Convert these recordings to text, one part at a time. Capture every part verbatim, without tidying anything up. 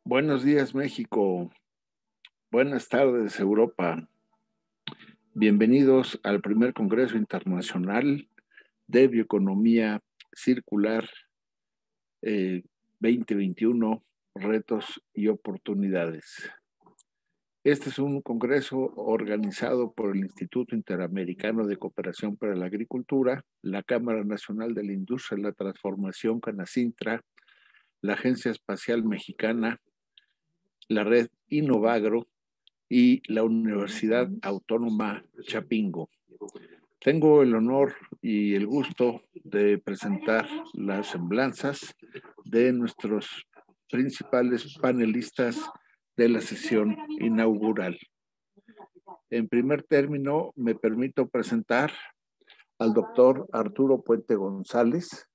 Buenos días, México. Buenas tardes, Europa. Bienvenidos al primer Congreso Internacional de Bioeconomía Circular eh, veinte veintiuno, Retos y Oportunidades. Este es un congreso organizado por el Instituto Interamericano de Cooperación para la Agricultura, la Cámara Nacional de la Industria y la Transformación, Canacintra, la Agencia Espacial Mexicana, la Red Innovagro y la Universidad Autónoma Chapingo. Tengo el honor y el gusto de presentar las semblanzas de nuestros principales panelistas de la sesión inaugural. En primer término, me permito presentar al doctor Arturo Puente González.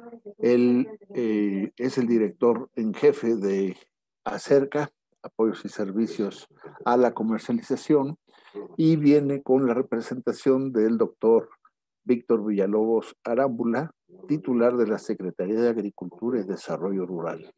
Él eh, es el director en jefe de Acerca, Apoyos y Servicios a la Comercialización, y viene con la representación del doctor Víctor Villalobos Arámbula, titular de la Secretaría de Agricultura y Desarrollo Rural.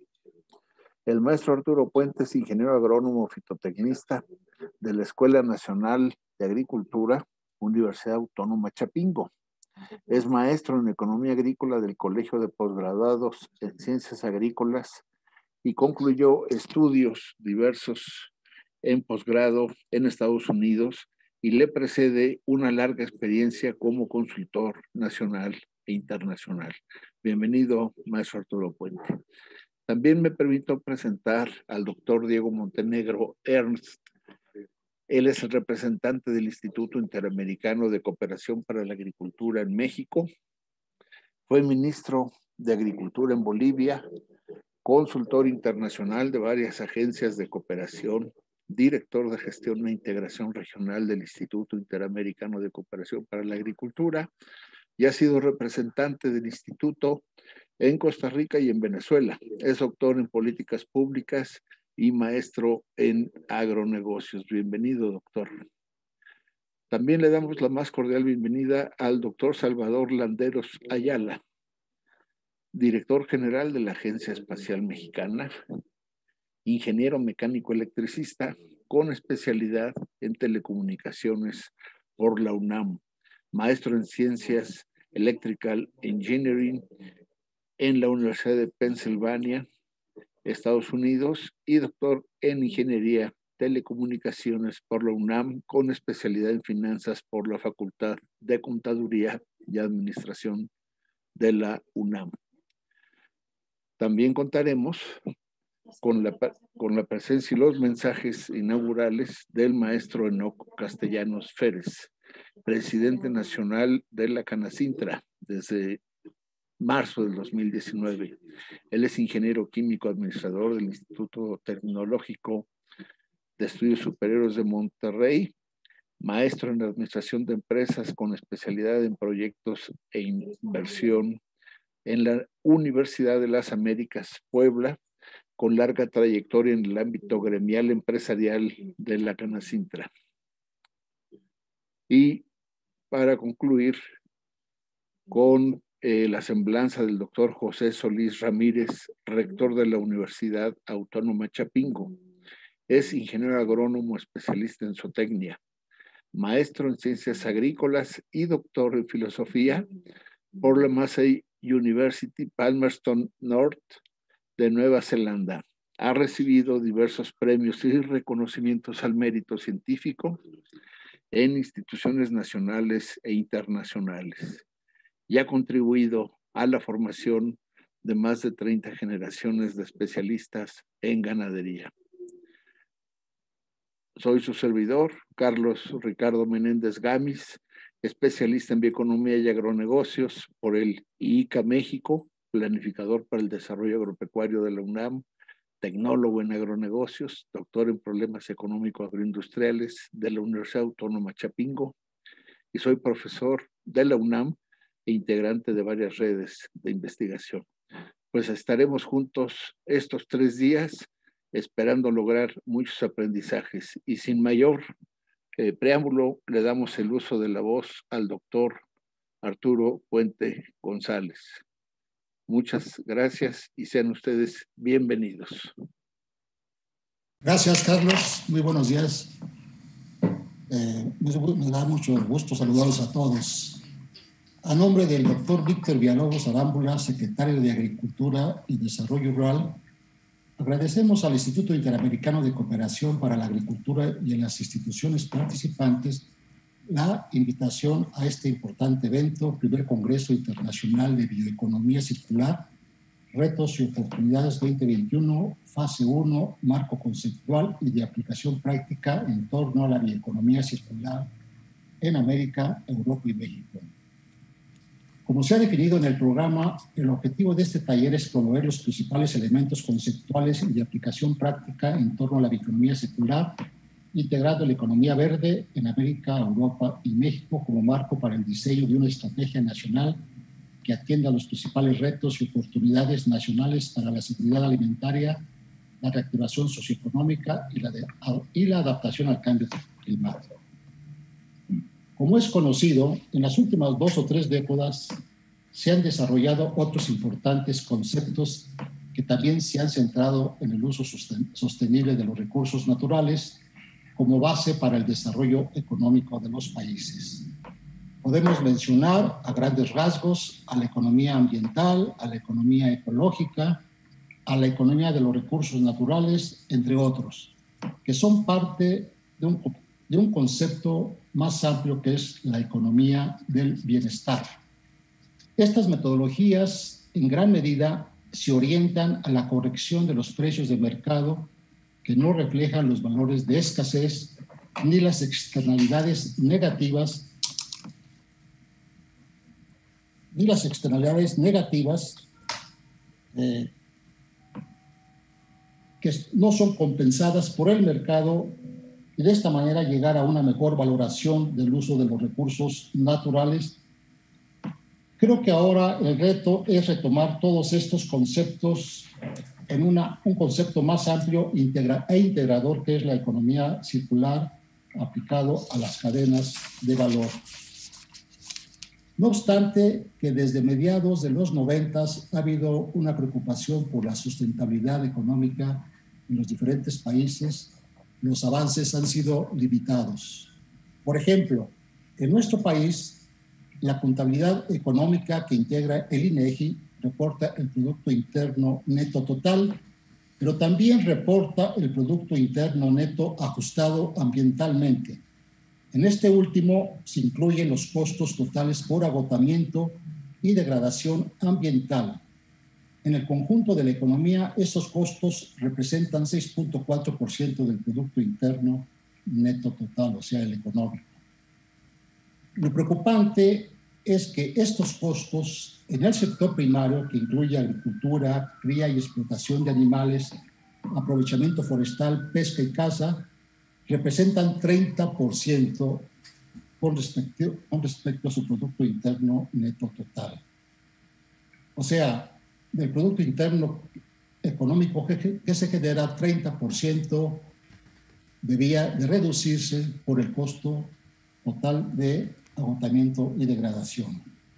El maestro Arturo Puente es ingeniero agrónomo fitotecnista de la Escuela Nacional de Agricultura, Universidad Autónoma Chapingo. Es maestro en Economía Agrícola del Colegio de Postgraduados en Ciencias Agrícolas y concluyó estudios diversos en posgrado en Estados Unidos y le precede una larga experiencia como consultor nacional e internacional. Bienvenido, maestro Arturo Puente. También me permito presentar al doctor Diego Montenegro Ernst. Él es el representante del Instituto Interamericano de Cooperación para la Agricultura en México. Fue ministro de Agricultura en Bolivia, consultor internacional de varias agencias de cooperación, director de gestión e integración regional del Instituto Interamericano de Cooperación para la Agricultura y ha sido representante del instituto en Costa Rica y en Venezuela. Es doctor en políticas públicas y maestro en agronegocios. Bienvenido, doctor. También le damos la más cordial bienvenida al doctor Salvador Landeros Ayala, director general de la Agencia Espacial Mexicana, ingeniero mecánico electricista con especialidad en telecomunicaciones por la UNAM, maestro en Ciencias Electrical Engineering en la Universidad de Pensilvania, Estados Unidos, y doctor en Ingeniería Telecomunicaciones por la UNAM, con especialidad en finanzas por la Facultad de Contaduría y Administración de la UNAM. También contaremos con la, con la presencia y los mensajes inaugurales del maestro Enoc Castellanos Férez, presidente nacional de la Canacintra desde marzo del dos mil diecinueve. Él es ingeniero químico administrador del Instituto Tecnológico de Estudios Superiores de Monterrey, maestro en administración de empresas con especialidad en proyectos e inversión en la Universidad de las Américas, Puebla, con larga trayectoria en el ámbito gremial empresarial de la Canacintra. Y para concluir con eh, la semblanza del doctor José Solís Ramírez, rector de la Universidad Autónoma Chapingo. Es ingeniero agrónomo especialista en zootecnia, maestro en ciencias agrícolas y doctor en filosofía por la Massey University Palmerston North de Nueva Zelanda. Ha recibido diversos premios y reconocimientos al mérito científico en instituciones nacionales e internacionales y ha contribuido a la formación de más de treinta generaciones de especialistas en ganadería. Soy su servidor, Carlos Ricardo Menéndez Gamis, especialista en bioeconomía y agronegocios por el I I C A México, planificador para el desarrollo agropecuario de la UNAM, tecnólogo en agronegocios, doctor en problemas económicos agroindustriales de la Universidad Autónoma Chapingo, y soy profesor de la UNAM e integrante de varias redes de investigación. Pues estaremos juntos estos tres días esperando lograr muchos aprendizajes y sin mayor eh, preámbulo le damos el uso de la voz al doctor Arturo Puente González. Muchas gracias y sean ustedes bienvenidos. Gracias, Carlos. Muy buenos días. Eh, me da mucho gusto saludarlos a todos. A nombre del doctor Víctor Villalobos Arámbula, secretario de Agricultura y Desarrollo Rural, agradecemos al Instituto Interamericano de Cooperación para la Agricultura y a las instituciones participantes la invitación a este importante evento, primer Congreso Internacional de Bioeconomía Circular, Retos y Oportunidades veinte veintiuno, fase uno, marco conceptual y de aplicación práctica en torno a la bioeconomía circular en América, Europa y México. Como se ha definido en el programa, el objetivo de este taller es promover los principales elementos conceptuales y de aplicación práctica en torno a la bioeconomía circular, integrando la economía verde en América, Europa y México como marco para el diseño de una estrategia nacional que atienda a los principales retos y oportunidades nacionales para la seguridad alimentaria, la reactivación socioeconómica y la, de, y la adaptación al cambio climático. Como es conocido, en las últimas dos o tres décadas se han desarrollado otros importantes conceptos que también se han centrado en el uso sostenible de los recursos naturales como base para el desarrollo económico de los países. Podemos mencionar a grandes rasgos a la economía ambiental, a la economía ecológica, a la economía de los recursos naturales, entre otros, que son parte de un, de un concepto más amplio que es la economía del bienestar. Estas metodologías, en gran medida, se orientan a la corrección de los precios de mercado que no reflejan los valores de escasez ni las externalidades negativas ni las externalidades negativas eh, que no son compensadas por el mercado y de esta manera llegar a una mejor valoración del uso de los recursos naturales. Creo que ahora el reto es retomar todos estos conceptos en una, un concepto más amplio integra, e integrador que es la economía circular aplicado a las cadenas de valor. No obstante, que desde mediados de los noventas ha habido una preocupación por la sustentabilidad económica en los diferentes países, los avances han sido limitados. Por ejemplo, en nuestro país, la contabilidad económica que integra el INEGI reporta el Producto Interno Neto Total, pero también reporta el Producto Interno Neto ajustado ambientalmente. En este último se incluyen los costos totales por agotamiento y degradación ambiental. En el conjunto de la economía, estos costos representan seis punto cuatro por ciento del Producto Interno Neto Total, o sea, el económico. Lo preocupante es que estos costos en el sector primario, que incluye agricultura, cría y explotación de animales, aprovechamiento forestal, pesca y caza, representan treinta por ciento con respecto, con respecto a su Producto Interno Neto Total. O sea, del Producto Interno Económico que, que se genera, treinta por ciento debía de reducirse por el costo total de agotamiento y degradación.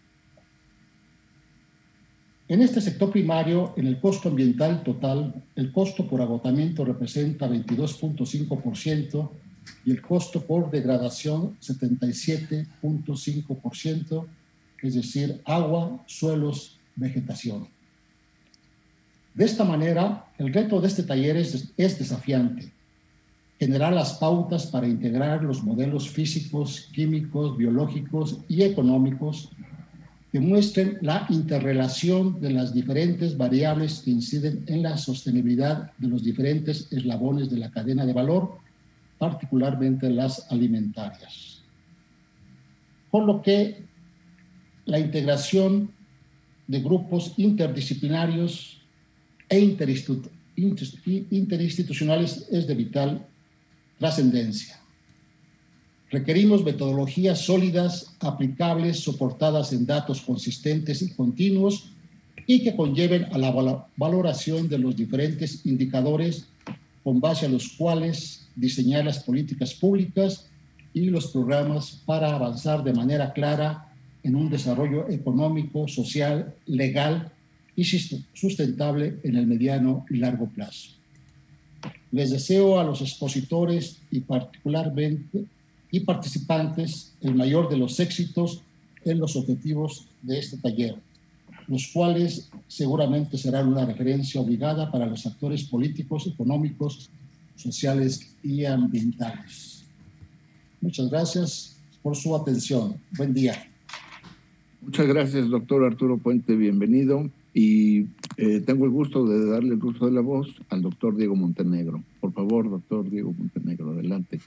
En este sector primario, en el costo ambiental total, el costo por agotamiento representa veintidós punto cinco por ciento y el costo por degradación setenta y siete punto cinco por ciento, es decir, agua, suelos, vegetación. De esta manera, el reto de este taller es, es desafiante. Generar las pautas para integrar los modelos físicos, químicos, biológicos y económicos que muestren la interrelación de las diferentes variables que inciden en la sostenibilidad de los diferentes eslabones de la cadena de valor, particularmente las alimentarias. Por lo que la integración de grupos interdisciplinarios e interinstitucionales es de vital trascendencia. Requerimos metodologías sólidas, aplicables, soportadas en datos consistentes y continuos y que conlleven a la valoración de los diferentes indicadores con base a los cuales diseñar las políticas públicas y los programas para avanzar de manera clara en un desarrollo económico, social, legal y sustentable en el mediano y largo plazo. Les deseo a los expositores y particularmente y participantes el mayor de los éxitos en los objetivos de este taller, los cuales seguramente serán una referencia obligada para los actores políticos, económicos, sociales y ambientales. Muchas gracias por su atención. Buen día. Muchas gracias, doctor Arturo Puente, bienvenido. Y eh, tengo el gusto de darle el uso de la voz al doctor Diego Montenegro. Por favor, doctor Diego Montenegro, adelante.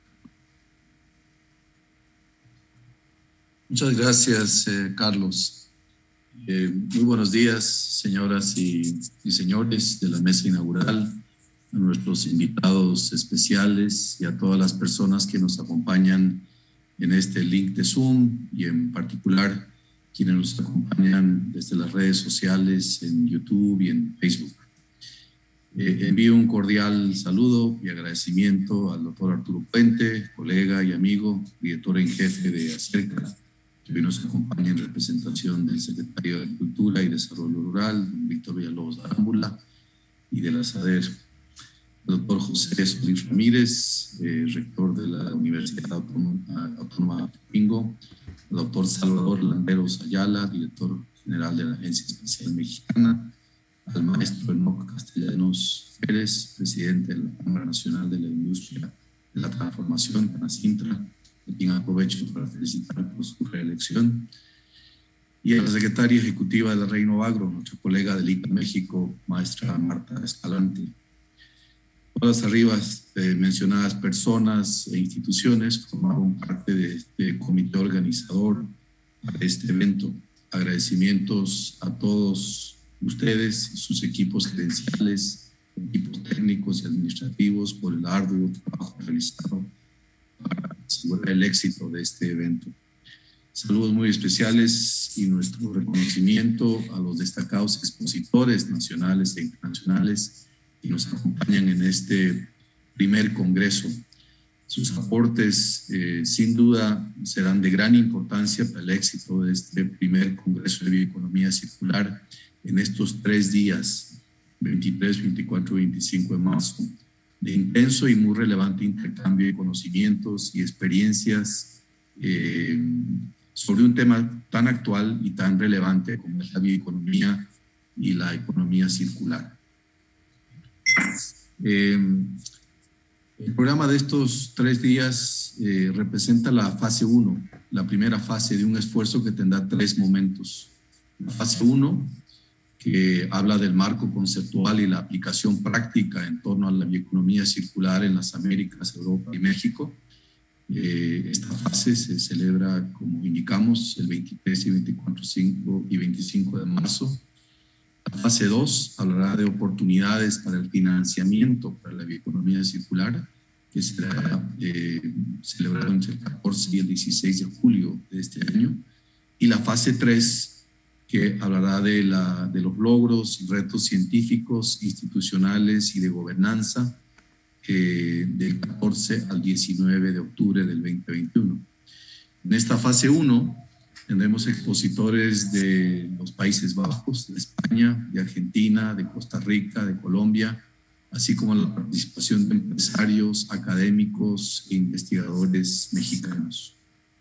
Muchas gracias, eh, Carlos. Eh, muy buenos días, señoras y, y señores de la mesa inaugural, a nuestros invitados especiales y a todas las personas que nos acompañan en este link de Zoom y en particular quienes nos acompañan desde las redes sociales en YouTube y en Facebook. Eh, envío un cordial saludo y agradecimiento al doctor Arturo Puente, colega y amigo, director en jefe de Acerca, que hoy nos acompaña en representación del secretario de Agricultura y Desarrollo Rural, don Víctor Villalobos Arámbula, y de la SADER, el doctor José Solís Ramírez, eh, rector de la Universidad Autónoma, Autónoma de Pingo, el doctor Salvador Landeros Ayala, director general de la Agencia Espacial Mexicana, al maestro Enoc Castellanos Pérez, presidente de la Cámara Nacional de la Industria de la Transformación, CANACINTRA, a quien aprovecho para felicitar por su reelección, y a la secretaria ejecutiva de la Reino Agro, nuestra colega del I C A México, maestra Marta Escalante. Todas las arriba eh, mencionadas personas e instituciones formaron parte de este comité organizador de este evento. Agradecimientos a todos ustedes y sus equipos gerenciales, equipos técnicos y administrativos por el arduo trabajo realizado para asegurar el éxito de este evento. Saludos muy especiales y nuestro reconocimiento a los destacados expositores nacionales e internacionales que nos acompañan en este primer congreso. Sus aportes, eh, sin duda, serán de gran importancia para el éxito de este primer congreso de bioeconomía circular en estos tres días, veintitrés, veinticuatro y veinticinco de marzo, de intenso y muy relevante intercambio de conocimientos y experiencias eh, sobre un tema tan actual y tan relevante como es la bioeconomía y la economía circular. Eh, el programa de estos tres días eh, representa la fase uno, la primera fase de un esfuerzo que tendrá tres momentos. La fase uno, que habla del marco conceptual y la aplicación práctica en torno a la bioeconomía circular en las Américas, Europa y México. Eh, esta fase se celebra, como indicamos, el veintitrés y veinticuatro y veinticinco de marzo. La fase dos hablará de oportunidades para el financiamiento para la bioeconomía circular, que será eh, celebrado entre el catorce y el dieciséis de julio de este año. Y la fase tres, que hablará de, la, de los logros y retos científicos, institucionales y de gobernanza eh, del catorce al diecinueve de octubre del veinte veintiuno. En esta fase uno tendremos expositores de los Países Bajos, de España, de Argentina, de Costa Rica, de Colombia, así como la participación de empresarios, académicos e investigadores mexicanos.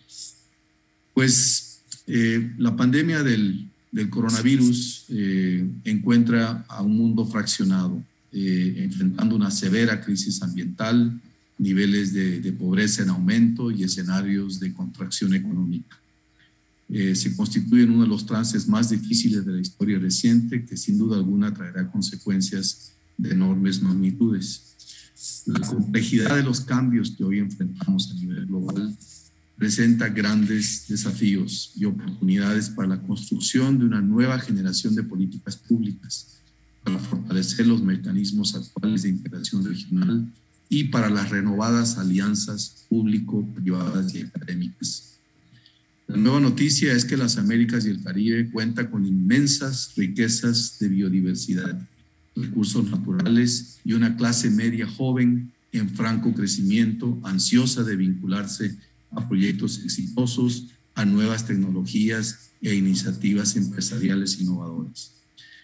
Pues eh, la pandemia del, del coronavirus eh, encuentra a un mundo fraccionado, eh, enfrentando una severa crisis ambiental, niveles de, de pobreza en aumento y escenarios de contracción económica. Eh, se constituye en uno de los trances más difíciles de la historia reciente, que sin duda alguna traerá consecuencias de enormes magnitudes. La complejidad de los cambios que hoy enfrentamos a nivel global presenta grandes desafíos y oportunidades para la construcción de una nueva generación de políticas públicas, para fortalecer los mecanismos actuales de integración regional y para las renovadas alianzas público-privadas y académicas. La nueva noticia es que las Américas y el Caribe cuentan con inmensas riquezas de biodiversidad, recursos naturales y una clase media joven en franco crecimiento, ansiosa de vincularse a proyectos exitosos, a nuevas tecnologías e iniciativas empresariales innovadoras.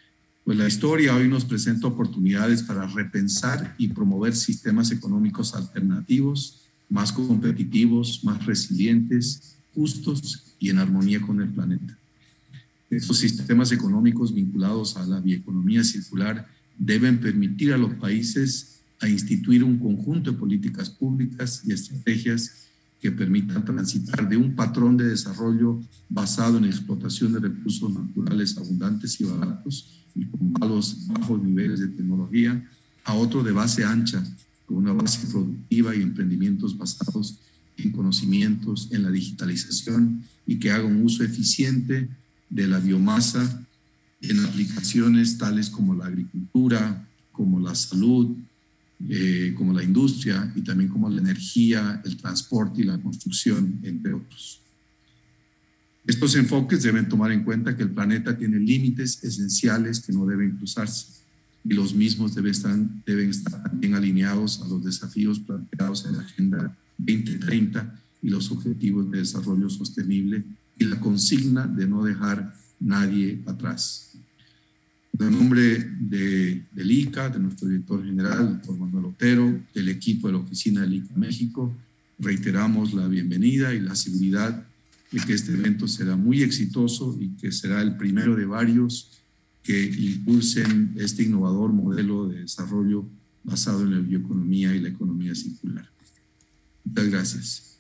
Pues la historia hoy nos presenta oportunidades para repensar y promover sistemas económicos alternativos, más competitivos, más resilientes, justos y en armonía con el planeta. Estos sistemas económicos vinculados a la bioeconomía circular deben permitir a los países a instituir un conjunto de políticas públicas y estrategias que permitan transitar de un patrón de desarrollo basado en la explotación de recursos naturales abundantes y baratos y con bajos, bajos niveles de tecnología a otro de base ancha, con una base productiva y emprendimientos basados en conocimientos, en la digitalización y que haga un uso eficiente de la biomasa en aplicaciones tales como la agricultura, como la salud, eh, como la industria y también como la energía, el transporte y la construcción, entre otros. Estos enfoques deben tomar en cuenta que el planeta tiene límites esenciales que no deben cruzarse y los mismos deben estar, deben estar también alineados a los desafíos planteados en la Agenda veinte treinta y los Objetivos de Desarrollo Sostenible y la consigna de no dejar nadie atrás. En nombre de, del I C A, de nuestro director general, doctor Manuel Otero, del equipo de la oficina del I C A México, reiteramos la bienvenida y la seguridad de que este evento será muy exitoso y que será el primero de varios que impulsen este innovador modelo de desarrollo basado en la bioeconomía y la economía circular. Muchas gracias.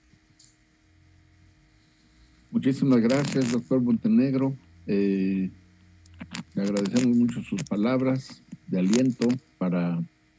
Muchísimas gracias, doctor Montenegro. Eh, le agradecemos mucho sus palabras de aliento para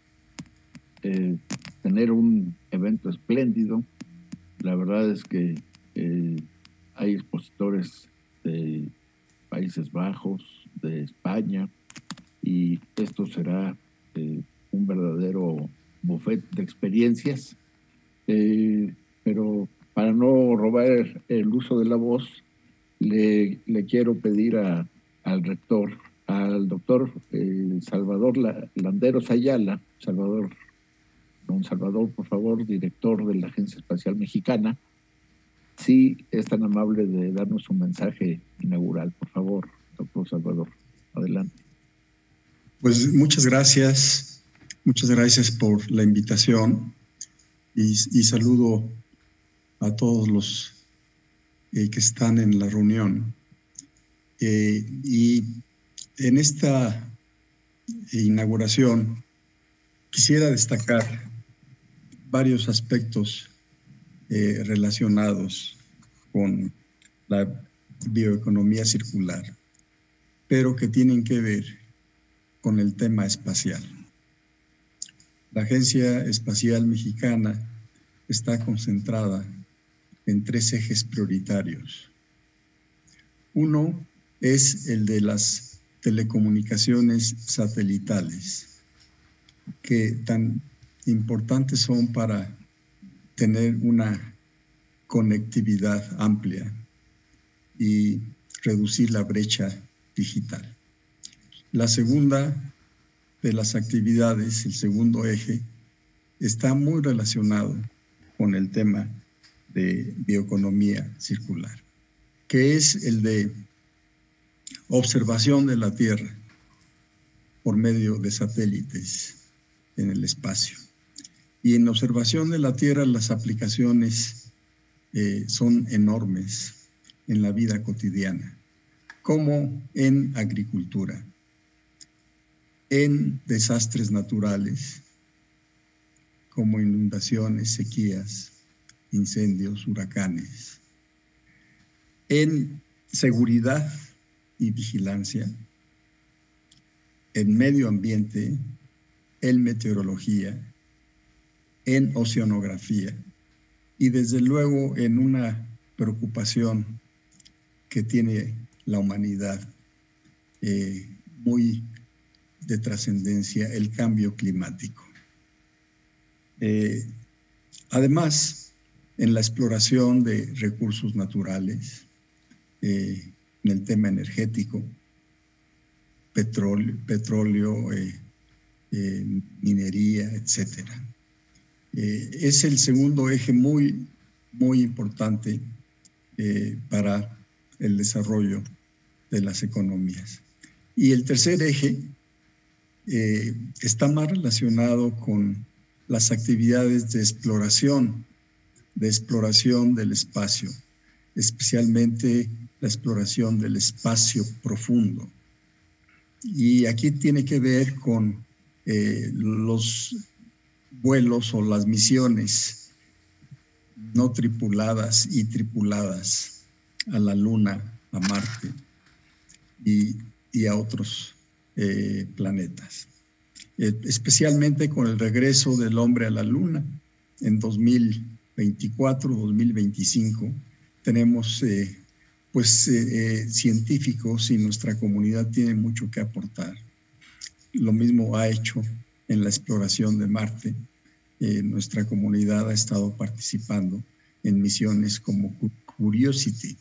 eh, tener un evento espléndido. La verdad es que eh, hay expositores de Países Bajos, de España, y esto será eh, un verdadero buffet de experiencias. Eh, pero para no robar el, el uso de la voz, le, le quiero pedir a, al rector, al doctor eh, Salvador Landeros Ayala, Salvador, don Salvador, por favor, director de la Agencia Espacial Mexicana, si es tan amable de darnos un mensaje inaugural. Por favor, doctor Salvador, adelante. Pues muchas gracias, muchas gracias por la invitación y, y saludo a todos los eh, que están en la reunión. Eh, y en esta inauguración quisiera destacar varios aspectos eh, relacionados con la bioeconomía circular, pero que tienen que ver con el tema espacial. La Agencia Espacial Mexicana está concentrada en tres ejes prioritarios. Uno es el de las telecomunicaciones satelitales, que tan importantes son para tener una conectividad amplia y reducir la brecha digital. La segunda de las actividades, el segundo eje, está muy relacionado con el tema de bioeconomía circular, que es el de observación de la Tierra por medio de satélites en el espacio. Y en observación de la Tierra las aplicaciones eh, son enormes en la vida cotidiana, como en agricultura, en desastres naturales, como inundaciones, sequías, incendios, huracanes, en seguridad y vigilancia, en medio ambiente, en meteorología, en oceanografía y desde luego en una preocupación que tiene la humanidad eh, muy de trascendencia, el cambio climático. Eh, además, en la exploración de recursos naturales, eh, en el tema energético, petróleo, petróleo eh, eh, minería, etcétera. Eh, es el segundo eje muy, muy importante eh, para el desarrollo de las economías. Y el tercer eje eh, está más relacionado con las actividades de exploración, de exploración del espacio, especialmente la exploración del espacio profundo. Y aquí tiene que ver con eh, los vuelos o las misiones no tripuladas y tripuladas a la Luna, a Marte y, y a otros eh, planetas. Eh, especialmente con el regreso del hombre a la Luna en dos mil veinticuatro, dos mil veinticinco, tenemos eh, pues eh, eh, científicos y nuestra comunidad tiene mucho que aportar. Lo mismo ha hecho en la exploración de Marte. Eh, nuestra comunidad ha estado participando en misiones como Curiosity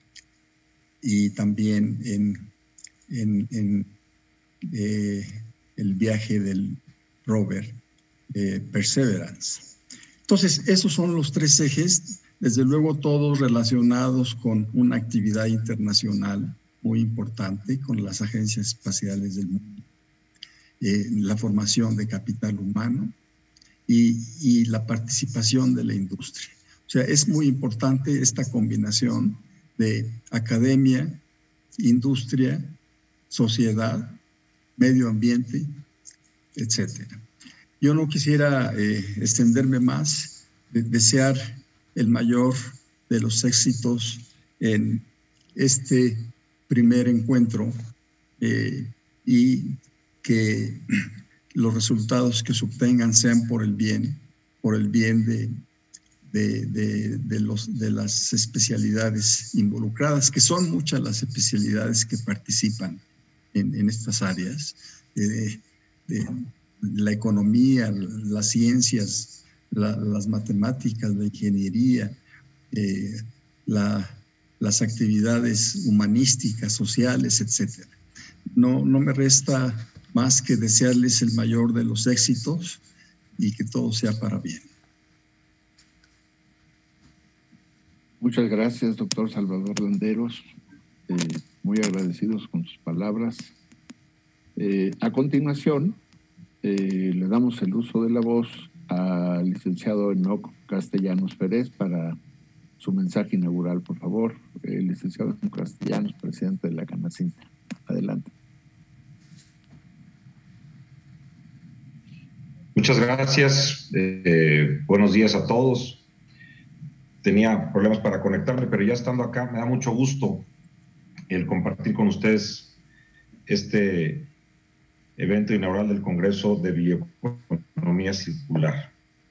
y también en, en, en eh, el viaje del rover eh, Perseverance. Entonces, esos son los tres ejes, desde luego todos relacionados con una actividad internacional muy importante con las agencias espaciales del mundo, eh, la formación de capital humano y, y la participación de la industria. O sea, es muy importante esta combinación de academia, industria, sociedad, medio ambiente, etcétera. Yo no quisiera eh, extenderme más, de, desear el mayor de los éxitos en este primer encuentro eh, y que los resultados que se obtengan sean por el bien, por el bien de, de, de, de, los, de las especialidades involucradas, que son muchas las especialidades que participan en, en estas áreas, de, de la economía, las ciencias, la, las matemáticas, la ingeniería, eh, la, las actividades humanísticas, sociales, etcétera. No, no me resta más que desearles el mayor de los éxitos y que todo sea para bien. Muchas gracias, doctor Salvador Landeros. Eh, muy agradecidos con sus palabras. Eh, a continuación, eh, le damos el uso de la voz al licenciado Enoc Castellanos Pérez para su mensaje inaugural, por favor. El licenciado Enoc Castellanos, presidente de la Canacintra. Adelante. Muchas gracias. Eh, buenos días a todos. Tenía problemas para conectarme, pero ya estando acá me da mucho gusto el compartir con ustedes este evento inaugural del Congreso de Bioeconomía Circular.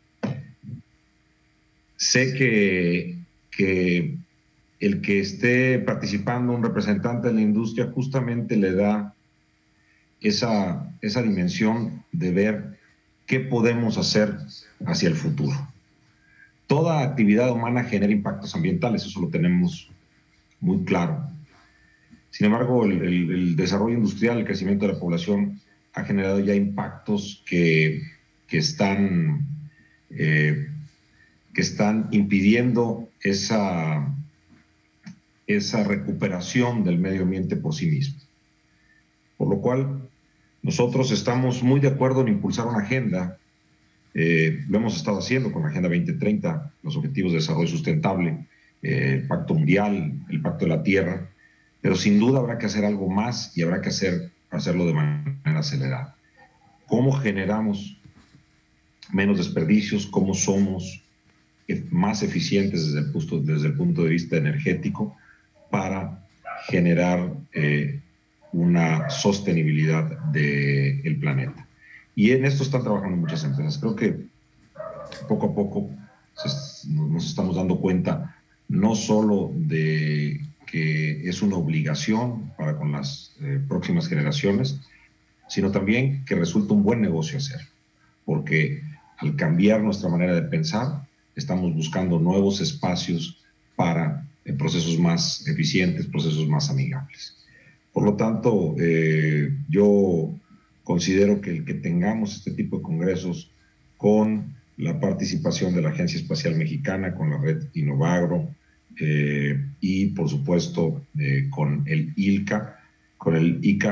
Sé que, que el que esté participando un representante de la industria justamente le da esa, esa dimensión de ver qué podemos hacer hacia el futuro. Toda actividad humana genera impactos ambientales, eso lo tenemos muy claro. Sin embargo, el, el, el desarrollo industrial, el crecimiento de la población ha generado ya impactos que, que, están, eh, que están impidiendo esa, esa recuperación del medio ambiente por sí mismo. Por lo cual, nosotros estamos muy de acuerdo en impulsar una agenda. Eh, lo hemos estado haciendo con la Agenda veinte treinta, los Objetivos de Desarrollo Sustentable, eh, el Pacto Mundial, el Pacto de la Tierra, pero sin duda habrá que hacer algo más y habrá que hacer, hacerlo de manera acelerada. ¿Cómo generamos menos desperdicios? ¿Cómo somos más eficientes desde el punto, desde el punto de vista energético para generar eh, una sostenibilidad del planeta? Y en esto están trabajando muchas empresas. Creo que poco a poco nos estamos dando cuenta no solo de que es una obligación para con las eh, próximas generaciones, sino también que resulta un buen negocio hacer, porque al cambiar nuestra manera de pensar, estamos buscando nuevos espacios para eh, procesos más eficientes, procesos más amigables. Por lo tanto, eh, yo considero que el que tengamos este tipo de congresos con la participación de la Agencia Espacial Mexicana, con la red Innovagro eh, y, por supuesto, eh, con el I L C A, con el I C A,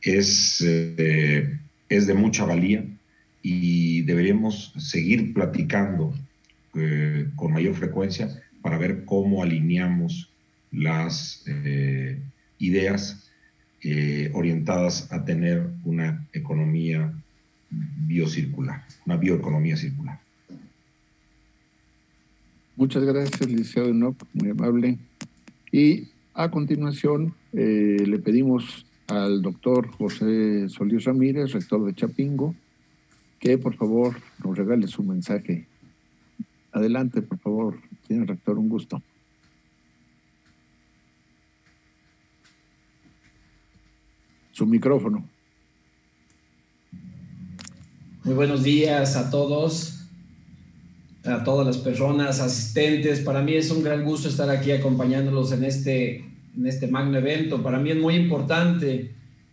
es, eh, es de mucha valía y deberíamos seguir platicando eh, con mayor frecuencia para ver cómo alineamos las eh, ideas eh, orientadas a tener una economía biocircular, una bioeconomía circular. Muchas gracias, licenciado Enoch, muy amable. Y a continuación eh, le pedimos al doctor José Solís Ramírez, rector de Chapingo, que por favor nos regale su mensaje. Adelante, por favor, señor rector, un gusto. Su micrófono. Muy buenos días a todos, a todas las personas asistentes. Para mí es un gran gusto estar aquí acompañándolos en este, en este magno evento. Para mí es muy importante.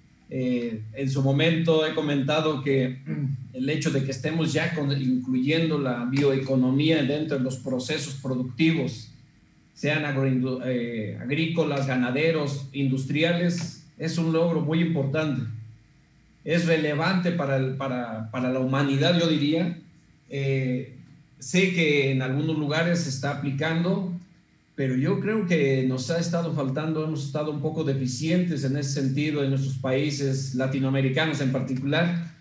Eh, en su momento he comentado que el hecho de que estemos ya con, incluyendo la bioeconomía dentro de los procesos productivos, sean agro, eh, agrícolas, ganaderos, industriales, es un logro muy importante. Es relevante para, el, para, para la humanidad, yo diría. Eh, sé que en algunos lugares se está aplicando, pero yo creo que nos ha estado faltando, hemos estado un poco deficientes en ese sentido en nuestros países latinoamericanos en particular,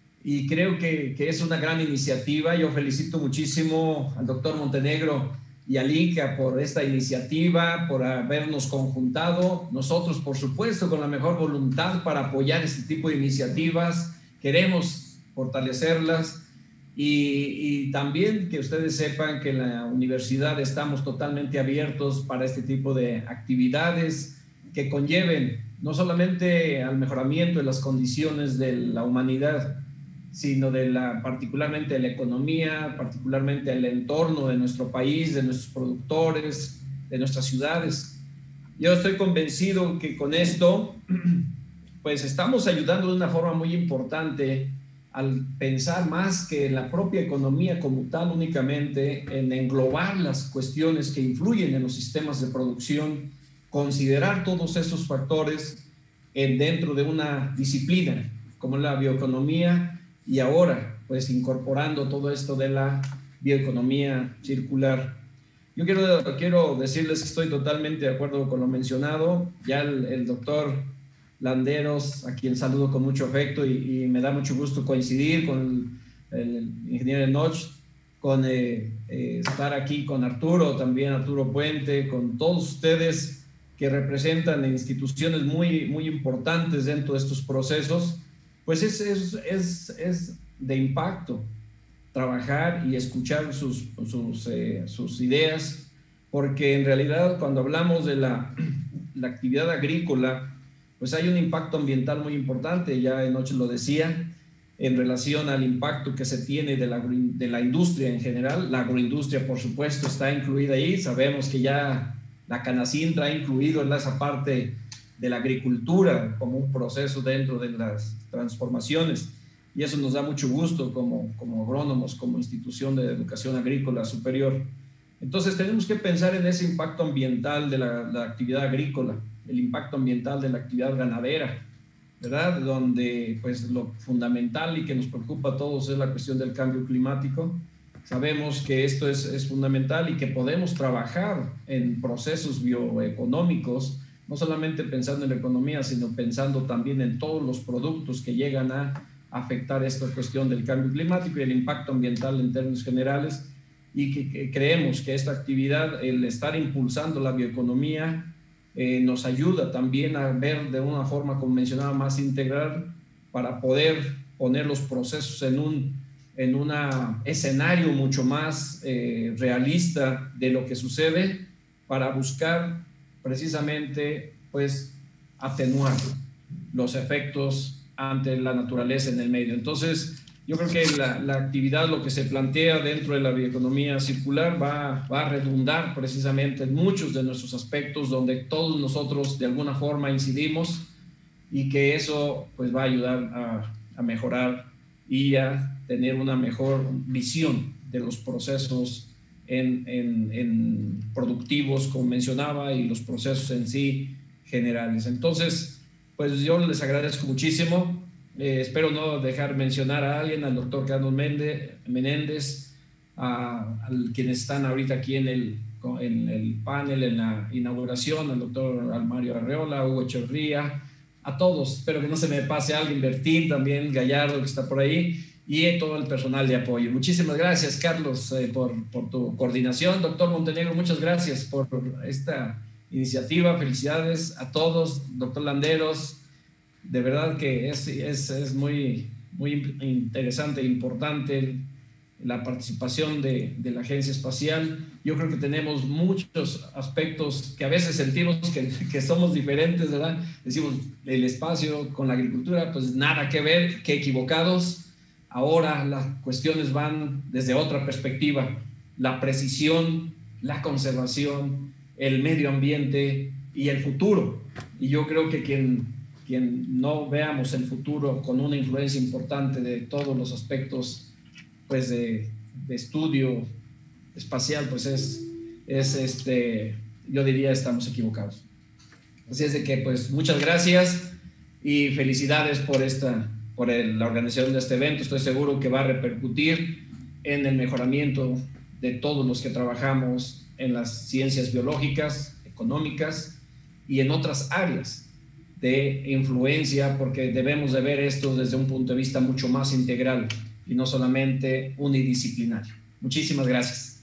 y creo que, que es una gran iniciativa. Yo felicito muchísimo al doctor Montenegro y al I C A por esta iniciativa, por habernos conjuntado. Nosotros, por supuesto, con la mejor voluntad para apoyar este tipo de iniciativas, queremos fortalecerlas. Y, y también que ustedes sepan que en la universidad estamos totalmente abiertos para este tipo de actividades que conlleven no solamente al mejoramiento de las condiciones de la humanidad, sino de la, particularmente de la economía, particularmente el entorno de nuestro país, de nuestros productores, de nuestras ciudades. Yo estoy convencido que con esto, pues estamos ayudando de una forma muy importante al pensar más que en la propia economía como tal únicamente, en englobar las cuestiones que influyen en los sistemas de producción, considerar todos esos factores en, dentro de una disciplina como la bioeconomía, y ahora pues incorporando todo esto de la bioeconomía circular. Yo quiero, quiero decirles que estoy totalmente de acuerdo con lo mencionado. Ya el, el doctor Landeros, a quien saludo con mucho afecto, y, y me da mucho gusto coincidir con el, el ingeniero Enoch, con eh, eh, estar aquí con Arturo, también Arturo Puente, con todos ustedes que representan instituciones muy, muy importantes dentro de estos procesos. Pues es, es, es, es de impacto trabajar y escuchar sus, sus, eh, sus ideas, porque en realidad cuando hablamos de la, la actividad agrícola, pues hay un impacto ambiental muy importante. Ya Enoch lo decía, en relación al impacto que se tiene de la, de la industria en general. La agroindustria, por supuesto, está incluida ahí. Sabemos que ya la Canacintra ha incluido en esa parte de la agricultura como un proceso dentro de las transformaciones, y eso nos da mucho gusto como, como agrónomos, como institución de educación agrícola superior. Entonces tenemos que pensar en ese impacto ambiental de la, la actividad agrícola, el impacto ambiental de la actividad ganadera, ¿verdad? Donde pues lo fundamental y que nos preocupa a todos es la cuestión del cambio climático. Sabemos que esto es, es fundamental y que podemos trabajar en procesos bioeconómicos, no solamente pensando en la economía, sino pensando también en todos los productos que llegan a afectar esta cuestión del cambio climático y el impacto ambiental en términos generales, y que, que creemos que esta actividad, el estar impulsando la bioeconomía, eh, nos ayuda también a ver de una forma, como mencionaba, más integral, para poder poner los procesos en un en un escenario mucho más eh, realista de lo que sucede, para buscar precisamente pues atenuar los efectos ante la naturaleza en el medio. Entonces yo creo que la, la actividad, lo que se plantea dentro de la bioeconomía circular va, va a redundar precisamente en muchos de nuestros aspectos donde todos nosotros de alguna forma incidimos, y que eso pues va a ayudar a, a mejorar y a tener una mejor visión de los procesos en, en, en productivos, como mencionaba, y los procesos en sí generales. Entonces, pues yo les agradezco muchísimo. Eh, espero no dejar mencionar a alguien, al doctor Carlos Méndez, Menéndez, a, a quienes están ahorita aquí en el, en el panel, en la inauguración, al doctor Almario Arreola, Hugo Echeverría, a todos. Espero que no se me pase alguien, Bertín también, Gallardo, que está por ahí, y todo el personal de apoyo. Muchísimas gracias, Carlos, eh, por, por tu coordinación. Doctor Montenegro, muchas gracias por esta iniciativa. Felicidades a todos. Doctor Landeros, de verdad que es, es, es muy, muy interesante e importante la participación de, de la Agencia Espacial. Yo creo que tenemos muchos aspectos que a veces sentimos que, que somos diferentes, ¿verdad? Decimos, el espacio con la agricultura, pues nada que ver, que equivocados. Ahora las cuestiones van desde otra perspectiva, la precisión, la conservación, el medio ambiente y el futuro. Y yo creo que quien, quien no veamos el futuro con una influencia importante de todos los aspectos pues de, de estudio espacial, pues es, es este, yo diría estamos equivocados. Así es de que pues muchas gracias y felicidades por esta, por el, la organización de este evento. Estoy seguro que va a repercutir en el mejoramiento de todos los que trabajamos en las ciencias biológicas, económicas y en otras áreas de influencia, porque debemos de ver esto desde un punto de vista mucho más integral y no solamente unidisciplinario. Muchísimas gracias.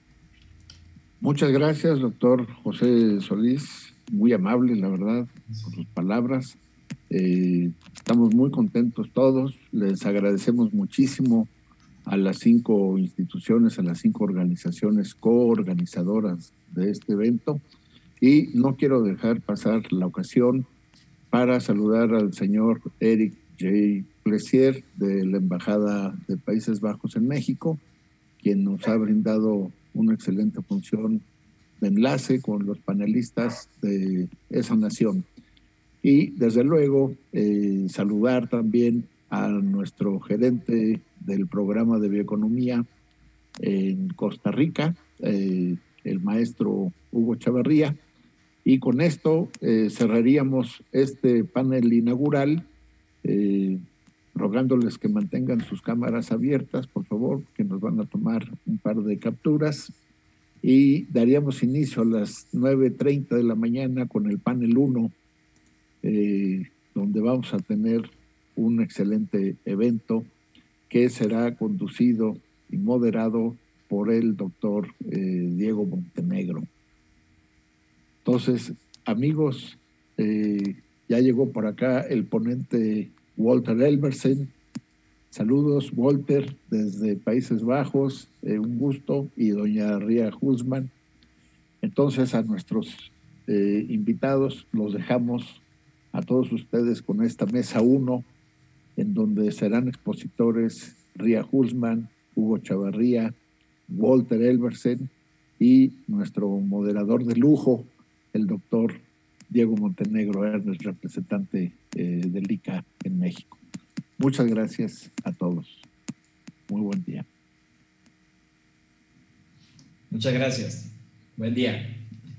Muchas gracias, doctor José Solís. Muy amable, la verdad, por sus palabras. Eh, estamos muy contentos todos. Les agradecemos muchísimo a las cinco instituciones, a las cinco organizaciones coorganizadoras de este evento. Y no quiero dejar pasar la ocasión para saludar al señor Eric J. Plessier de la Embajada de Países Bajos en México, quien nos ha brindado una excelente función de enlace con los panelistas de esa nación. Y desde luego eh, saludar también a nuestro gerente del programa de bioeconomía en Costa Rica, eh, el maestro Hugo Echeverría. Y con esto eh, cerraríamos este panel inaugural, eh, rogándoles que mantengan sus cámaras abiertas, por favor, que nos van a tomar un par de capturas. Y daríamos inicio a las nueve treinta de la mañana con el panel uno, eh, donde vamos a tener un excelente evento que será conducido y moderado por el doctor eh, Diego Montenegro. Entonces, amigos, eh, ya llegó por acá el ponente Walter Elbersen. Saludos, Walter, desde Países Bajos, eh, un gusto, y doña Ría Husman. Entonces, a nuestros eh, invitados los dejamos a todos ustedes con esta mesa uno, en donde serán expositores Ría Husman, Hugo Echeverría, Walter Elbersen y nuestro moderador de lujo, el doctor Diego Montenegro Ernest, representante eh, del I C A en México. Muchas gracias a todos. Muy buen día. Muchas gracias. Buen día.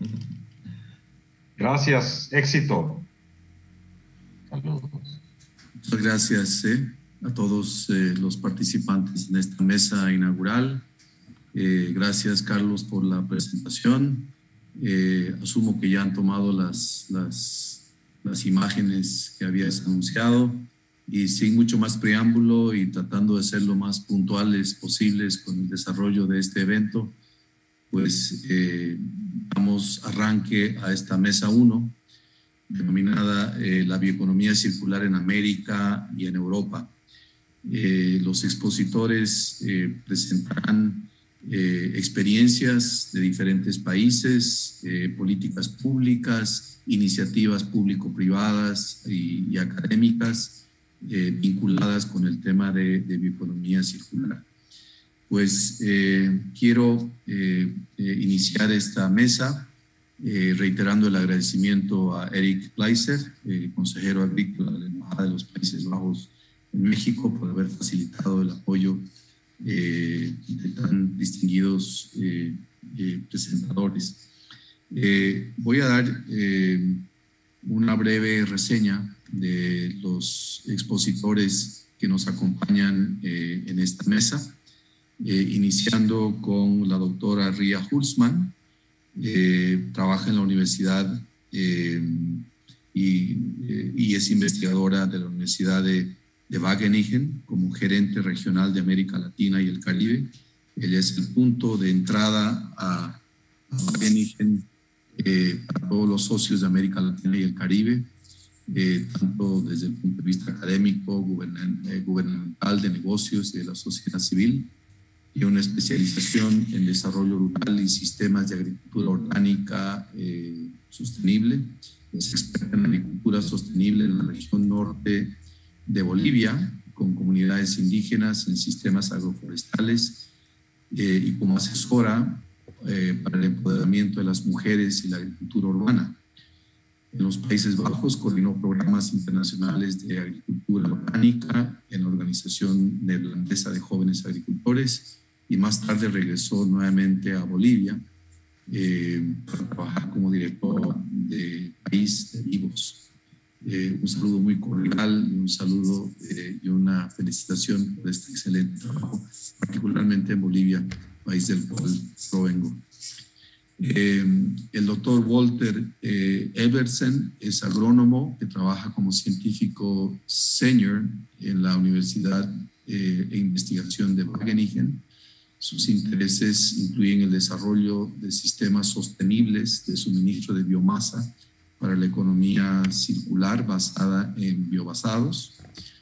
Gracias. Éxito. Saludos. Muchas gracias eh, a todos eh, los participantes en esta mesa inaugural. Eh, gracias, Carlos, por la presentación. Eh, asumo que ya han tomado las, las, las imágenes que habías anunciado, y sin mucho más preámbulo y tratando de ser lo más puntuales posibles con el desarrollo de este evento, pues eh, damos arranque a esta mesa uno, denominada eh, la bioeconomía circular en América y en Europa. Eh, los expositores eh, presentarán eh, experiencias de diferentes países, eh, políticas públicas, iniciativas público-privadas y, y académicas eh, vinculadas con el tema de, de bioeconomía circular. Pues eh, quiero eh, eh, iniciar esta mesa Eh, reiterando el agradecimiento a Eric Pleiser, eh, consejero agrícola de la Embajada de los Países Bajos en México, por haber facilitado el apoyo eh, de tan distinguidos eh, eh, presentadores. Eh, voy a dar eh, una breve reseña de los expositores que nos acompañan eh, en esta mesa, eh, iniciando con la doctora Ria Hulsmann. Eh, trabaja en la universidad eh, y, eh, y es investigadora de la Universidad de, de Wageningen como gerente regional de América Latina y el Caribe. Ella es el punto de entrada a, a Wageningen eh, para todos los socios de América Latina y el Caribe, eh, tanto desde el punto de vista académico, gubern eh, gubernamental, de negocios y de la sociedad civil, y una especialización en desarrollo rural y sistemas de agricultura orgánica eh, sostenible. Es experta en agricultura sostenible en la región norte de Bolivia, con comunidades indígenas en sistemas agroforestales eh, y como asesora eh, para el empoderamiento de las mujeres y la agricultura urbana. En los Países Bajos coordinó programas internacionales de agricultura orgánica en la Organización Neerlandesa de Jóvenes Agricultores, y más tarde regresó nuevamente a Bolivia eh, para trabajar como director de país de Vivos. Eh, un saludo muy cordial y un saludo eh, y una felicitación por este excelente trabajo, particularmente en Bolivia, país del cual provengo. Eh, el doctor Walter eh, Eversen es agrónomo que trabaja como científico senior en la Universidad eh, e Investigación de Wageningen. Sus intereses incluyen el desarrollo de sistemas sostenibles de suministro de biomasa para la economía circular basada en biobasados,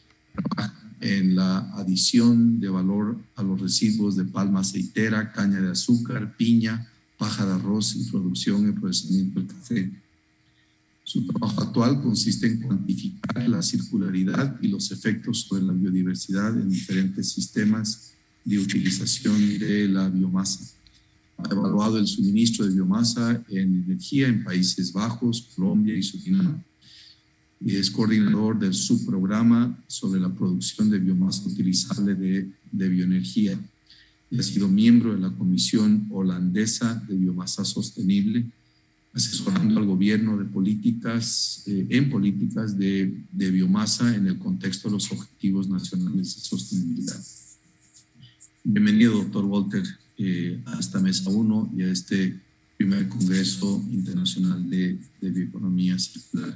en la adición de valor a los residuos de palma aceitera, caña de azúcar, piña, paja de arroz y producción y procesamiento del café. Su trabajo actual consiste en cuantificar la circularidad y los efectos sobre la biodiversidad en diferentes sistemas de utilización de la biomasa. Ha evaluado el suministro de biomasa en energía en Países Bajos, Colombia y Surinam. Y es coordinador del subprograma sobre la producción de biomasa utilizable de, de bioenergía. Y ha sido miembro de la Comisión Holandesa de Biomasa Sostenible, asesorando al gobierno de políticas, eh, en políticas de, de biomasa en el contexto de los Objetivos Nacionales de Sostenibilidad. Bienvenido, doctor Walter, eh, a esta mesa uno y a este primer Congreso Internacional de, de Bioeconomía Circular.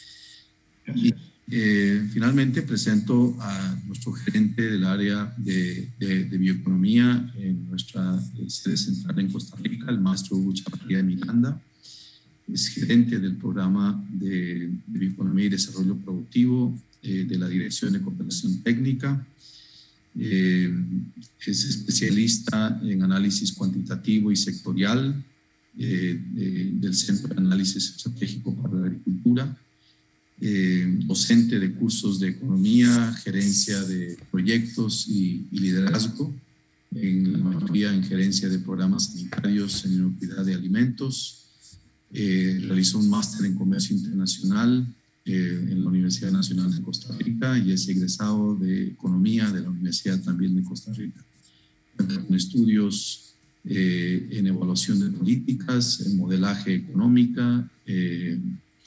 Y eh, finalmente presento a nuestro gerente del área de, de, de bioeconomía en nuestra eh, sede central en Costa Rica, el maestro Hugo Chavarría de Miranda. Es gerente del programa de, de bioeconomía y desarrollo productivo eh, de la Dirección de Cooperación Técnica. Eh, es especialista en análisis cuantitativo y sectorial eh, de, del Centro de Análisis Estratégico para la Agricultura, eh, docente de cursos de economía, gerencia de proyectos y, y liderazgo, en la mayoría en gerencia de programas sanitarios en inocuidad de alimentos. Eh, realizó un máster en comercio internacional Eh, en la Universidad Nacional de Costa Rica y es egresado de Economía de la Universidad también de Costa Rica. Con estudios eh, en evaluación de políticas, en modelaje económica, eh,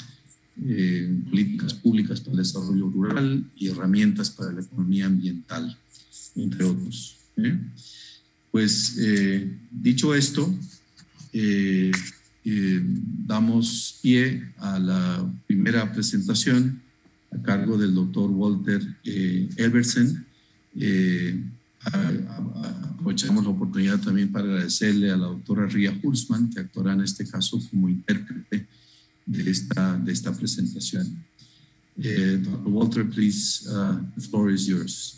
eh, políticas públicas para el desarrollo rural y herramientas para la economía ambiental, entre otros. ¿eh? Pues eh, dicho esto, eh, Eh, damos pie a la primera presentación a cargo del doctor Walter eh, Eversen. Eh, a, a, aprovechamos la oportunidad también para agradecerle a la doctora Ria Hulsmann, que actuará en este caso como intérprete de esta, de esta presentación. Eh, doctor Walter, please, uh, the floor is yours.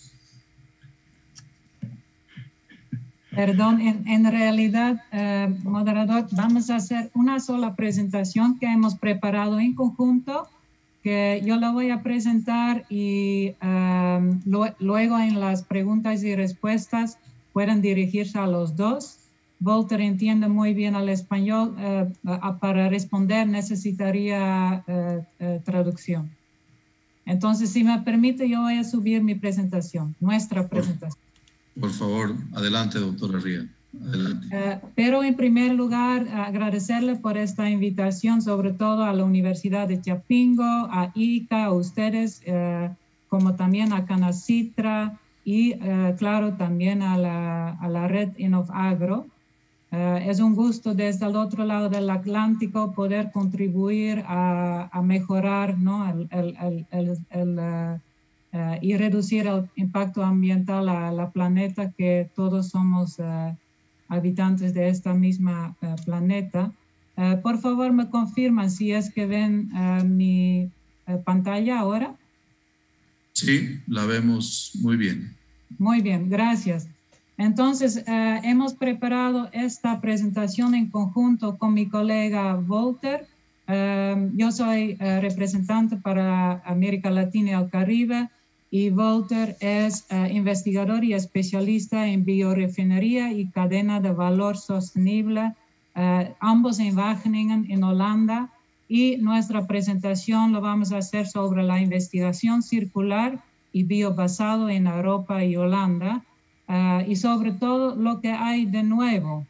Perdón, en, en realidad, eh, moderador, vamos a hacer una sola presentación que hemos preparado en conjunto, que yo la voy a presentar y um, lo, luego en las preguntas y respuestas pueden dirigirse a los dos. Walter entiende muy bien el español, eh, para responder necesitaría eh, eh, traducción. Entonces, si me permite, yo voy a subir mi presentación, nuestra presentación. Por favor, adelante, doctora Ria. Uh, pero en primer lugar, agradecerle por esta invitación, sobre todo a la Universidad de Chapingo, a I C A, a ustedes, uh, como también a Canacitra y, uh, claro, también a la, a la red InnovAgro. Uh, es un gusto desde el otro lado del Atlántico poder contribuir a, a mejorar, ¿no? el, el, el, el, el, uh, uh, y reducir el impacto ambiental a la planeta, que todos somos uh, habitantes de esta misma uh, planeta. Uh, por favor, me confirman si es que ven uh, mi uh, pantalla ahora. Sí, la vemos muy bien. Muy bien, gracias. Entonces, eh, hemos preparado esta presentación en conjunto con mi colega Walter. Eh, yo soy eh, representante para América Latina y el Caribe y Walter es eh, investigador y especialista en biorefinería y cadena de valor sostenible, eh, ambos en Wageningen, en Holanda. Y nuestra presentación lo vamos a hacer sobre la investigación circular y biobasado en Europa y Holanda. Uh, y sobre todo lo que hay de nuevo.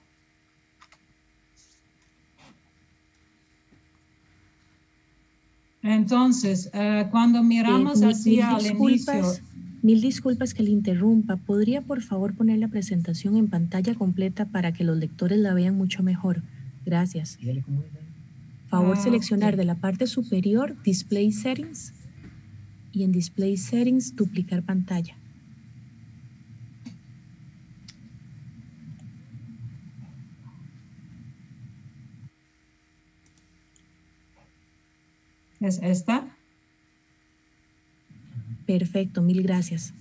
Entonces, uh, cuando miramos eh, mil, hacia mil el disculpas, inicio... Mil disculpas que le interrumpa. ¿Podría por favor poner la presentación en pantalla completa para que los lectores la vean mucho mejor? Gracias. Favor Ah, seleccionar okay. de la parte superior Display Settings y en Display Settings duplicar pantalla. ¿Es esta? Perfecto, mil gracias.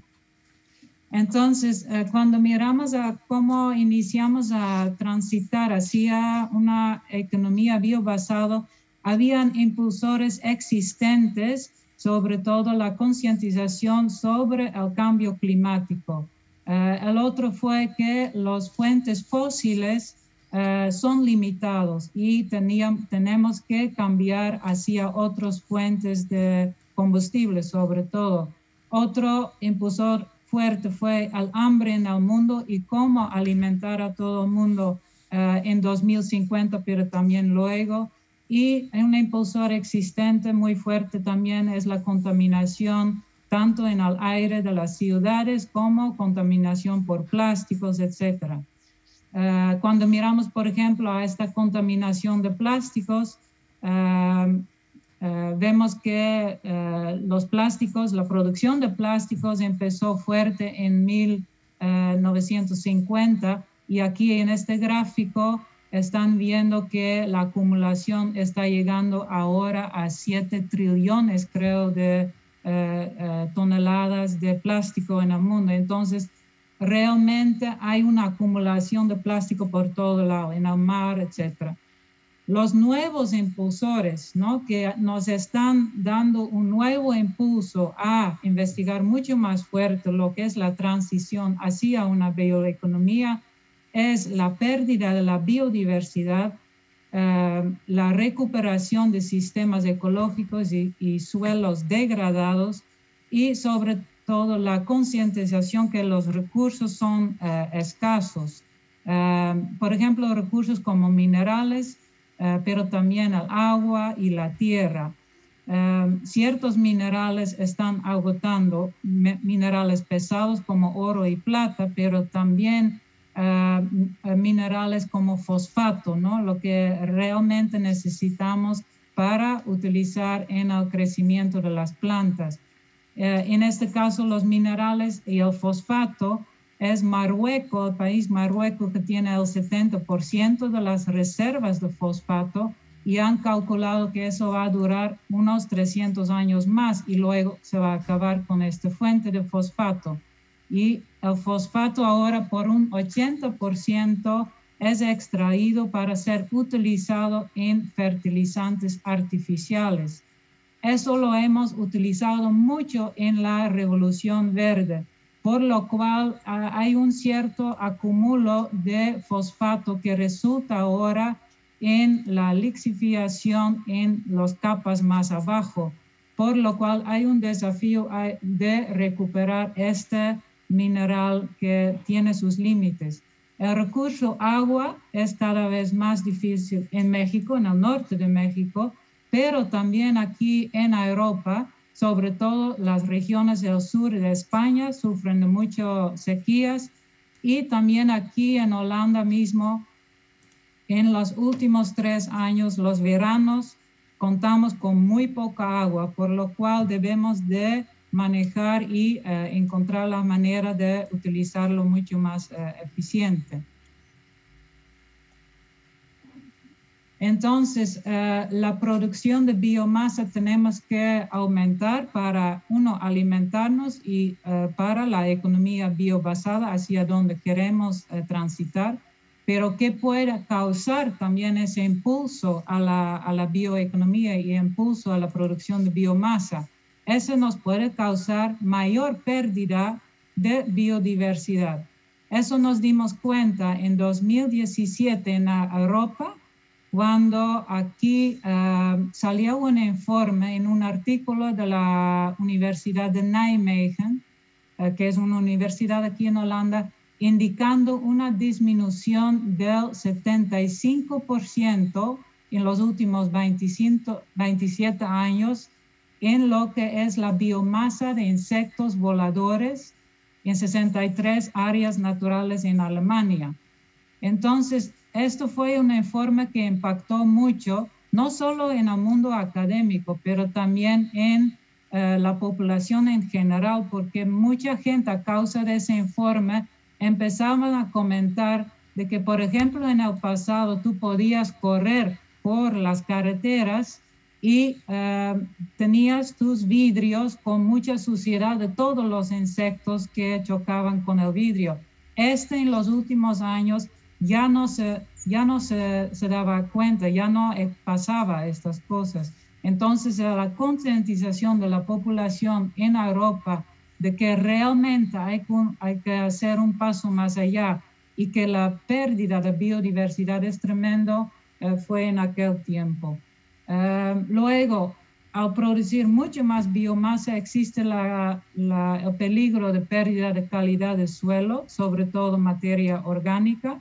Entonces, eh, cuando miramos a cómo iniciamos a transitar hacia una economía biobasada, habían impulsores existentes, sobre todo la concientización sobre el cambio climático. Eh, el otro fue que los fuentes fósiles Uh, son limitados y teníamos, tenemos que cambiar hacia otras fuentes de combustible, sobre todo. Otro impulsor fuerte fue el hambre en el mundo y cómo alimentar a todo el mundo uh, en dos mil cincuenta, pero también luego. Y un impulsor existente muy fuerte también es la contaminación, tanto en el aire de las ciudades como contaminación por plásticos, etcétera. Uh, cuando miramos, por ejemplo, a esta contaminación de plásticos, uh, uh, vemos que uh, los plásticos, la producción de plásticos empezó fuerte en mil novecientos cincuenta y aquí en este gráfico están viendo que la acumulación está llegando ahora a siete trillones, creo, de uh, uh, toneladas de plástico en el mundo. Entonces, realmente hay una acumulación de plástico por todo lado, en el mar, etcétera. Los nuevos impulsores, ¿no? Que nos están dando un nuevo impulso a investigar mucho más fuerte lo que es la transición hacia una bioeconomía, es la pérdida de la biodiversidad, eh, la recuperación de sistemas ecológicos y, y suelos degradados y sobre todo todo la concientización que los recursos son uh, escasos. Uh, por ejemplo, recursos como minerales, uh, pero también el agua y la tierra. Uh, ciertos minerales están agotando, minerales pesados como oro y plata, pero también uh, minerales como fosfato, ¿no? Lo que realmente necesitamos para utilizar en el crecimiento de las plantas. Eh, en este caso, los minerales y el fosfato es Marruecos, el país Marruecos, que tiene el setenta por ciento de las reservas de fosfato y han calculado que eso va a durar unos trescientos años más y luego se va a acabar con esta fuente de fosfato. Y el fosfato ahora por un ochenta por ciento es extraído para ser utilizado en fertilizantes artificiales. Eso lo hemos utilizado mucho en la Revolución Verde, por lo cual uh, hay un cierto acúmulo de fosfato que resulta ahora en la lixificación en las capas más abajo, por lo cual hay un desafío de recuperar este mineral que tiene sus límites. El recurso agua es cada vez más difícil en México, en el norte de México, pero también aquí en Europa, sobre todo las regiones del sur de España sufren de muchas sequías, y también aquí en Holanda mismo, en los últimos tres años, los veranos, contamos con muy poca agua, por lo cual debemos de manejar y eh, encontrar la manera de utilizarlo mucho más eh, eficiente. Entonces, eh, la producción de biomasa tenemos que aumentar para, uno, alimentarnos y eh, para la economía biobasada hacia donde queremos eh, transitar, pero que pueda causar también ese impulso a la, a la bioeconomía y impulso a la producción de biomasa. Eso nos puede causar mayor pérdida de biodiversidad. Eso nos dimos cuenta en dos mil diecisiete en Europa, cuando aquí uh, salió un informe en un artículo de la Universidad de Nijmegen, uh, que es una universidad aquí en Holanda, indicando una disminución del setenta y cinco por ciento en los últimos veinticinco, veintisiete años en lo que es la biomasa de insectos voladores en sesenta y tres áreas naturales en Alemania. Entonces, esto fue un informe que impactó mucho, no solo en el mundo académico, pero también en uh, la población en general, porque mucha gente a causa de ese informe empezaban a comentar de que, por ejemplo, en el pasado tú podías correr por las carreteras y uh, tenías tus vidrios con mucha suciedad de todos los insectos que chocaban con el vidrio. Este en los últimos años ya no se, ya no se, se daba cuenta, ya no pasaba estas cosas. Entonces, la concientización de la población en Europa de que realmente hay, hay que hacer un paso más allá y que la pérdida de biodiversidad es tremendo, eh, fue en aquel tiempo. Uh, luego, al producir mucho más biomasa, existe la, la, el peligro de pérdida de calidad de suelo, sobre todo materia orgánica,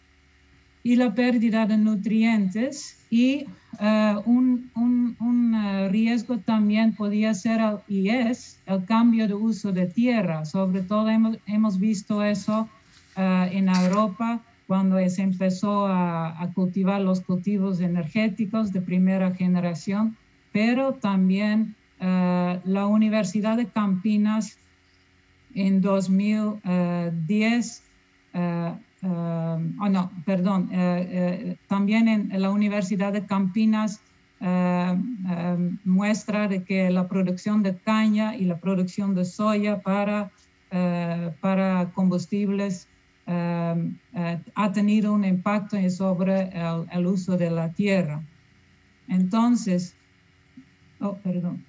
y la pérdida de nutrientes, y uh, un, un, un uh, riesgo también podía ser y es el cambio de uso de tierra. Sobre todo hemos, hemos visto eso uh, en Europa cuando se empezó a, a cultivar los cultivos energéticos de primera generación, pero también uh, la Universidad de Campinas en dos mil diez uh, Uh, oh no, perdón, uh, uh, también en, en la Universidad de Campinas uh, uh, muestra de que la producción de caña y la producción de soya para, uh, para combustibles uh, uh, ha tenido un impacto sobre el, el uso de la tierra. Entonces, oh, perdón.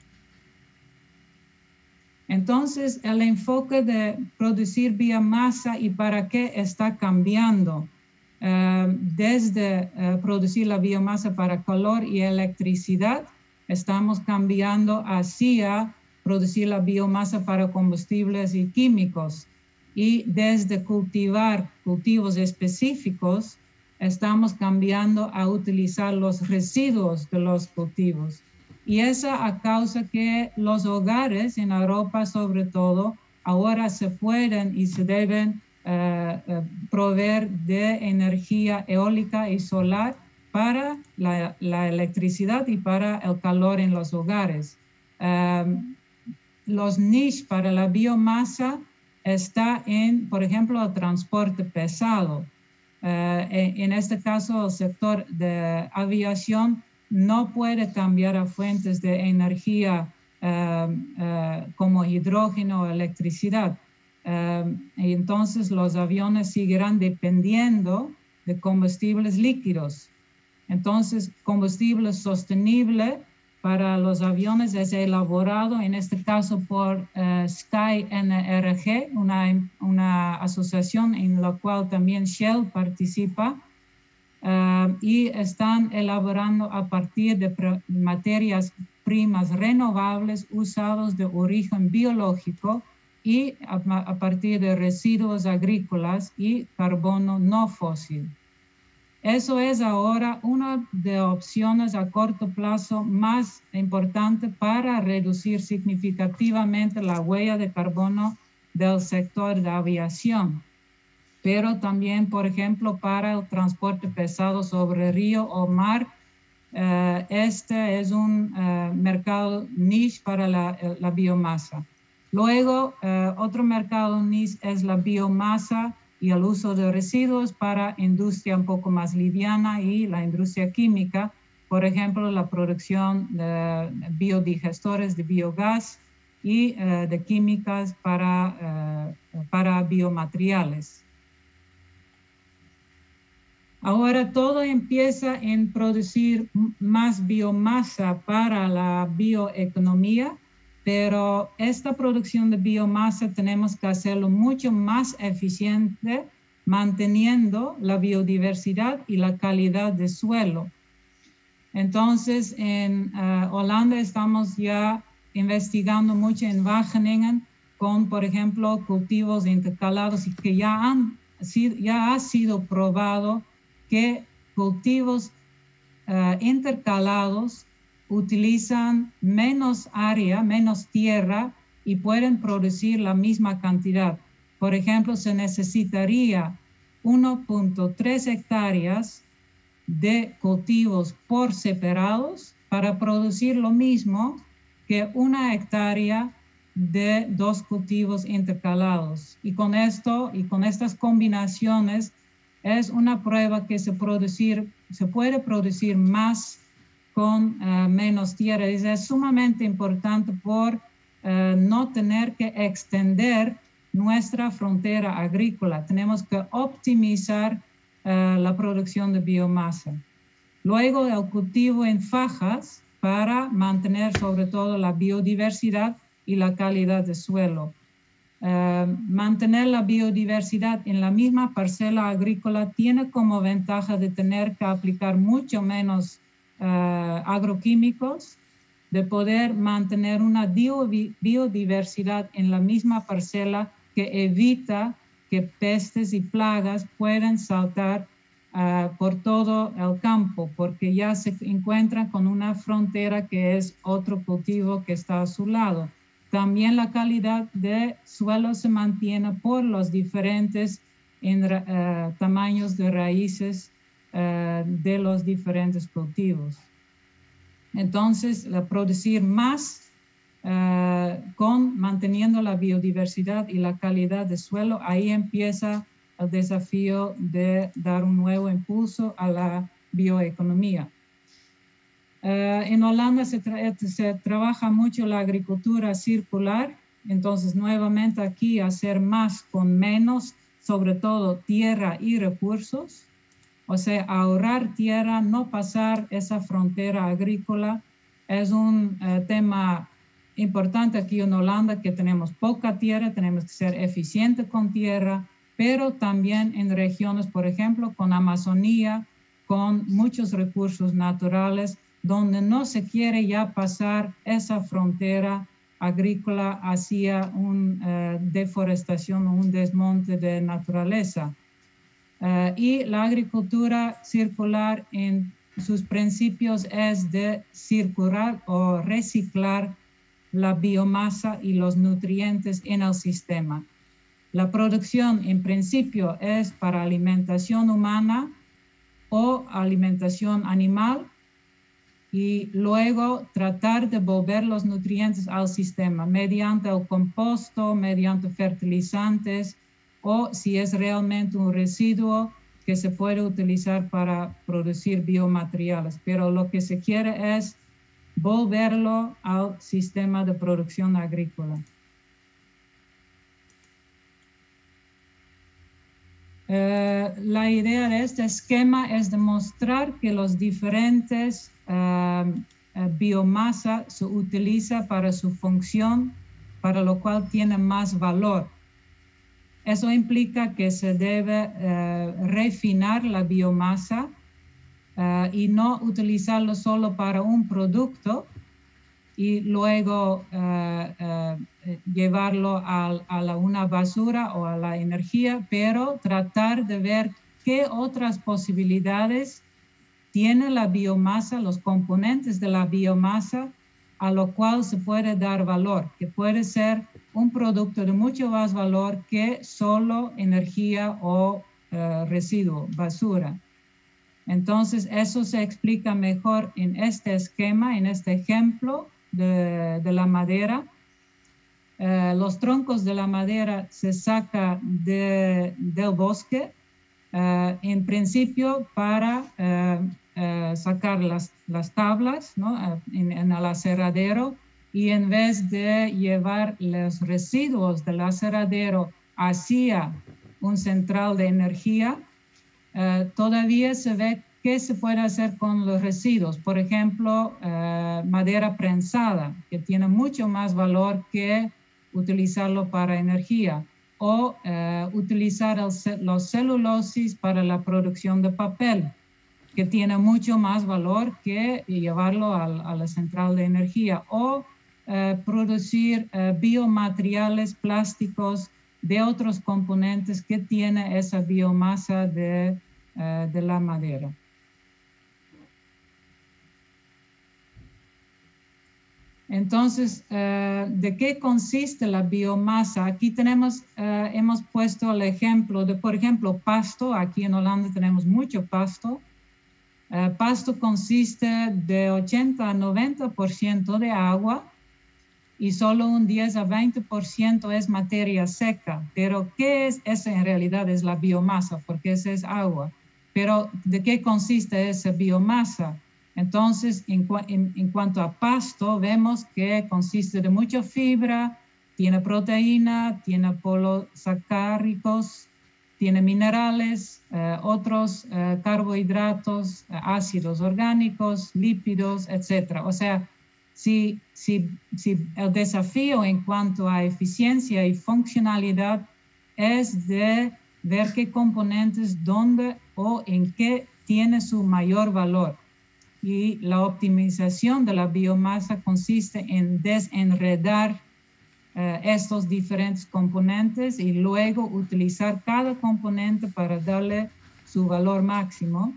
Entonces, el enfoque de producir biomasa y para qué está cambiando. Uh, desde uh, producir la biomasa para calor y electricidad, estamos cambiando hacia producir la biomasa para combustibles y químicos. Y desde cultivar cultivos específicos, estamos cambiando a utilizar los residuos de los cultivos. Y esa a causa que los hogares en Europa, sobre todo, ahora se pueden y se deben uh, uh, proveer de energía eólica y solar para la, la electricidad y para el calor en los hogares. Um, los nichos para la biomasa está en, por ejemplo, el transporte pesado. Uh, en, en este caso, el sector de aviación no puede cambiar a fuentes de energía uh, uh, como hidrógeno o electricidad. Uh, y entonces los aviones seguirán dependiendo de combustibles líquidos. Entonces, combustible sostenible para los aviones es elaborado, en este caso por uh, Sky N R G, una, una asociación en la cual también Shell participa. Uh, y están elaborando a partir de materias primas renovables usadas de origen biológico y a, a partir de residuos agrícolas y carbono no fósil. Eso es ahora una de las opciones a corto plazo más importante para reducir significativamente la huella de carbono del sector de aviación, pero también, por ejemplo, para el transporte pesado sobre río o mar. Uh, este es un uh, mercado niche para la, la biomasa. Luego, uh, otro mercado niche es la biomasa y el uso de residuos para industria un poco más liviana y la industria química, por ejemplo, la producción de biodigestores de biogás y uh, de químicas para, uh, para biomateriales. Ahora todo empieza en producir más biomasa para la bioeconomía, pero esta producción de biomasa tenemos que hacerlo mucho más eficiente, manteniendo la biodiversidad y la calidad del suelo. Entonces, en uh, Holanda estamos ya investigando mucho en Wageningen con, por ejemplo, cultivos intercalados y que ya, han, ya ha sido probado que cultivos uh, intercalados utilizan menos área, menos tierra y pueden producir la misma cantidad. Por ejemplo, se necesitaría uno punto tres hectáreas de cultivos por separados para producir lo mismo que una hectárea de dos cultivos intercalados. Y con esto y con estas combinaciones es una prueba que se, producir, se puede producir más con uh, menos tierra. Es, es sumamente importante por uh, no tener que extender nuestra frontera agrícola. Tenemos que optimizar uh, la producción de biomasa. Luego el cultivo en fajas para mantener sobre todo la biodiversidad y la calidad del suelo. Uh, mantener la biodiversidad en la misma parcela agrícola tiene como ventaja de tener que aplicar mucho menos uh, agroquímicos, de poder mantener una biodiversidad en la misma parcela que evita que pestes y plagas puedan saltar uh, por todo el campo, porque ya se encuentran con una frontera que es otro cultivo que está a su lado. También la calidad de suelo se mantiene por los diferentes en, uh, tamaños de raíces uh, de los diferentes cultivos. Entonces, la producir más uh, con manteniendo la biodiversidad y la calidad del suelo, ahí empieza el desafío de dar un nuevo impulso a la bioeconomía. Uh, en Holanda se, tra se trabaja mucho la agricultura circular, entonces nuevamente aquí hacer más con menos, sobre todo tierra y recursos, o sea, ahorrar tierra, no pasar esa frontera agrícola, es un uh, tema importante aquí en Holanda, que tenemos poca tierra, tenemos que ser eficientes con tierra, pero también en regiones, por ejemplo, con Amazonía, con muchos recursos naturales, donde no se quiere ya pasar esa frontera agrícola hacia una uh, deforestación o un desmonte de naturaleza. Uh, y la agricultura circular en sus principios es de circular o reciclar la biomasa y los nutrientes en el sistema. La producción en principio es para alimentación humana o alimentación animal, y luego tratar de volver los nutrientes al sistema mediante el composto, mediante fertilizantes, o si es realmente un residuo que se puede utilizar para producir biomateriales. Pero lo que se quiere es volverlo al sistema de producción agrícola. Uh, la idea de este esquema es demostrar que los diferentes uh, uh, biomasa se utiliza para su función, para lo cual tiene más valor. Eso implica que se debe uh, refinar la biomasa uh, y no utilizarlo solo para un producto, y luego uh, uh, llevarlo a, a la, una basura o a la energía, pero tratar de ver qué otras posibilidades tiene la biomasa, los componentes de la biomasa, a lo cual se puede dar valor, que puede ser un producto de mucho más valor que solo energía o uh, residuo, basura. Entonces, eso se explica mejor en este esquema, en este ejemplo de, de la madera. Uh, los troncos de la madera se sacan de, del bosque, uh, en principio para uh, uh, sacar las, las tablas, ¿no? uh, en, en el aserradero, y en vez de llevar los residuos del aserradero hacia un central de energía, Uh, todavía se ve qué se puede hacer con los residuos. Por ejemplo, uh, madera prensada, que tiene mucho más valor que utilizarlo para energía. O uh, utilizar el, los celulosis para la producción de papel, que tiene mucho más valor que llevarlo a, a la central de energía. O uh, producir uh, biomateriales plásticos de otros componentes que tiene esa biomasa de, uh, de la madera. Entonces, uh, ¿de qué consiste la biomasa? Aquí tenemos, uh, hemos puesto el ejemplo de, por ejemplo, pasto. Aquí en Holanda tenemos mucho pasto. Uh, pasto consiste de ochenta a noventa por ciento de agua, y solo un diez a veinte por ciento es materia seca. Pero ¿qué es? Esa en realidad es la biomasa, porque esa es agua. Pero ¿de qué consiste esa biomasa? Entonces, en, en, en cuanto a pasto, vemos que consiste de mucha fibra, tiene proteína, tiene polisacáridos, tiene minerales, eh, otros eh, carbohidratos, eh, ácidos orgánicos, lípidos, etcétera. O sea, Si, si, si el desafío en cuanto a eficiencia y funcionalidad es de ver qué componentes, dónde o en qué tiene su mayor valor. Y la optimización de la biomasa consiste en desenredar uh, estos diferentes componentes y luego utilizar cada componente para darle su valor máximo.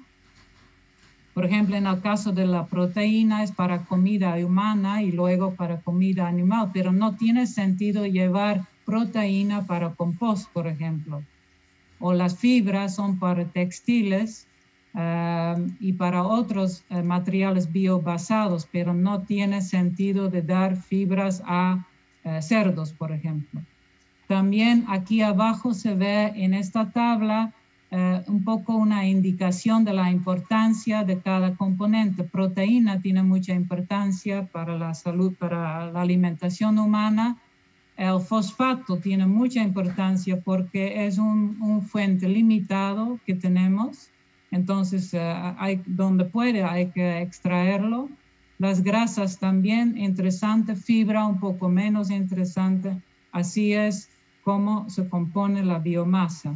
Por ejemplo, en el caso de la proteína es para comida humana y luego para comida animal, pero no tiene sentido llevar proteína para compost, por ejemplo. O las fibras son para textiles uh, y para otros uh, materiales biobasados, pero no tiene sentido de dar fibras a uh, cerdos, por ejemplo. También aquí abajo se ve en esta tabla Uh, un poco una indicación de la importancia de cada componente. Proteína tiene mucha importancia para la salud, para la alimentación humana. El fosfato tiene mucha importancia porque es un, un fuente limitado que tenemos. Entonces, uh, hay, donde puede hay que extraerlo. Las grasas también, interesante. Fibra un poco menos interesante. Así es como se compone la biomasa.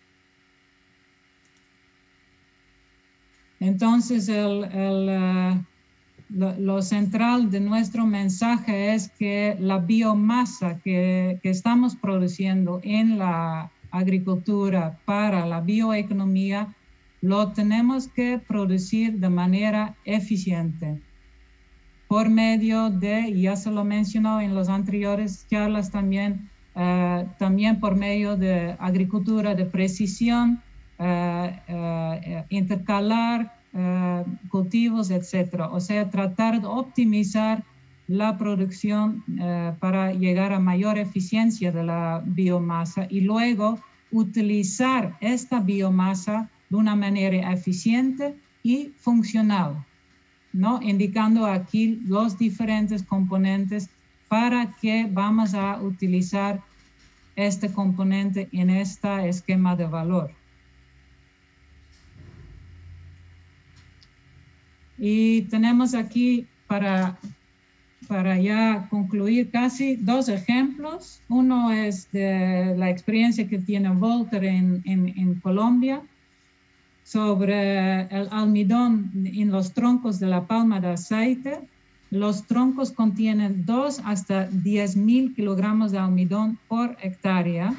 Entonces, el, el, uh, lo, lo central de nuestro mensaje es que la biomasa que, que estamos produciendo en la agricultura para la bioeconomía, lo tenemos que producir de manera eficiente por medio de, ya se lo mencionó en las anteriores charlas también, uh, también por medio de agricultura de precisión, Uh, uh, intercalar uh, cultivos, etcétera. O sea, tratar de optimizar la producción uh, para llegar a mayor eficiencia de la biomasa y luego utilizar esta biomasa de una manera eficiente y funcional, ¿no? Indicando aquí los diferentes componentes para que vamos a utilizar este componente en este esquema de valor. Y tenemos aquí para, para ya concluir casi dos ejemplos. Uno es de la experiencia que tiene Walter en, en, en Colombia sobre el almidón en los troncos de la palma de aceite. los troncos contienen dos hasta diez mil kilogramos de almidón por hectárea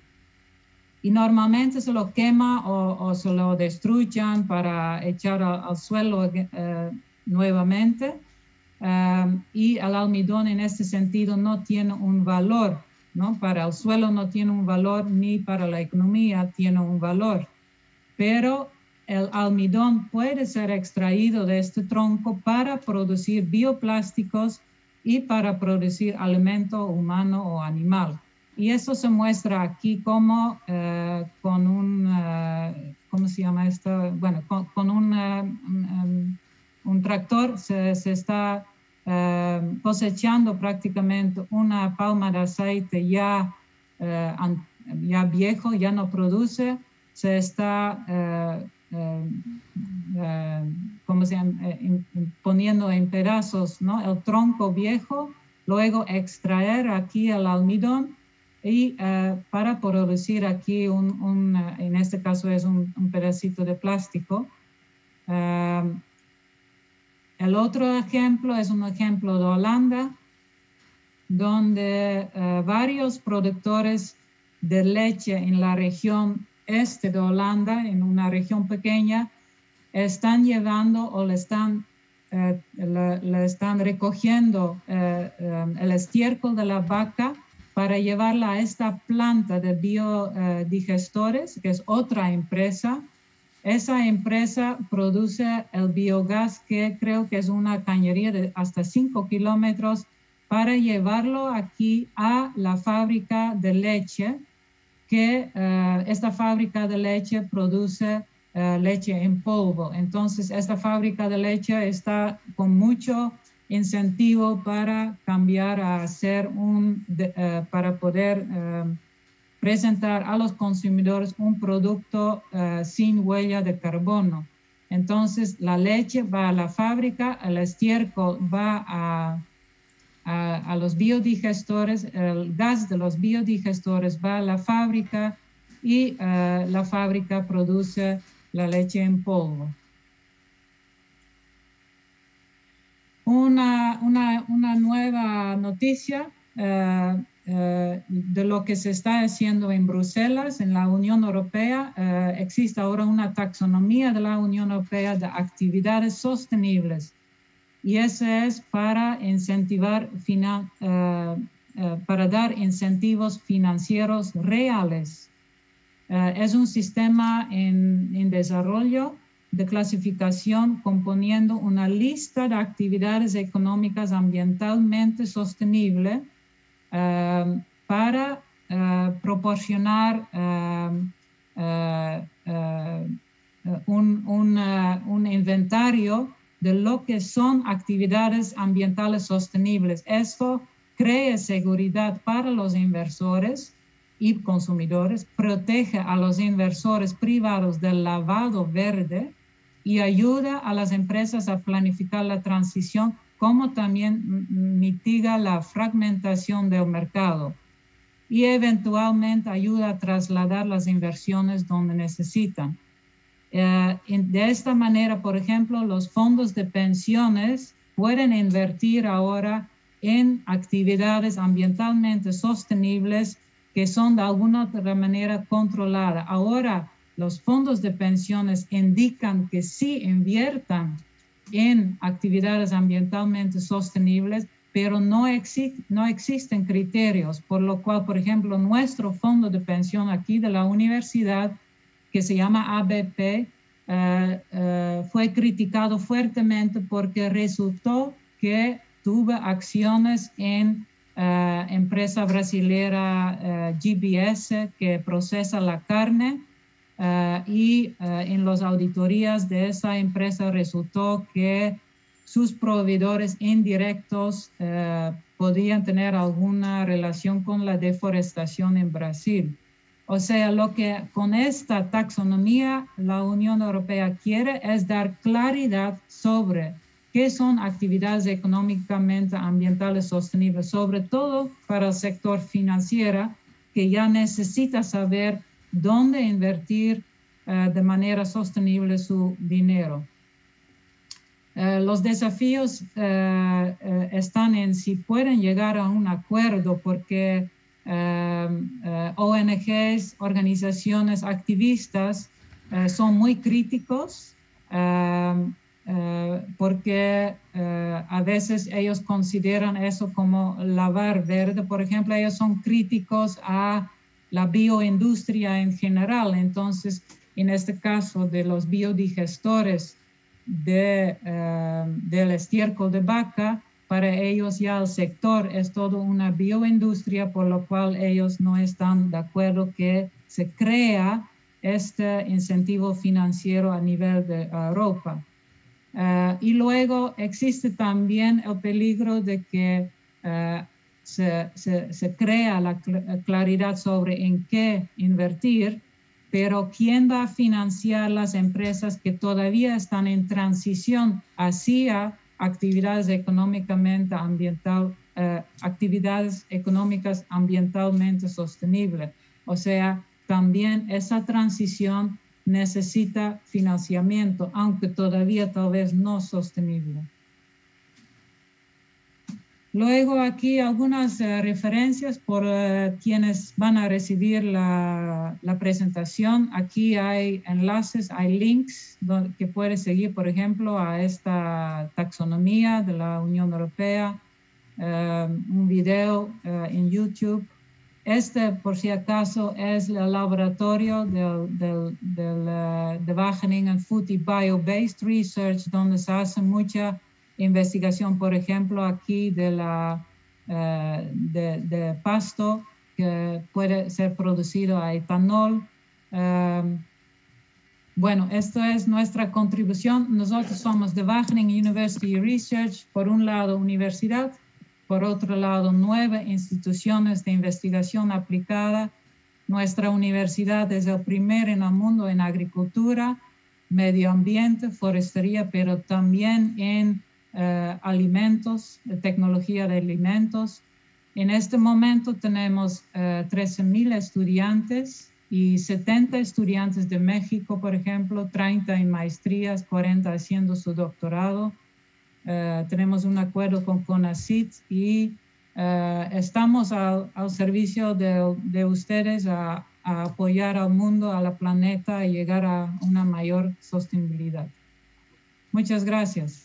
y normalmente se lo quema o, o se lo destruyen para echar al, al suelo eh, nuevamente. Um, y el almidón en este sentido no tiene un valor, ¿no? Para el suelo no tiene un valor, ni para la economía tiene un valor. Pero el almidón puede ser extraído de este tronco para producir bioplásticos y para producir alimento humano o animal. Y eso se muestra aquí como uh, con un, uh, ¿cómo se llama esto? Bueno, con, con un, uh, um, un tractor se, se está uh, cosechando prácticamente una palma de aceite ya, uh, ya viejo, ya no produce, se está uh, Uh, uh, ¿cómo se llama? Uh, in, poniendo en pedazos, ¿no? El tronco viejo, luego extraer aquí el almidón y uh, para producir aquí un, un uh, en este caso es un, un pedacito de plástico. Uh, el otro ejemplo es un ejemplo de Holanda, donde uh, varios productores de leche en la región este de Holanda, en una región pequeña, están llevando o le están, eh, le, le están recogiendo eh, eh, el estiércol de la vaca para llevarla a esta planta de biodigestores, eh, que es otra empresa. Esa empresa produce el biogás, que creo que es una cañería de hasta cinco kilómetros, para llevarlo aquí a la fábrica de leche, que uh, esta fábrica de leche produce uh, leche en polvo. Entonces, esta fábrica de leche está con mucho incentivo para cambiar a hacer un, de, uh, para poder uh, presentar a los consumidores un producto uh, sin huella de carbono. Entonces, la leche va a la fábrica, el estiércol va a A, a los biodigestores, el gas de los biodigestores va a la fábrica y uh, la fábrica produce la leche en polvo. Una, una, una nueva noticia uh, uh, de lo que se está haciendo en Bruselas, en la Unión Europea. Uh, existe ahora una taxonomía de la Unión Europea de actividades sostenibles. Y ese es para incentivar, uh, uh, para dar incentivos financieros reales. Uh, es un sistema en, en desarrollo de clasificación componiendo una lista de actividades económicas ambientalmente sostenibles uh, para uh, proporcionar uh, uh, uh, un, un, uh, un inventario de lo que son actividades ambientales sostenibles. Esto crea seguridad para los inversores y consumidores, protege a los inversores privados del lavado verde y ayuda a las empresas a planificar la transición, como también mitiga la fragmentación del mercado y eventualmente ayuda a trasladar las inversiones donde necesitan. Uh, de esta manera, por ejemplo, los fondos de pensiones pueden invertir ahora en actividades ambientalmente sostenibles que son de alguna otra manera controladas. Ahora, los fondos de pensiones indican que sí inviertan en actividades ambientalmente sostenibles, pero no, exi no existen criterios, por lo cual, por ejemplo, nuestro fondo de pensión aquí de la universidad, que se llama A B P, uh, uh, fue criticado fuertemente porque resultó que tuvo acciones en uh, empresa brasilera uh, G B S, que procesa la carne, uh, y uh, en las auditorías de esa empresa resultó que sus proveedores indirectos uh, podían tener alguna relación con la deforestación en Brasil. O sea, lo que con esta taxonomía la Unión Europea quiere es dar claridad sobre qué son actividades económicamente ambientales sostenibles, sobre todo para el sector financiero, que ya necesita saber dónde invertir uh, de manera sostenible su dinero. Uh, los desafíos uh, uh, están en si pueden llegar a un acuerdo, porque uh, uh, O N Ges, organizaciones activistas, uh, son muy críticos, uh, uh, porque uh, a veces ellos consideran eso como lavar verde. Por ejemplo, ellos son críticos a la bioindustria en general. Entonces, en este caso de los biodigestores, De, uh, del estiércol de vaca, para ellos ya el sector es todo una bioindustria, por lo cual ellos no están de acuerdo que se crea este incentivo financiero a nivel de Europa. Uh, y luego existe también el peligro de que uh, se, se, se crea la claridad sobre en qué invertir, pero ¿quién va a financiar las empresas que todavía están en transición hacia actividades económicamente ambiental, eh, actividades económicas ambientalmente sostenibles? O sea, también esa transición necesita financiamiento, aunque todavía tal vez no sostenible. Luego aquí algunas uh, referencias por uh, quienes van a recibir la, la presentación. Aquí hay enlaces, hay links donde, que puede seguir, por ejemplo, a esta taxonomía de la Unión Europea, uh, un video uh, en YouTube. Este, por si acaso, es el laboratorio del, del, del, uh, de Wageningen Food y Bio-Based Research, donde se hace mucha investigación, por ejemplo, aquí de, la, uh, de, de pasto que puede ser producido a etanol. Um, bueno, esto es nuestra contribución. Nosotros somos de Wageningen University Research, por un lado universidad, por otro lado nueve instituciones de investigación aplicada. Nuestra universidad es el primero en el mundo en agricultura, medio ambiente, forestería, pero también en Uh, alimentos, de tecnología de alimentos. En este momento tenemos uh, trece mil estudiantes y setenta estudiantes de México, por ejemplo, treinta en maestrías, cuarenta haciendo su doctorado. Uh, tenemos un acuerdo con CONACYT y uh, estamos al, al servicio de, de ustedes a, a apoyar al mundo, a la planeta y llegar a una mayor sostenibilidad. Muchas gracias.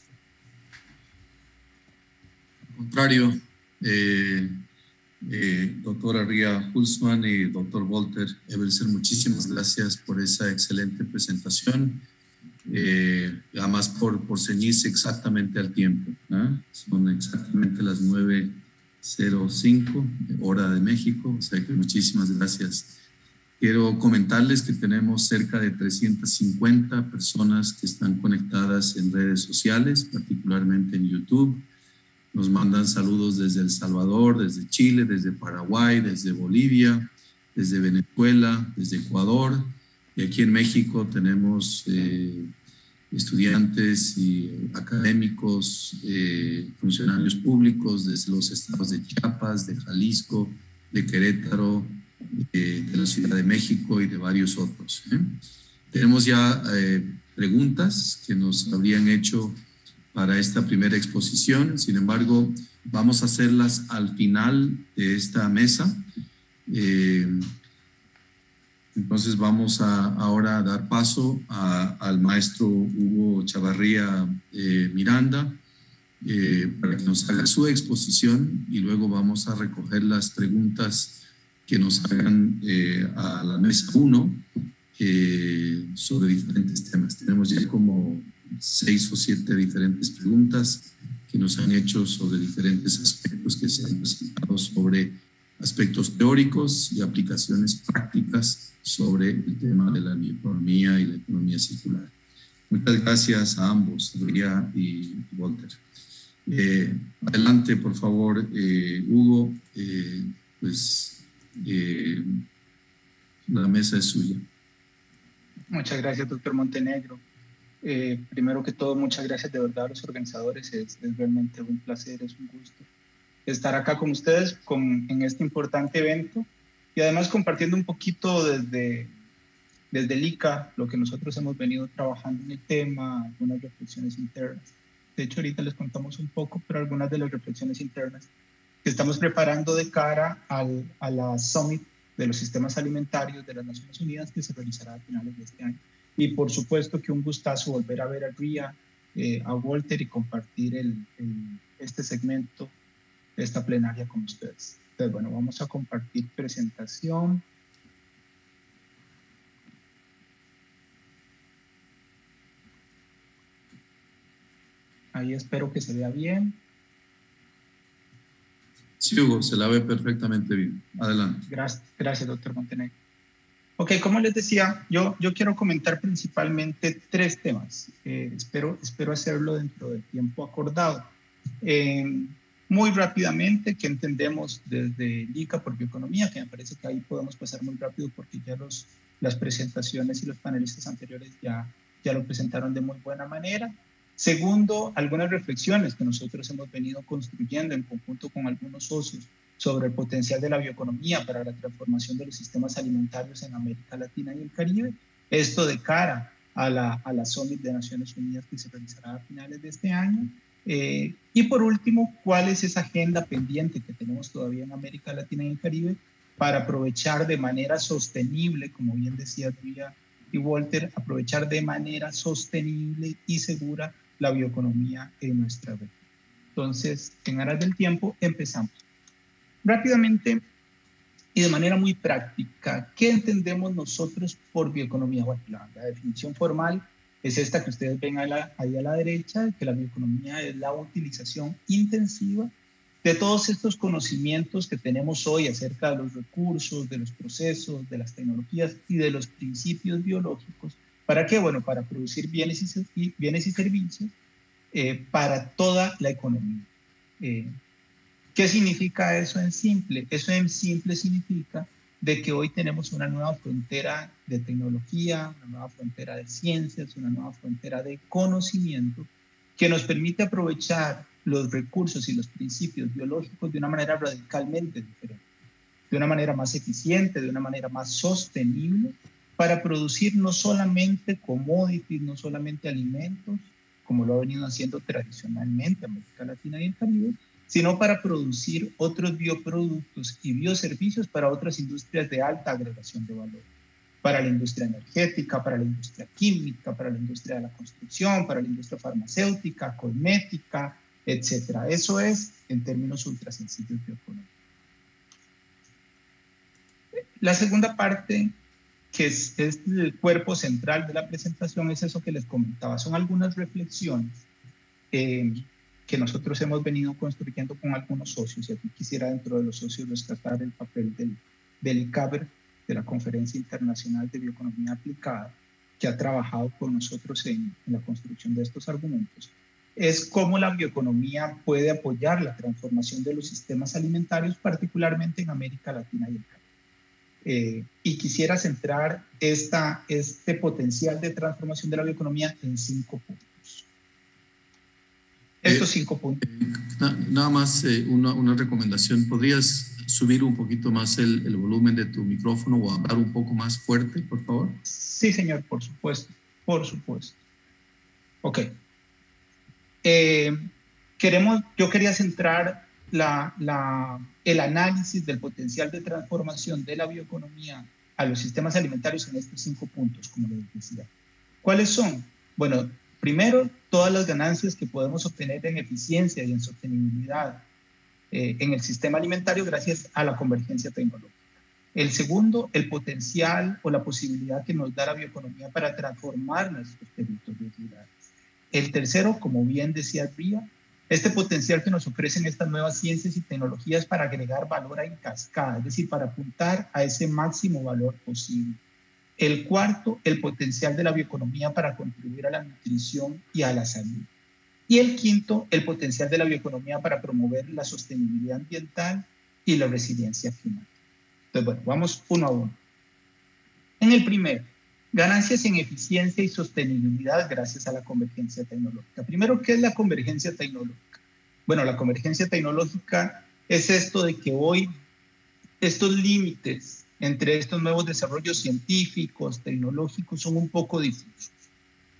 Contrario, eh, eh, doctora Ria Hulsmann y doctor Walter Everser, muchísimas gracias por esa excelente presentación, eh, además por, por ceñirse exactamente al tiempo, ¿eh? Son exactamente las nueve cero cinco, hora de México, o sea que muchísimas gracias. Quiero comentarles que tenemos cerca de trescientas cincuenta personas que están conectadas en redes sociales, particularmente en YouTube. Nos mandan saludos desde El Salvador, desde Chile, desde Paraguay, desde Bolivia, desde Venezuela, desde Ecuador. Y aquí en México tenemos eh, estudiantes y académicos, eh, funcionarios públicos desde los estados de Chiapas, de Jalisco, de Querétaro, eh, de la Ciudad de México y de varios otros. ¿eh? Tenemos ya eh, preguntas que nos habrían hecho para esta primera exposición. Sin embargo, vamos a hacerlas al final de esta mesa. Eh, entonces vamos a ahora a dar paso a, al maestro Hugo Chavarría eh, Miranda eh, para que nos haga su exposición y luego vamos a recoger las preguntas que nos hagan eh, a la mesa uno eh, sobre diferentes temas. Tenemos ya como seis o siete diferentes preguntas que nos han hecho sobre diferentes aspectos que se han presentado sobre aspectos teóricos y aplicaciones prácticas sobre el tema de la bioeconomía y la economía circular. Muchas gracias a ambos, Ria y Walter. Eh, adelante, por favor, eh, Hugo, eh, pues eh, la mesa es suya. Muchas gracias, doctor Montenegro. Eh, primero que todo, muchas gracias de verdad a los organizadores. Es, es realmente un placer, es un gusto estar acá con ustedes con, en este importante evento y además compartiendo un poquito desde, desde el I C A lo que nosotros hemos venido trabajando en el tema, algunas reflexiones internas. De hecho, ahorita les contamos un poco, pero algunas de las reflexiones internas que estamos preparando de cara al, a la Summit de los Sistemas Alimentarios de las Naciones Unidas que se realizará a finales de este año. Y por supuesto que un gustazo volver a ver a Ria, eh, a Walter y compartir el, el, este segmento, esta plenaria con ustedes. Entonces, bueno, vamos a compartir presentación. Ahí espero que se vea bien. Sí, Hugo, se la ve perfectamente bien. Adelante. Gracias, gracias doctor Montenegro. Ok, como les decía, yo, yo quiero comentar principalmente tres temas. Eh, espero, espero hacerlo dentro del tiempo acordado. Eh, muy rápidamente, ¿qué entendemos desde el I C A por bioeconomía? Que me parece que ahí podemos pasar muy rápido porque ya los, las presentaciones y los panelistas anteriores ya, ya lo presentaron de muy buena manera. Segundo, algunas reflexiones que nosotros hemos venido construyendo en conjunto con algunos socios sobre el potencial de la bioeconomía para la transformación de los sistemas alimentarios en América Latina y el Caribe. Esto de cara a la, a la Summit de Naciones Unidas que se realizará a finales de este año. Eh, y por último, ¿cuál es esa agenda pendiente que tenemos todavía en América Latina y el Caribe para aprovechar de manera sostenible, como bien decía Ria y Walter, aprovechar de manera sostenible y segura la bioeconomía en nuestra región? Entonces, en aras del tiempo, empezamos. Rápidamente y de manera muy práctica, ¿qué entendemos nosotros por bioeconomía? Bueno, la, la definición formal es esta que ustedes ven a la, ahí a la derecha, que la bioeconomía es la utilización intensiva de todos estos conocimientos que tenemos hoy acerca de los recursos, de los procesos, de las tecnologías y de los principios biológicos. ¿Para qué? Bueno, para producir bienes y, bienes y servicios eh, para toda la economía. Eh, ¿Qué significa eso en simple? Eso en simple significa de que hoy tenemos una nueva frontera de tecnología, una nueva frontera de ciencias, una nueva frontera de conocimiento que nos permite aprovechar los recursos y los principios biológicos de una manera radicalmente diferente, de una manera más eficiente, de una manera más sostenible, para producir no solamente commodities, no solamente alimentos, como lo ha venido haciendo tradicionalmente América Latina y el Caribe, sino para producir otros bioproductos y bioservicios para otras industrias de alta agregación de valor, para la industria energética, para la industria química, para la industria de la construcción, para la industria farmacéutica, cosmética, etcétera. Eso es en términos ultra sencillos bioeconómicos. La segunda parte, que es, es el cuerpo central de la presentación, es eso que les comentaba. Son algunas reflexiones eh, que nosotros hemos venido construyendo con algunos socios, y aquí quisiera dentro de los socios rescatar el papel del, del I C A B E R, de la Conferencia Internacional de Bioeconomía Aplicada, que ha trabajado con nosotros en, en la construcción de estos argumentos, es cómo la bioeconomía puede apoyar la transformación de los sistemas alimentarios, particularmente en América Latina y el Caribe. Eh, y quisiera centrar esta, este potencial de transformación de la bioeconomía en cinco puntos. Estos cinco puntos. Eh, nada más eh, una, una recomendación. ¿Podrías subir un poquito más el, el volumen de tu micrófono o hablar un poco más fuerte, por favor? Sí, señor, por supuesto. Por supuesto. Ok. Eh, queremos, yo quería centrar la, la, el análisis del potencial de transformación de la bioeconomía a los sistemas alimentarios en estos cinco puntos, como les decía. ¿Cuáles son? Bueno, primero, todas las ganancias que podemos obtener en eficiencia y en sostenibilidad eh, en el sistema alimentario gracias a la convergencia tecnológica. El segundo, el potencial o la posibilidad que nos da la bioeconomía para transformar nuestros territorios rurales. El tercero, como bien decía Ria, este potencial que nos ofrecen estas nuevas ciencias y tecnologías para agregar valor en cascada, es decir, para apuntar a ese máximo valor posible. El cuarto, el potencial de la bioeconomía para contribuir a la nutrición y a la salud. Y el quinto, el potencial de la bioeconomía para promover la sostenibilidad ambiental y la resiliencia climática. Entonces, bueno, vamos uno a uno. En el primero, ganancias en eficiencia y sostenibilidad gracias a la convergencia tecnológica. Primero, ¿qué es la convergencia tecnológica? Bueno, la convergencia tecnológica es esto de que hoy estos límites entre estos nuevos desarrollos científicos, tecnológicos, son un poco difusos.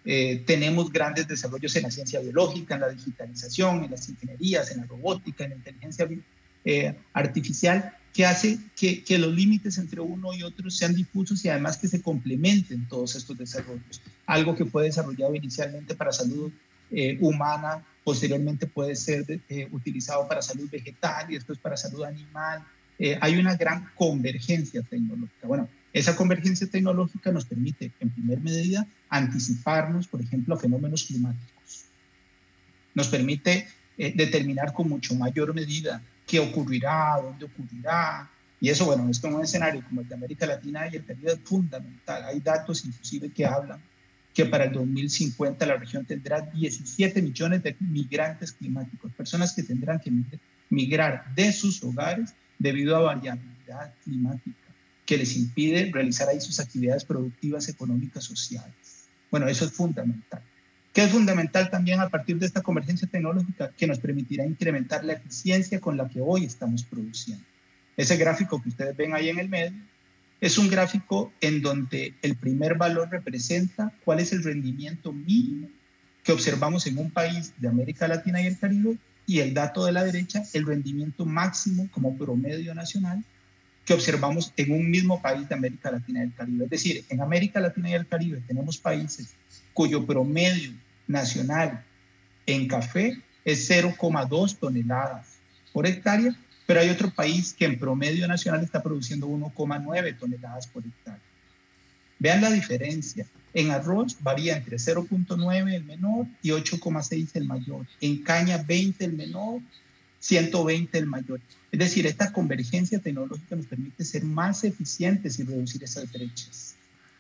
Eh, tenemos grandes desarrollos en la ciencia biológica, en la digitalización, en las ingenierías, en la robótica, en la inteligencia eh, artificial, que hace que, que los límites entre uno y otro sean difusos y además que se complementen todos estos desarrollos. Algo que fue desarrollado inicialmente para salud eh, humana, posteriormente puede ser eh, utilizado para salud vegetal y después para salud animal. Eh, hay una gran convergencia tecnológica. Bueno, esa convergencia tecnológica nos permite, en primer medida, anticiparnos, por ejemplo, a fenómenos climáticos. Nos permite eh, determinar con mucho mayor medida qué ocurrirá, dónde ocurrirá. Y eso, bueno, esto en un escenario como el de América Latina y el Caribe es fundamental. Hay datos inclusive que hablan que para el dos mil cincuenta la región tendrá diecisiete millones de migrantes climáticos, personas que tendrán que migrar de sus hogares debido a variabilidad climática que les impide realizar ahí sus actividades productivas, económicas, sociales. Bueno, eso es fundamental. ¿Qué es fundamental también a partir de esta convergencia tecnológica? Que nos permitirá incrementar la eficiencia con la que hoy estamos produciendo. Ese gráfico que ustedes ven ahí en el medio es un gráfico en donde el primer valor representa cuál es el rendimiento mínimo que observamos en un país de América Latina y el Caribe, y el dato de la derecha, el rendimiento máximo como promedio nacional que observamos en un mismo país de América Latina y el Caribe. Es decir, en América Latina y el Caribe tenemos países cuyo promedio nacional en café es cero coma dos toneladas por hectárea, pero hay otro país que en promedio nacional está produciendo uno coma nueve toneladas por hectárea. Vean la diferencia. En arroz varía entre cero coma nueve el menor y ocho coma seis el mayor. En caña veinte el menor, ciento veinte el mayor. Es decir, esta convergencia tecnológica nos permite ser más eficientes y reducir esas brechas.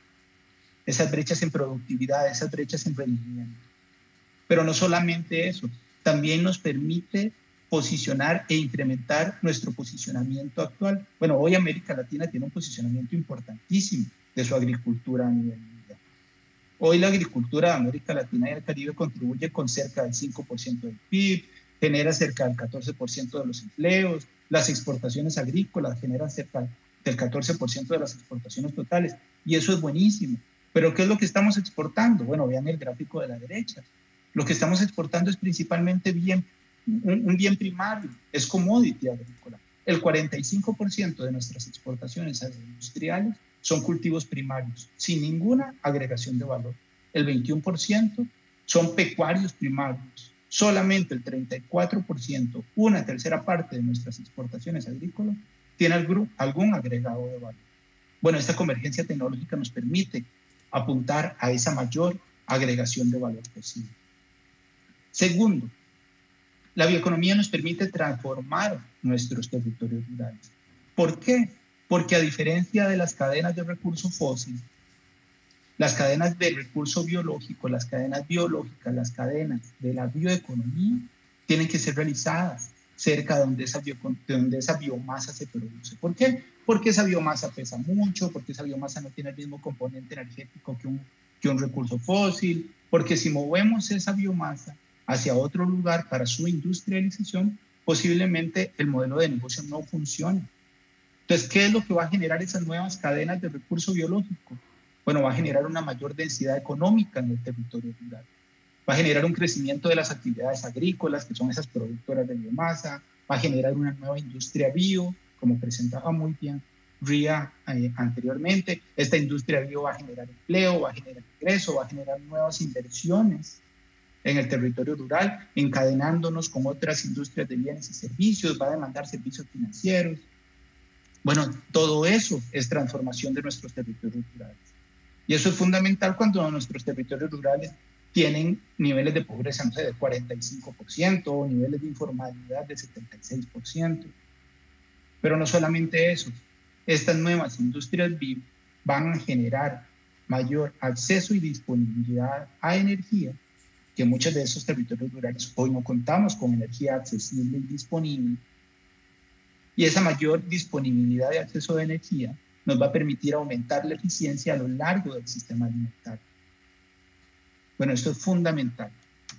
Esas brechas en productividad, esas brechas en rendimiento. Pero no solamente eso, también nos permite posicionar e incrementar nuestro posicionamiento actual. Bueno, hoy América Latina tiene un posicionamiento importantísimo de su agricultura a nivel mundial. Hoy la agricultura de América Latina y el Caribe contribuye con cerca del cinco por ciento del P I B, genera cerca del catorce por ciento de los empleos, las exportaciones agrícolas generan cerca del catorce por ciento de las exportaciones totales, y eso es buenísimo. Pero ¿qué es lo que estamos exportando? Bueno, vean el gráfico de la derecha. Lo que estamos exportando es principalmente bien, un, un bien primario, es commodity agrícola. El cuarenta y cinco por ciento de nuestras exportaciones agroindustriales son cultivos primarios, sin ninguna agregación de valor. El veintiuno por ciento son pecuarios primarios. Solamente el treinta y cuatro por ciento, una tercera parte de nuestras exportaciones agrícolas, tiene algún agregado de valor. Bueno, esta convergencia tecnológica nos permite apuntar a esa mayor agregación de valor posible. Segundo, la bioeconomía nos permite transformar nuestros territorios rurales. ¿Por qué? Porque a diferencia de las cadenas de recursos fósiles, las cadenas de recurso biológico, las cadenas biológicas, las cadenas de la bioeconomía tienen que ser realizadas cerca de donde esa, bio, de donde esa biomasa se produce. ¿Por qué? Porque esa biomasa pesa mucho, porque esa biomasa no tiene el mismo componente energético que un, que un recurso fósil, porque si movemos esa biomasa hacia otro lugar para su industrialización, posiblemente el modelo de negocio no funcione. Entonces, ¿qué es lo que va a generar esas nuevas cadenas de recurso biológico? Bueno, va a generar una mayor densidad económica en el territorio rural. Va a generar un crecimiento de las actividades agrícolas, que son esas productoras de biomasa. Va a generar una nueva industria bio, como presentaba muy bien Ria eh, anteriormente. Esta industria bio va a generar empleo, va a generar ingreso, va a generar nuevas inversiones en el territorio rural, encadenándonos con otras industrias de bienes y servicios, va a demandar servicios financieros. Bueno, todo eso es transformación de nuestros territorios rurales. Y eso es fundamental cuando nuestros territorios rurales tienen niveles de pobreza, no sé, de cuarenta y cinco por ciento, o niveles de informalidad de setenta y seis por ciento. Pero no solamente eso, estas nuevas industrias bio van a generar mayor acceso y disponibilidad a energía, que muchos de esos territorios rurales hoy no contamos con energía accesible y disponible. Y esa mayor disponibilidad de acceso de energía nos va a permitir aumentar la eficiencia a lo largo del sistema alimentario. Bueno, esto es fundamental.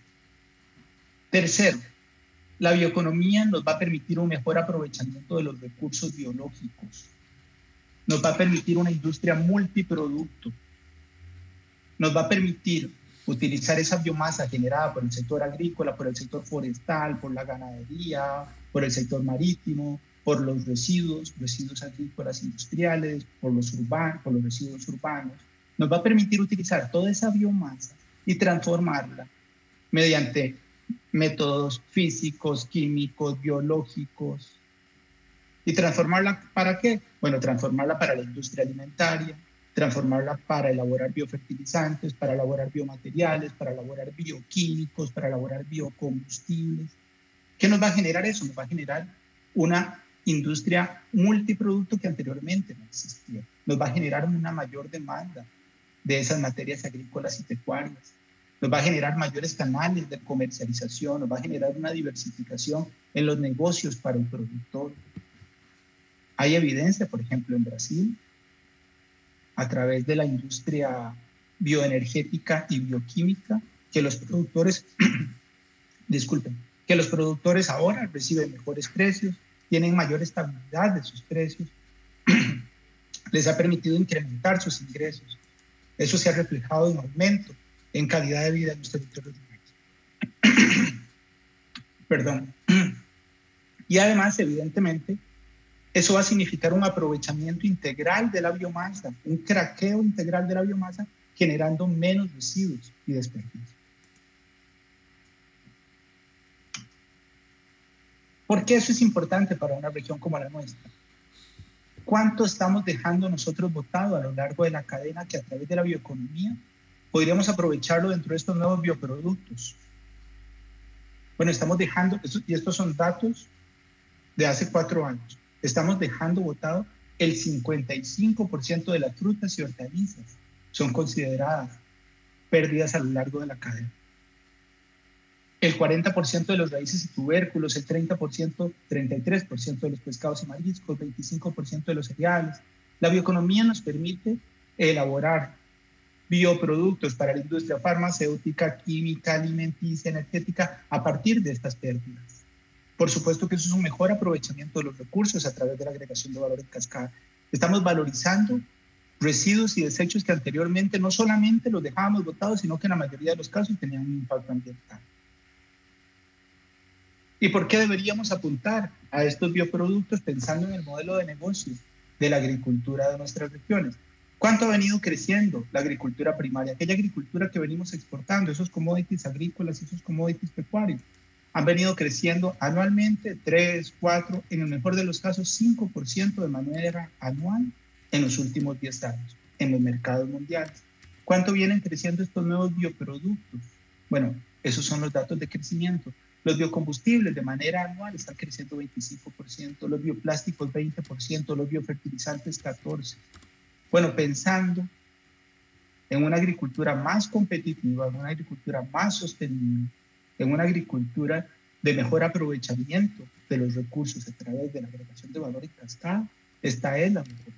Tercero, la bioeconomía nos va a permitir un mejor aprovechamiento de los recursos biológicos. Nos va a permitir una industria multiproducto. Nos va a permitir utilizar esa biomasa generada por el sector agrícola, por el sector forestal, por la ganadería, por el sector marítimo, por los residuos, residuos agrícolas industriales, por los, urban, por los residuos urbanos, nos va a permitir utilizar toda esa biomasa y transformarla mediante métodos físicos, químicos, biológicos. ¿Y transformarla para qué? Bueno, transformarla para la industria alimentaria, transformarla para elaborar biofertilizantes, para elaborar biomateriales, para elaborar bioquímicos, para elaborar biocombustibles. ¿Qué nos va a generar eso? Nos va a generar una industria multiproducto que anteriormente no existía. Nos va a generar una mayor demanda de esas materias agrícolas y pecuarias. Nos va a generar mayores canales de comercialización, nos va a generar una diversificación en los negocios para el productor. Hay evidencia, por ejemplo, en Brasil, a través de la industria bioenergética y bioquímica, que los productores, disculpen, que los productores ahora reciben mejores precios, tienen mayor estabilidad de sus precios, les ha permitido incrementar sus ingresos. Eso se ha reflejado en aumento en calidad de vida en los territorios rurales. Perdón. Y además, evidentemente, eso va a significar un aprovechamiento integral de la biomasa, un craqueo integral de la biomasa, generando menos residuos y desperdicios. ¿Por qué eso es importante para una región como la nuestra? ¿Cuánto estamos dejando nosotros botado a lo largo de la cadena que a través de la bioeconomía podríamos aprovecharlo dentro de estos nuevos bioproductos? Bueno, estamos dejando, y estos son datos de hace cuatro años, estamos dejando botado el cincuenta y cinco por ciento de las frutas y hortalizas son consideradas pérdidas a lo largo de la cadena. El cuarenta por ciento de los raíces y tubérculos, el treinta por ciento, treinta y tres por ciento de los pescados y mariscos, veinticinco por ciento de los cereales. La bioeconomía nos permite elaborar bioproductos para la industria farmacéutica, química, alimenticia, energética, a partir de estas pérdidas. Por supuesto que eso es un mejor aprovechamiento de los recursos a través de la agregación de valor en cascada. Estamos valorizando residuos y desechos que anteriormente no solamente los dejábamos botados, sino que en la mayoría de los casos tenían un impacto ambiental. ¿Y por qué deberíamos apuntar a estos bioproductos pensando en el modelo de negocio de la agricultura de nuestras regiones? ¿Cuánto ha venido creciendo la agricultura primaria? Aquella agricultura que venimos exportando, esos commodities agrícolas, esos commodities pecuarios, han venido creciendo anualmente tres, cuatro, en el mejor de los casos cinco por ciento de manera anual en los últimos diez años en los mercados mundiales. ¿Cuánto vienen creciendo estos nuevos bioproductos? Bueno, esos son los datos de crecimiento. Los biocombustibles de manera anual están creciendo veinticinco por ciento, los bioplásticos veinte por ciento, los biofertilizantes catorce por ciento. Bueno, pensando en una agricultura más competitiva, en una agricultura más sostenible, en una agricultura de mejor aprovechamiento de los recursos a través de la agregación de valor en cascada, esta es la mejor.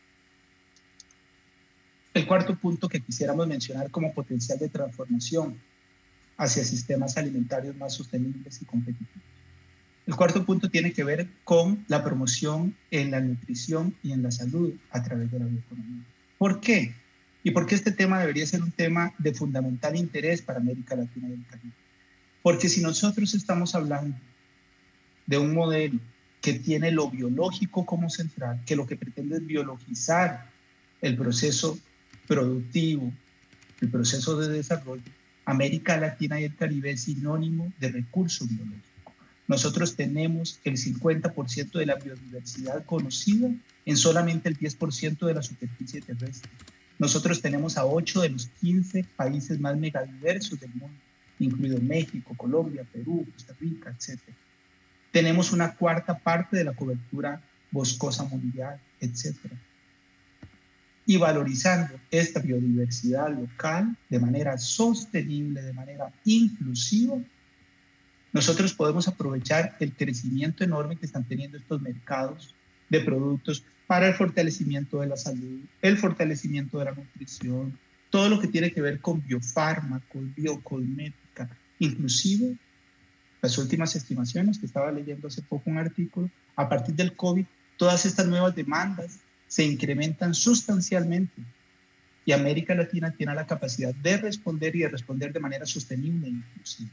El cuarto punto que quisiéramos mencionar como potencial de transformación hacia sistemas alimentarios más sostenibles y competitivos. El cuarto punto tiene que ver con la promoción en la nutrición y en la salud a través de la bioeconomía. ¿Por qué? ¿Y por qué este tema debería ser un tema de fundamental interés para América Latina y el Caribe? Porque si nosotros estamos hablando de un modelo que tiene lo biológico como central, que lo que pretende es biologizar el proceso productivo, el proceso de desarrollo, América Latina y el Caribe es sinónimo de recurso biológico. Nosotros tenemos el cincuenta por ciento de la biodiversidad conocida en solamente el diez por ciento de la superficie terrestre. Nosotros tenemos a ocho de los quince países más megadiversos del mundo, incluido México, Colombia, Perú, Costa Rica, etcétera. Tenemos una cuarta parte de la cobertura boscosa mundial, etcétera. Y valorizando esta biodiversidad local de manera sostenible, de manera inclusiva, nosotros podemos aprovechar el crecimiento enorme que están teniendo estos mercados de productos para el fortalecimiento de la salud, el fortalecimiento de la nutrición, todo lo que tiene que ver con biofármacos, biocosmética, inclusive las últimas estimaciones que estaba leyendo hace poco un artículo, a partir del COVID, todas estas nuevas demandas se incrementan sustancialmente Y América Latina tiene la capacidad de responder y de responder de manera sostenible e inclusiva.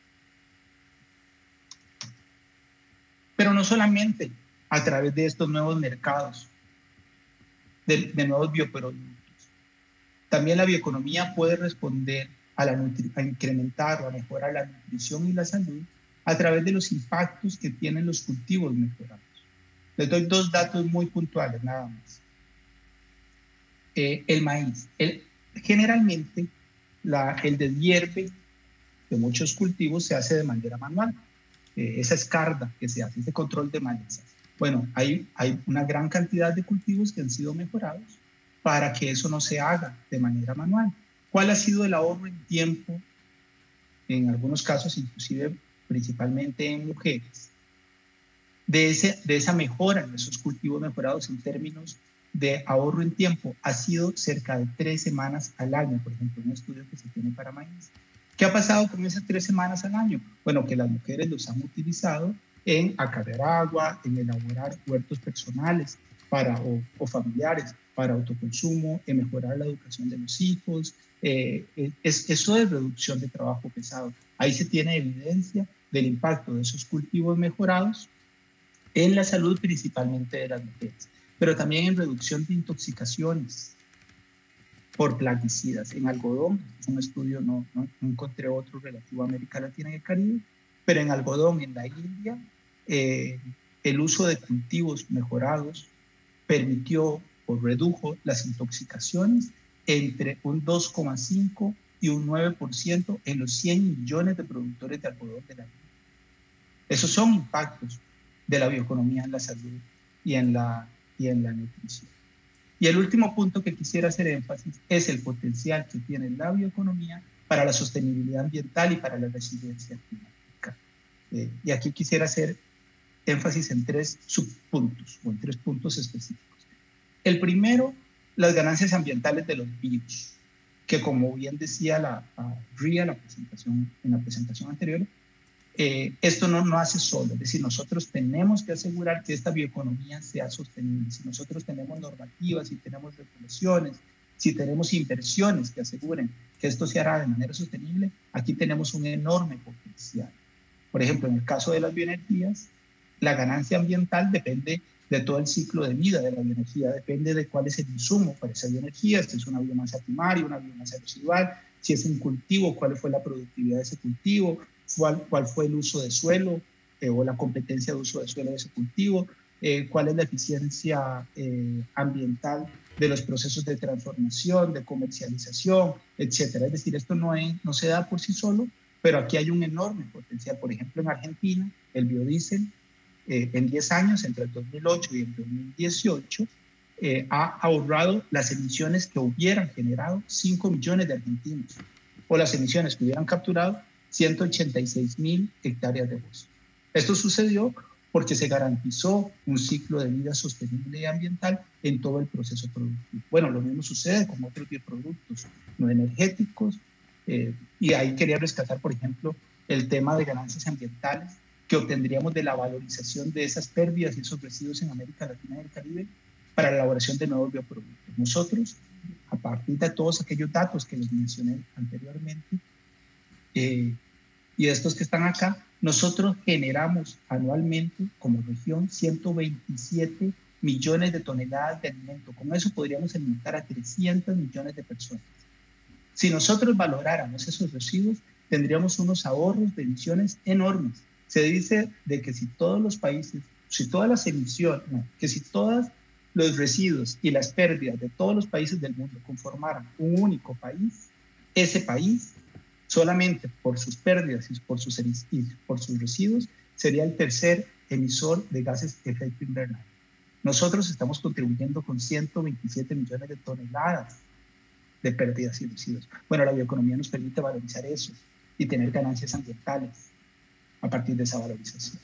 Pero no solamente a través de estos nuevos mercados, de, de nuevos bioproductos. También la bioeconomía puede responder a, la nutri a incrementar o a mejorar la nutrición y la salud a través de los impactos que tienen los cultivos mejorados. Les doy dos datos muy puntuales, nada más. Eh, el maíz. El, generalmente, la, el deshierve de muchos cultivos se hace de manera manual. Eh, esa escarda que se hace, ese control de malezas. Bueno, hay, hay una gran cantidad de cultivos que han sido mejorados para que eso no se haga de manera manual. ¿Cuál ha sido el ahorro en tiempo? En algunos casos, inclusive principalmente en mujeres, de, ese, de esa mejora en esos cultivos mejorados en términos de ahorro en tiempo, ha sido cerca de tres semanas al año, por ejemplo, un estudio que se tiene para maíz. ¿Qué ha pasado con esas tres semanas al año? Bueno, que las mujeres los han utilizado en acarrear agua, en elaborar huertos personales para, o, o familiares para autoconsumo, en mejorar la educación de los hijos. Eh, es, eso es reducción de trabajo pesado. Ahí se tiene evidencia del impacto de esos cultivos mejorados en la salud principalmente de las mujeres, pero también en reducción de intoxicaciones por plaguicidas. En algodón, es un estudio, no, no, no encontré otro relativo a América Latina y el Caribe, pero en algodón en la India, eh, el uso de cultivos mejorados permitió o redujo las intoxicaciones entre un dos coma cinco y un nueve por ciento en los cien millones de productores de algodón de la India. Esos son impactos de la bioeconomía en la salud y en la, y en la nutrición. Y el último punto que quisiera hacer énfasis es el potencial que tiene la bioeconomía para la sostenibilidad ambiental y para la resiliencia climática. Eh, y aquí quisiera hacer énfasis en tres subpuntos o en tres puntos específicos. El primero, las ganancias ambientales de los virus, que como bien decía la R I A la presentación, en la presentación anterior, eh, esto no, no hace solo, es decir, nosotros tenemos que asegurar que esta bioeconomía sea sostenible. Si nosotros tenemos normativas, si tenemos regulaciones, si tenemos inversiones que aseguren que esto se hará de manera sostenible, aquí tenemos un enorme potencial. Por ejemplo, en el caso de las bioenergías, la ganancia ambiental depende de todo el ciclo de vida de la bioenergía, depende de cuál es el insumo para esa bioenergía, si es una biomasa primaria, una biomasa residual, si es un cultivo, cuál fue la productividad de ese cultivo, cuál, cuál fue el uso de suelo eh, o la competencia de uso de suelo de ese cultivo, eh, cuál es la eficiencia eh, ambiental de los procesos de transformación, de comercialización, etcétera. Es decir, esto no, es, no se da por sí solo, pero aquí hay un enorme potencial. Por ejemplo, en Argentina, el biodiesel, Eh, en diez años, entre el dos mil ocho y el dos mil dieciocho, eh, ha ahorrado las emisiones que hubieran generado cinco millones de argentinos, o las emisiones que hubieran capturado ciento ochenta y seis mil hectáreas de bosque. Esto sucedió porque se garantizó un ciclo de vida sostenible y ambiental en todo el proceso productivo. Bueno, lo mismo sucede con otros bioproductos no energéticos, eh, y ahí quería rescatar, por ejemplo, el tema de ganancias ambientales que obtendríamos de la valorización de esas pérdidas y esos residuos en América Latina y el Caribe para la elaboración de nuevos bioproductos. Nosotros, a partir de todos aquellos datos que les mencioné anteriormente, eh, y estos que están acá, nosotros generamos anualmente como región ciento veintisiete millones de toneladas de alimento. Con eso podríamos alimentar a trescientos millones de personas. Si nosotros valoráramos esos residuos, tendríamos unos ahorros de emisiones enormes. Se dice de que si todos los países, si todas las emisiones, no, que si todos los residuos y las pérdidas de todos los países del mundo conformaran un único país, ese país, solamente por sus pérdidas y por sus, y por sus residuos, sería el tercer emisor de gases de efecto invernadero. Nosotros estamos contribuyendo con ciento veintisiete millones de toneladas de pérdidas y residuos. Bueno, la bioeconomía nos permite valorizar eso y tener ganancias ambientales a partir de esa valorización.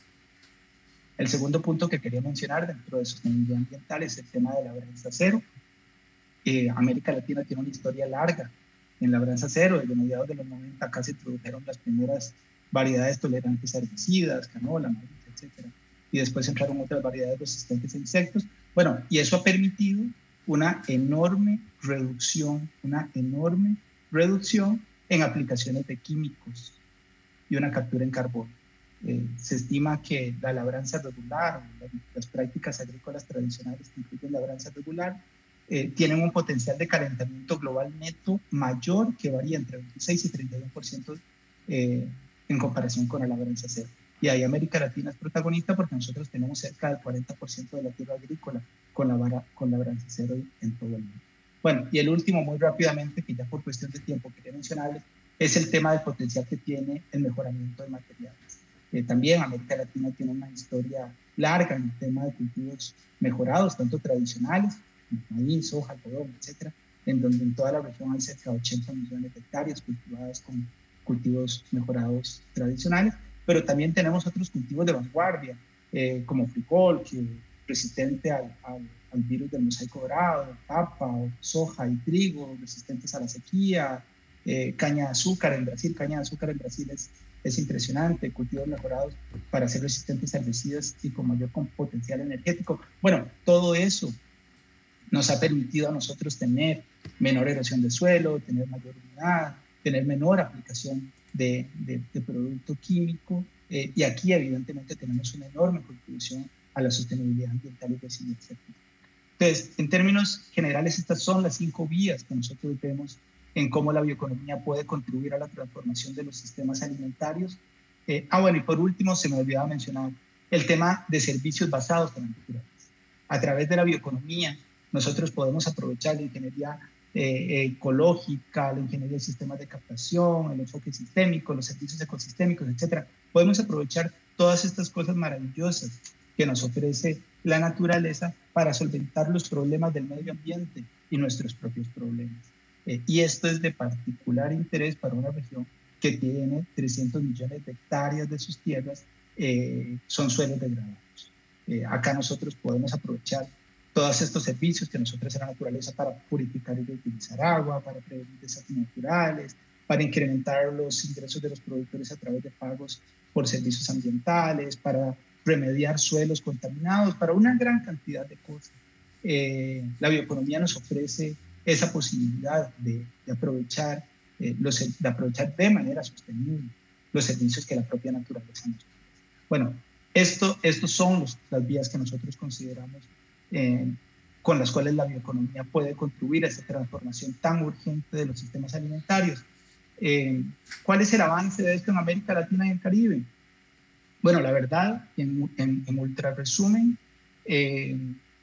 El segundo punto que quería mencionar dentro de sostenibilidad ambiental es el tema de la labranza cero. Eh, América Latina tiene una historia larga en labranza cero. Desde mediados de los noventa acá se introdujeron las primeras variedades tolerantes a herbicidas, canola, maíz, etcétera. Y después entraron otras variedades resistentes a insectos. Bueno, y eso ha permitido una enorme reducción, una enorme reducción en aplicaciones de químicos y una captura en carbono. Eh, se estima que la labranza regular, las prácticas agrícolas tradicionales que incluyen labranza regular, eh, tienen un potencial de calentamiento global neto mayor, que varía entre veintiséis y treinta y uno por ciento eh, en comparación con la labranza cero. Y ahí América Latina es protagonista porque nosotros tenemos cerca del cuarenta por ciento de la tierra agrícola con, la vara, con labranza cero en todo el mundo. Bueno, y el último, muy rápidamente, que ya por cuestión de tiempo quería mencionarles, es el tema del potencial que tiene el mejoramiento de materiales. Eh, también América Latina tiene una historia larga en el tema de cultivos mejorados, tanto tradicionales, maíz, soja, algodón, etcétera, en donde en toda la región hay cerca de ochenta millones de hectáreas cultivadas con cultivos mejorados tradicionales, pero también tenemos otros cultivos de vanguardia, eh, como frijol, que es resistente al, al, al virus del mosaico dorado, papa, soja y trigo, resistentes a la sequía, eh, caña de azúcar en Brasil. Caña de azúcar en Brasil es, es impresionante, cultivos mejorados para ser resistentes a herbicidas y con mayor potencial energético. Bueno, todo eso nos ha permitido a nosotros tener menor erosión de suelo, tener mayor humedad, tener menor aplicación de, de, de producto químico, eh, y aquí evidentemente tenemos una enorme contribución a la sostenibilidad ambiental y resiliencia. Entonces, en términos generales, estas son las cinco vías que nosotros vemos en cómo la bioeconomía puede contribuir a la transformación de los sistemas alimentarios. Eh, ah, bueno, y por último, se me olvidaba mencionar el tema de servicios basados en la naturaleza. A través de la bioeconomía, nosotros podemos aprovechar la ingeniería eh, ecológica, la ingeniería de sistemas de captación, el enfoque sistémico, los servicios ecosistémicos, etcétera. Podemos aprovechar todas estas cosas maravillosas que nos ofrece la naturaleza para solventar los problemas del medio ambiente y nuestros propios problemas. Eh, y esto es de particular interés para una región que tiene trescientos millones de hectáreas de sus tierras, eh, son suelos degradados. Eh, acá nosotros podemos aprovechar todos estos servicios que nos ofrece la naturaleza para purificar y reutilizar agua, para prevenir desastres naturales, para incrementar los ingresos de los productores a través de pagos por servicios ambientales, para remediar suelos contaminados, para una gran cantidad de cosas. Eh, la bioeconomía nos ofrece esa posibilidad de, de, aprovechar, eh, los, de aprovechar de manera sostenible los servicios que la propia naturaleza nos ofrece. Bueno, esto, estos son los, las vías que nosotros consideramos eh, con las cuales la bioeconomía puede contribuir a esta transformación tan urgente de los sistemas alimentarios. Eh, ¿Cuál es el avance de esto en América Latina y el Caribe? Bueno, la verdad, en, en, en ultra resumen, eh,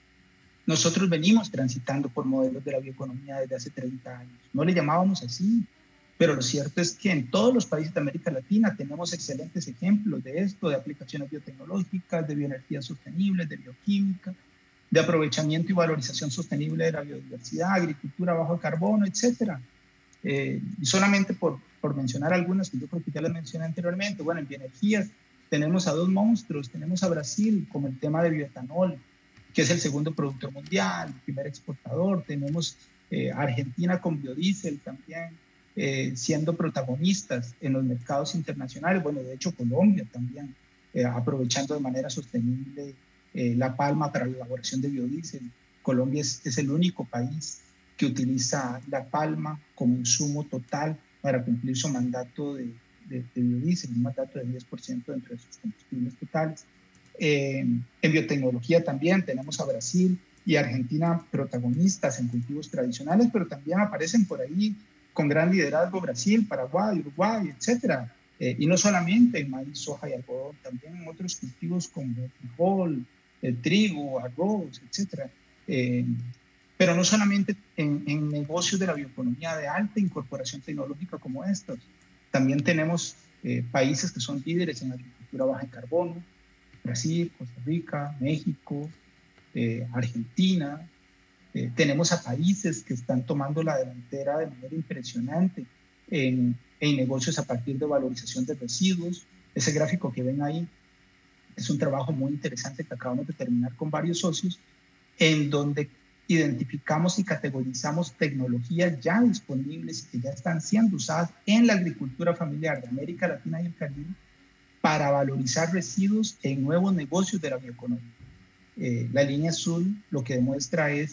nosotros venimos transitando por modelos de la bioeconomía desde hace treinta años. No le llamábamos así, pero lo cierto es que en todos los países de América Latina tenemos excelentes ejemplos de esto, de aplicaciones biotecnológicas, de bioenergías sostenibles, de bioquímica, de aprovechamiento y valorización sostenible de la biodiversidad, agricultura bajo carbono, etcétera. Eh, y solamente por, por mencionar algunas que yo creo que ya les mencioné anteriormente, bueno, en bioenergías tenemos a dos monstruos, tenemos a Brasil como el tema de bioetanol, que es el segundo productor mundial, el primer exportador, tenemos eh, a Argentina con biodiesel también, eh, siendo protagonistas en los mercados internacionales, bueno, de hecho Colombia también, eh, aprovechando de manera sostenible eh, la palma para la elaboración de biodiesel. Colombia es, es el único país que utiliza la palma como insumo total para cumplir su mandato de, de, de biodiesel, un mandato del diez por ciento dentro de sus combustibles totales. Eh, en biotecnología también tenemos a Brasil y Argentina protagonistas en cultivos tradicionales, pero también aparecen por ahí con gran liderazgo Brasil, Paraguay, Uruguay, etcétera. Eh, y no solamente en maíz, soja y algodón, también en otros cultivos como el frijol, el trigo, arroz, etcétera. Eh, pero no solamente en, en negocios de la bioeconomía de alta incorporación tecnológica como estos. También tenemos eh, países que son líderes en agricultura baja en carbono, Brasil, Costa Rica, México, eh, Argentina. Eh, tenemos a países que están tomando la delantera de manera impresionante en, en negocios a partir de valorización de residuos. Ese gráfico que ven ahí es un trabajo muy interesante que acabamos de terminar con varios socios, en donde identificamos y categorizamos tecnologías ya disponibles y que ya están siendo usadas en la agricultura familiar de América Latina y el Caribe para valorizar residuos en nuevos negocios de la bioeconomía. Eh, la línea azul lo que demuestra es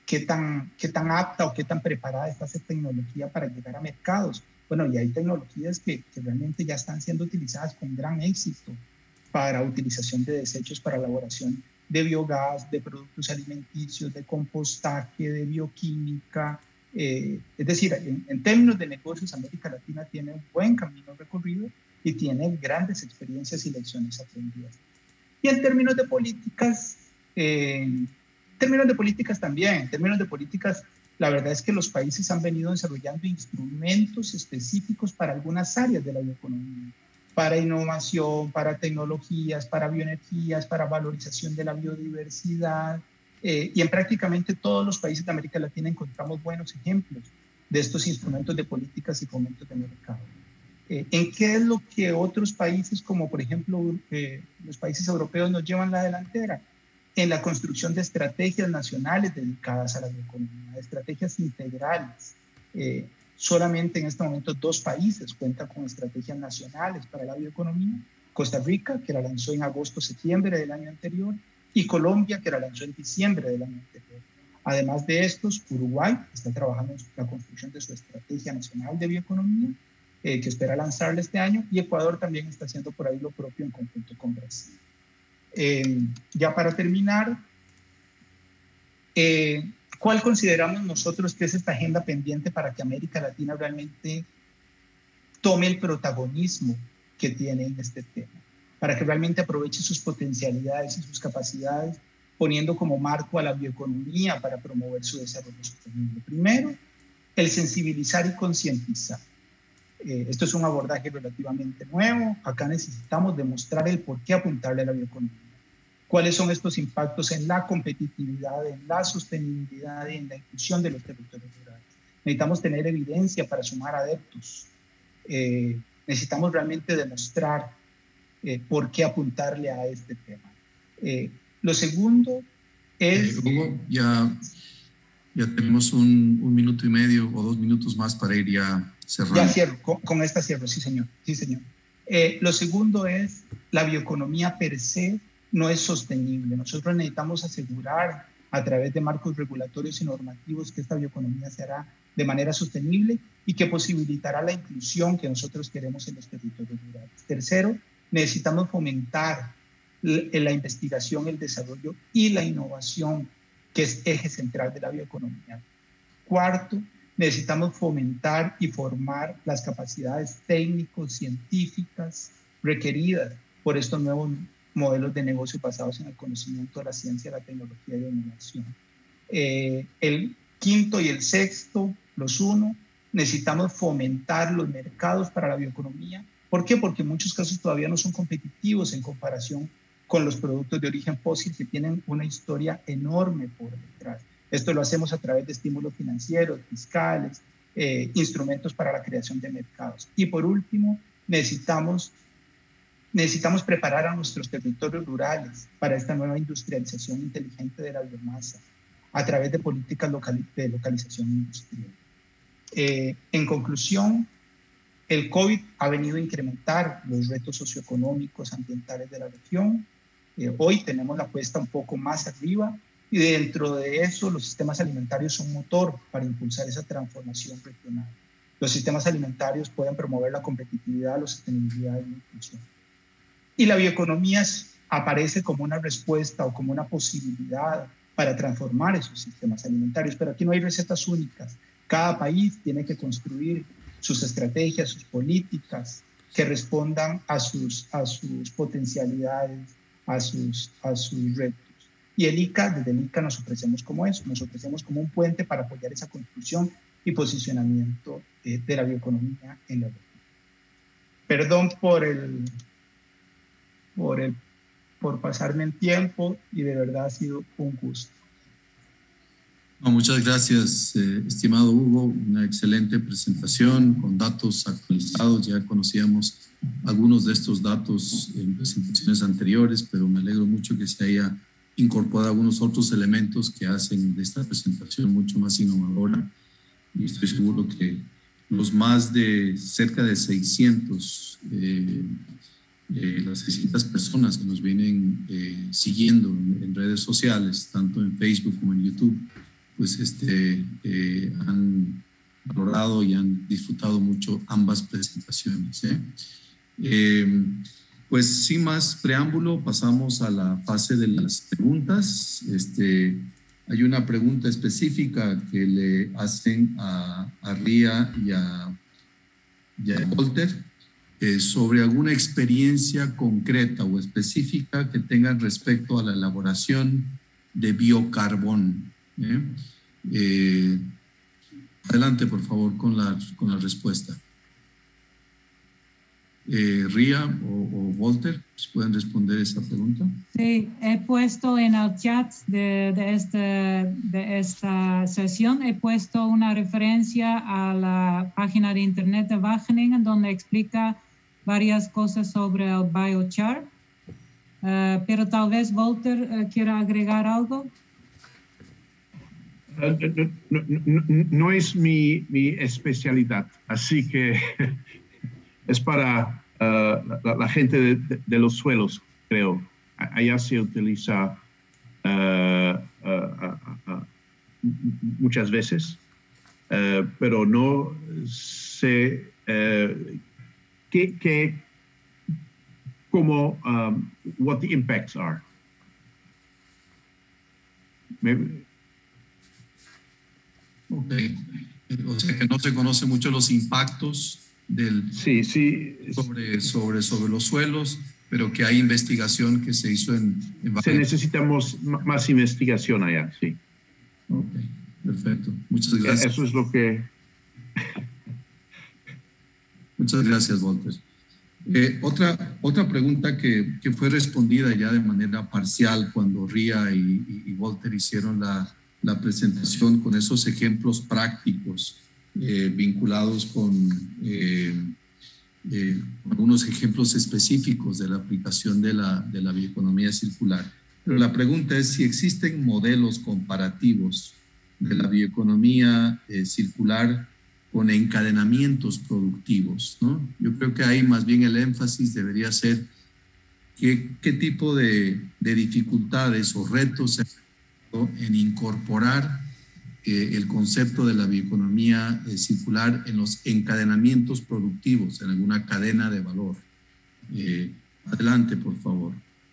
qué tan, qué tan apta o qué tan preparada está esa tecnología para llegar a mercados. Bueno, y hay tecnologías que, que realmente ya están siendo utilizadas con gran éxito para utilización de desechos para elaboración de biogás, de productos alimenticios, de compostaje, de bioquímica. Eh, es decir, en, en términos de negocios, América Latina tiene un buen camino recorrido y tiene grandes experiencias y lecciones aprendidas. Y en términos de políticas, eh, en términos de políticas también, en términos de políticas, la verdad es que los países han venido desarrollando instrumentos específicos para algunas áreas de la bioeconomía, para innovación, para tecnologías, para bioenergías, para valorización de la biodiversidad. Eh, y en prácticamente todos los países de América Latina encontramos buenos ejemplos de estos instrumentos de políticas y fomentos de mercado. Eh, ¿En qué es lo que otros países, como por ejemplo eh, los países europeos, nos llevan la delantera? En la construcción de estrategias nacionales dedicadas a la bioeconomía, estrategias integrales. Eh, solamente en este momento dos países cuentan con estrategias nacionales para la bioeconomía. Costa Rica, que la lanzó en agosto-septiembre del año anterior, y Colombia, que la lanzó en diciembre del año anterior. Además de estos, Uruguay está trabajando en la construcción de su estrategia nacional de bioeconomía, eh, que espera lanzarla este año, y Ecuador también está haciendo por ahí lo propio en conjunto con Brasil. Eh, ya para terminar, eh, ¿cuál consideramos nosotros que es esta agenda pendiente para que América Latina realmente tome el protagonismo que tiene en este tema? Para que realmente aproveche sus potencialidades y sus capacidades, poniendo como marco a la bioeconomía para promover su desarrollo sostenible. Primero, el sensibilizar y concientizar. Eh, esto es un abordaje relativamente nuevo. Acá necesitamos demostrar el por qué apuntarle a la bioeconomía. ¿Cuáles son estos impactos en la competitividad, en la sostenibilidad y en la inclusión de los territorios rurales? Necesitamos tener evidencia para sumar adeptos. Eh, necesitamos realmente demostrar eh, por qué apuntarle a este tema. Eh, lo segundo es... Eh, Hugo, ya, ya tenemos un, un minuto y medio o dos minutos más para ir ya cerrando. Ya cierro, con, con esta cierro, sí señor. Sí, señor. Eh, lo segundo es la bioeconomía per se no es sostenible. Nosotros necesitamos asegurar a través de marcos regulatorios y normativos que esta bioeconomía se hará de manera sostenible y que posibilitará la inclusión que nosotros queremos en los territorios rurales. Tercero, necesitamos fomentar la investigación, el desarrollo y la innovación, que es eje central de la bioeconomía. Cuarto, necesitamos fomentar y formar las capacidades técnicos, científicas requeridas por estos nuevos modelos de negocio basados en el conocimiento de la ciencia, la tecnología y la innovación. Eh, el quinto y el sexto, los uno, necesitamos fomentar los mercados para la bioeconomía. ¿Por qué? Porque en muchos casos todavía no son competitivos en comparación con los productos de origen fósil que tienen una historia enorme por detrás. Esto lo hacemos a través de estímulos financieros, fiscales, eh, instrumentos para la creación de mercados. Y por último, necesitamos, necesitamos preparar a nuestros territorios rurales para esta nueva industrialización inteligente de la biomasa a través de políticas local, de localización industrial. Eh, en conclusión, el COVID ha venido a incrementar los retos socioeconómicos, ambientales de la región. Eh, hoy tenemos la apuesta un poco más arriba y dentro de eso los sistemas alimentarios son motor para impulsar esa transformación regional. Los sistemas alimentarios pueden promover la competitividad, la sostenibilidad y la inclusión. Y la bioeconomía aparece como una respuesta o como una posibilidad para transformar esos sistemas alimentarios, pero aquí no hay recetas únicas. Cada país tiene que construir sus estrategias, sus políticas que respondan a sus, a sus potencialidades, a sus, a sus retos. Y el I C A, desde el I C A nos ofrecemos como eso, nos ofrecemos como un puente para apoyar esa construcción y posicionamiento eh, de la bioeconomía en la región. Perdón por el, por el, por pasarme el tiempo y de verdad ha sido un gusto. No, muchas gracias, eh, estimado Hugo. Una excelente presentación con datos actualizados. Ya conocíamos algunos de estos datos en presentaciones anteriores, pero me alegro mucho que se haya incorporado algunos otros elementos que hacen de esta presentación mucho más innovadora. Y estoy seguro que los más de cerca de seiscientos, eh, eh, las seiscientas personas que nos vienen eh, siguiendo en, en redes sociales, tanto en Facebook como en YouTube, pues este, eh, han valorado y han disfrutado mucho ambas presentaciones. ¿eh? Eh, pues sin más preámbulo, pasamos a la fase de las preguntas. Este, hay una pregunta específica que le hacen a, a Ría y a, y a Walter eh, sobre alguna experiencia concreta o específica que tengan respecto a la elaboración de biocarbón. ¿eh? Eh, adelante, por favor, con la, con la respuesta. Eh, Ría o, o Walter, ¿si pueden responder esa pregunta? Sí, he puesto en el chat de, de, este, de esta sesión, he puesto una referencia a la página de internet de Wageningen, donde explica varias cosas sobre el biochar. Uh, pero tal vez Walter uh, quiera agregar algo. Uh, no, no, no, no es mi, mi especialidad, así que es para uh, la, la gente de, de, de los suelos, creo. Allá se utiliza uh, uh, uh, uh, muchas veces, uh, pero no sé uh, qué, qué, cómo, um, what the impacts are. Maybe. Ok, o sea que no se conoce mucho los impactos del, sí, sí. Sobre, sobre, sobre los suelos, pero que hay investigación que se hizo en... en se necesitamos más investigación allá, sí. Ok, perfecto. Muchas gracias. Eso es lo que... Muchas gracias, Walter. Eh, otra, otra pregunta que, que fue respondida ya de manera parcial cuando Ría y, y, y Walter hicieron la, la presentación con esos ejemplos prácticos eh, vinculados con eh, eh, algunos ejemplos específicos de la aplicación de la, de la bioeconomía circular. Pero la pregunta es si existen modelos comparativos de la bioeconomía eh, circular con encadenamientos productivos, ¿no? Yo creo que ahí más bien el énfasis debería ser qué, qué tipo de, de dificultades o retos en incorporar eh, el concepto de la bioeconomía eh, circular en los encadenamientos productivos, en alguna cadena de valor. Eh, adelante, por favor.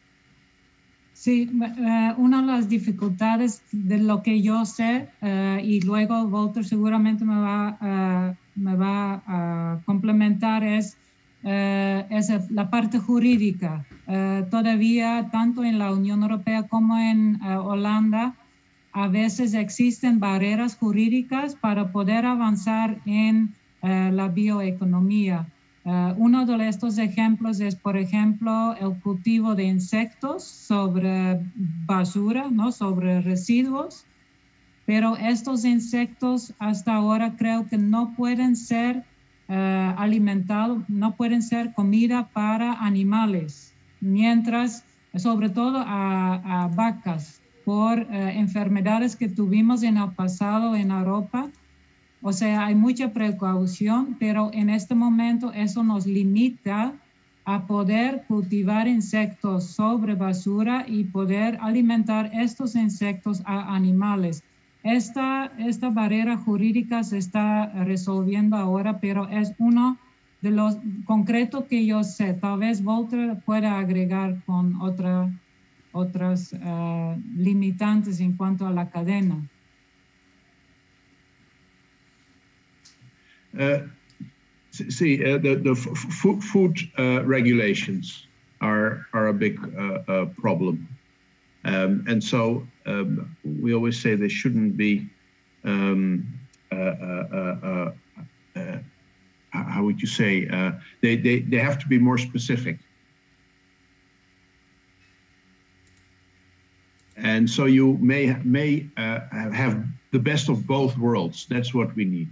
Sí, uh, una de las dificultades de lo que yo sé, uh, y luego Walter seguramente me va, uh, me va a complementar, es, uh, es la parte jurídica. Uh, todavía, tanto en la Unión Europea como en uh, Holanda, a veces existen barreras jurídicas para poder avanzar en uh, la bioeconomía. Uh, uno de estos ejemplos es, por ejemplo, el cultivo de insectos sobre basura, ¿no? Sobre residuos, pero estos insectos hasta ahora creo que no pueden ser uh, alimentados, no pueden ser comida para animales, mientras, sobre todo a, a vacas, por uh, enfermedades que tuvimos en el pasado en Europa. O sea, hay mucha precaución, pero en este momento eso nos limita a poder cultivar insectos sobre basura y poder alimentar estos insectos a animales. Esta, esta barrera jurídica se está resolviendo ahora, pero es uno de los concretos que yo sé. Tal vez Walter pueda agregar con otra, otras uh, limitantes en cuanto a la cadena. Uh, see, uh, the, the f food uh, regulations are, are a big uh, uh, problem. Um, and so um, we always say they shouldn't be, um, uh, uh, uh, uh, how would you say, uh, they, they, they have to be more specific. And so you may, may uh, have the best of both worlds. That's what we need.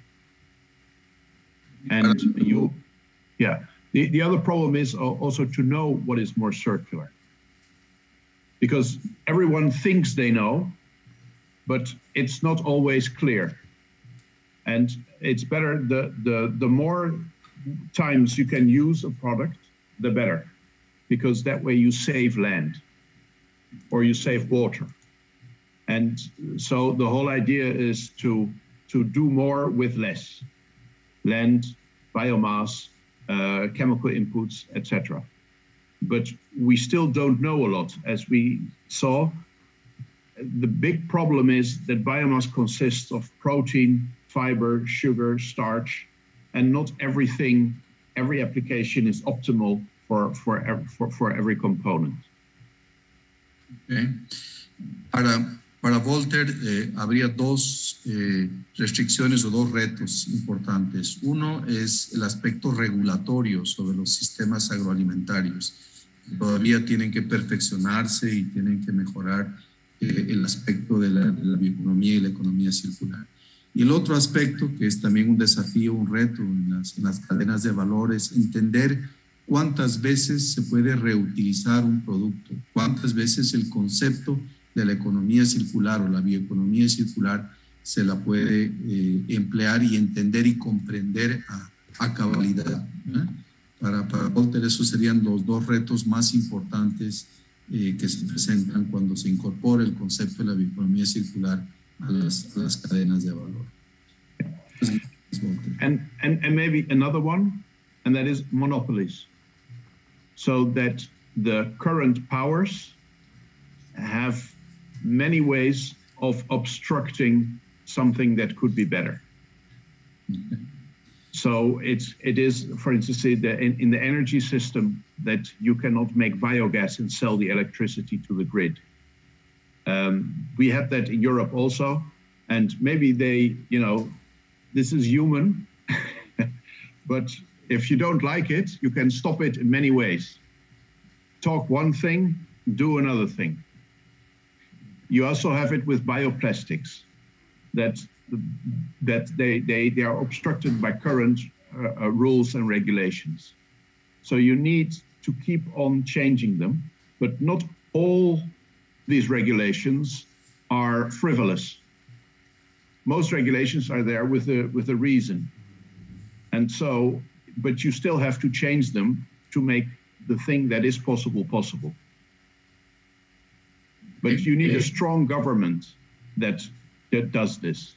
And you, yeah, the, the other problem is also to know what is more circular. Because everyone thinks they know, but it's not always clear. And it's better, the, the, the more times you can use a product, the better. Because that way you save land or you save water. And so the whole idea is to, to do more with less. Land, biomass, uh, chemical inputs, et cetera. But we still don't know a lot. As we saw, the big problem is that biomass consists of protein, fiber, sugar, starch, and not everything, every application is optimal for, for, for, for every component. Okay. Para, para Volter eh, habría dos eh, restricciones o dos retos importantes. Uno es el aspecto regulatorio sobre los sistemas agroalimentarios. Todavía tienen que perfeccionarse y tienen que mejorar eh, el aspecto de la, de la bioeconomía y la economía circular. Y el otro aspecto, que es también un desafío, un reto en las, en las cadenas de valor, es entender cuántas veces se puede reutilizar un producto, cuántas veces el concepto de la economía circular o la bioeconomía circular se la puede eh, emplear y entender y comprender a, a cabalidad, ¿eh? Para, para Volter, esos serían los dos retos más importantes eh, que se presentan cuando se incorpora el concepto de la bioeconomía circular a las, a las cadenas de valor. And, and, and maybe another one, and that is monopolies. So that the current powers have many ways of obstructing something that could be better. Okay. So it's, it is, for instance, the, in, in the energy system that you cannot make biogas and sell the electricity to the grid. Um, we have that in Europe also, and maybe they, you know, this is human, but if you don't like it, you can stop it in many ways. Talk one thing, do another thing. You also have it with bioplastics, that that they, they, they are obstructed by current uh, uh, rules and regulations. So you need to keep on changing them, but not all these regulations are frivolous. Most regulations are there with a, with a reason. And so, but you still have to change them to make the thing that is possible, possible. But you need a strong government that, that does this.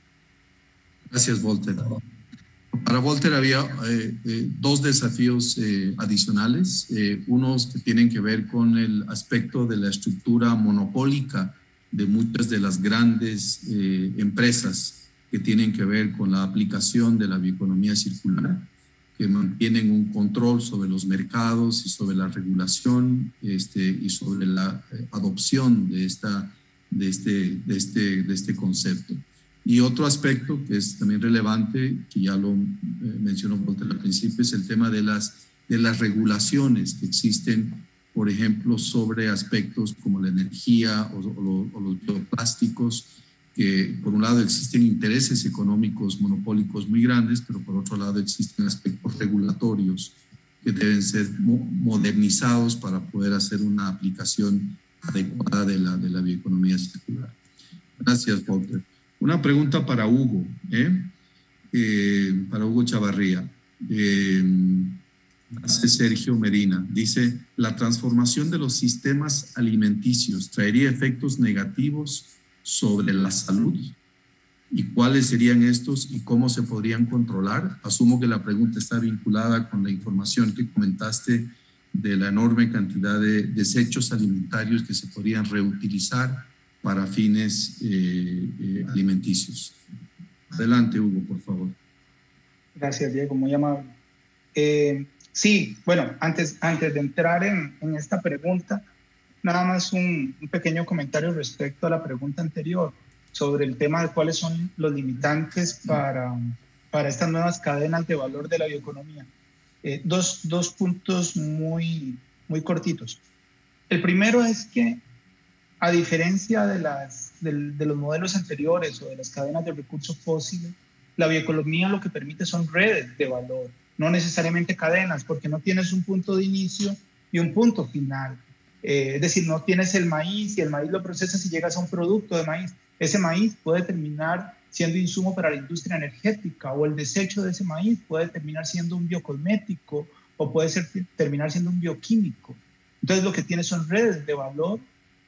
Gracias, Volter. Para Volter había eh, eh, dos desafíos eh, adicionales, eh, unos que tienen que ver con el aspecto de la estructura monopólica de muchas de las grandes eh, empresas que tienen que ver con la aplicación de la bioeconomía circular, que mantienen un control sobre los mercados y sobre la regulación este, y sobre la eh, adopción de, esta, de, este, de, este, de este concepto. Y otro aspecto que es también relevante, que ya lo eh, mencionó Volter al principio, es el tema de las, de las regulaciones que existen, por ejemplo, sobre aspectos como la energía o, o, lo, o los bioplásticos, que por un lado existen intereses económicos monopólicos muy grandes, pero por otro lado existen aspectos regulatorios que deben ser mo modernizados para poder hacer una aplicación adecuada de la, de la bioeconomía circular. Gracias, Volter. Una pregunta para Hugo, ¿eh? Eh, para Hugo Chavarría. Eh, hace Sergio Medina. Dice, ¿la transformación de los sistemas alimenticios traería efectos negativos sobre la salud? ¿Y cuáles serían estos y cómo se podrían controlar? Asumo que la pregunta está vinculada con la información que comentaste de la enorme cantidad de desechos alimentarios que se podrían reutilizar para fines eh, eh, alimenticios. Adelante, Hugo, por favor. Gracias, Diego, muy amable. Eh, sí, bueno, antes, antes de entrar en, en esta pregunta, nada más un, un pequeño comentario respecto a la pregunta anterior sobre el tema de cuáles son los limitantes para, para estas nuevas cadenas de valor de la bioeconomía. Eh, dos, dos puntos muy, muy cortitos. El primero es que, a diferencia de, las, de, de los modelos anteriores o de las cadenas de recursos fósiles, la bioeconomía lo que permite son redes de valor, no necesariamente cadenas, porque no tienes un punto de inicio y un punto final. Eh, es decir, no tienes el maíz y el maíz lo procesas y llegas a un producto de maíz. Ese maíz puede terminar siendo insumo para la industria energética, o el desecho de ese maíz puede terminar siendo un biocosmético o puede ser, terminar siendo un bioquímico. Entonces lo que tienes son redes de valor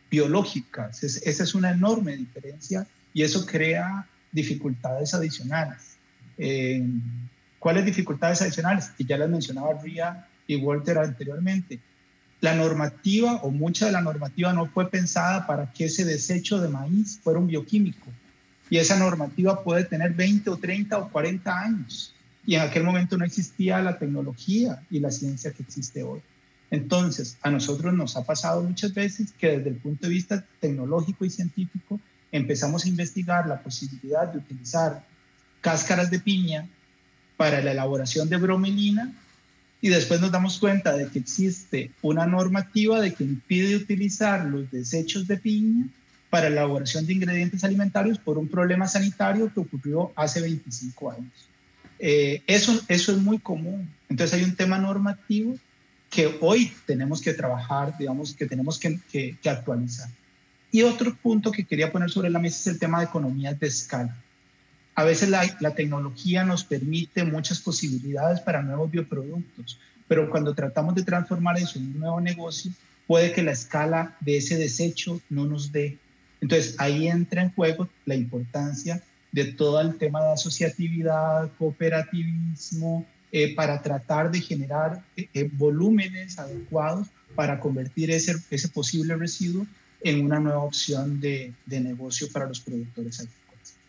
biológicas. Es, esa es una enorme diferencia y eso crea dificultades adicionales. Eh, ¿Cuáles dificultades adicionales? Y ya las mencionaba Ria y Walter anteriormente. La normativa o mucha de la normativa no fue pensada para que ese desecho de maíz fuera un bioquímico. Y esa normativa puede tener veinte o treinta o cuarenta años. Y en aquel momento no existía la tecnología y la ciencia que existe hoy. Entonces, a nosotros nos ha pasado muchas veces que desde el punto de vista tecnológico y científico empezamos a investigar la posibilidad de utilizar cáscaras de piña para la elaboración de bromelina y después nos damos cuenta de que existe una normativa de que impide utilizar los desechos de piña para la elaboración de ingredientes alimentarios por un problema sanitario que ocurrió hace veinticinco años. Eh, eso, eso es muy común. Entonces hay un tema normativo que hoy tenemos que trabajar, digamos, que tenemos que, que, que actualizar. Y otro punto que quería poner sobre la mesa es el tema de economías de escala. A veces la, la tecnología nos permite muchas posibilidades para nuevos bioproductos, pero cuando tratamos de transformar eso en un nuevo negocio, puede que la escala de ese desecho no nos dé. Entonces ahí entra en juego la importancia de todo el tema de asociatividad, cooperativismo, eh, para tratar de generar eh, volúmenes adecuados para convertir ese, ese posible residuo en una nueva opción de, de negocio para los productores agrícolas.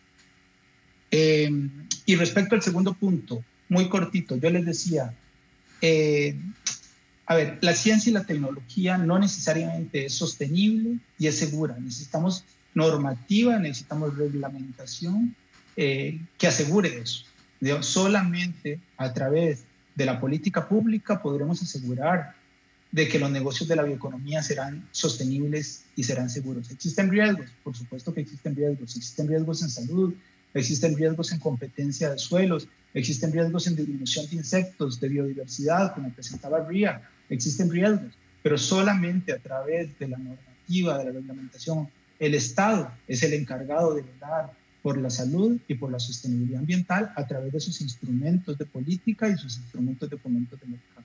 Eh, y respecto al segundo punto, muy cortito, yo les decía, eh, a ver, la ciencia y la tecnología no necesariamente es sostenible y es segura. Necesitamos normativa, necesitamos reglamentación eh, que asegure eso. Digamos, solamente a través de la política pública podremos asegurar de que los negocios de la bioeconomía serán sostenibles y serán seguros. ¿Existen riesgos? Por supuesto que existen riesgos. Existen riesgos en salud, existen riesgos en competencia de suelos, existen riesgos en disminución de insectos, de biodiversidad, como presentaba Ria, existen riesgos, pero solamente a través de la normativa, de la reglamentación, el Estado es el encargado de velar por la salud y por la sostenibilidad ambiental a través de sus instrumentos de política y sus instrumentos de fomento de mercado.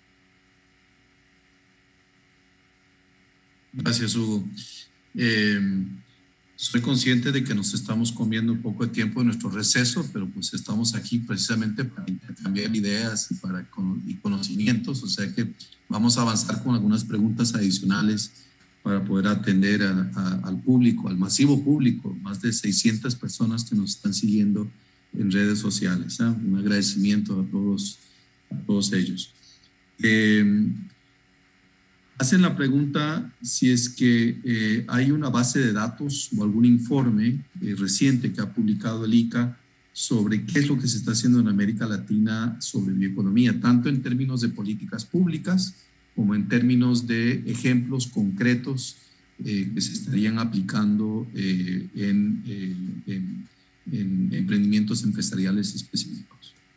Gracias, Hugo. Eh, soy consciente de que nos estamos comiendo un poco de tiempo de nuestro receso, pero pues estamos aquí precisamente para intercambiar ideas y, para, y conocimientos, o sea que vamos a avanzar con algunas preguntas adicionales para poder atender a, a, al público, al masivo público, más de seiscientas personas que nos están siguiendo en redes sociales. ¿eh? Un agradecimiento a todos, a todos ellos. Eh, Hacen la pregunta si es que eh, hay una base de datos o algún informe eh, reciente que ha publicado el I C A sobre qué es lo que se está haciendo en América Latina sobre bioeconomía, tanto en términos de políticas públicas como en términos de ejemplos concretos eh, que se estarían aplicando eh, en, eh, en, en emprendimientos empresariales específicos.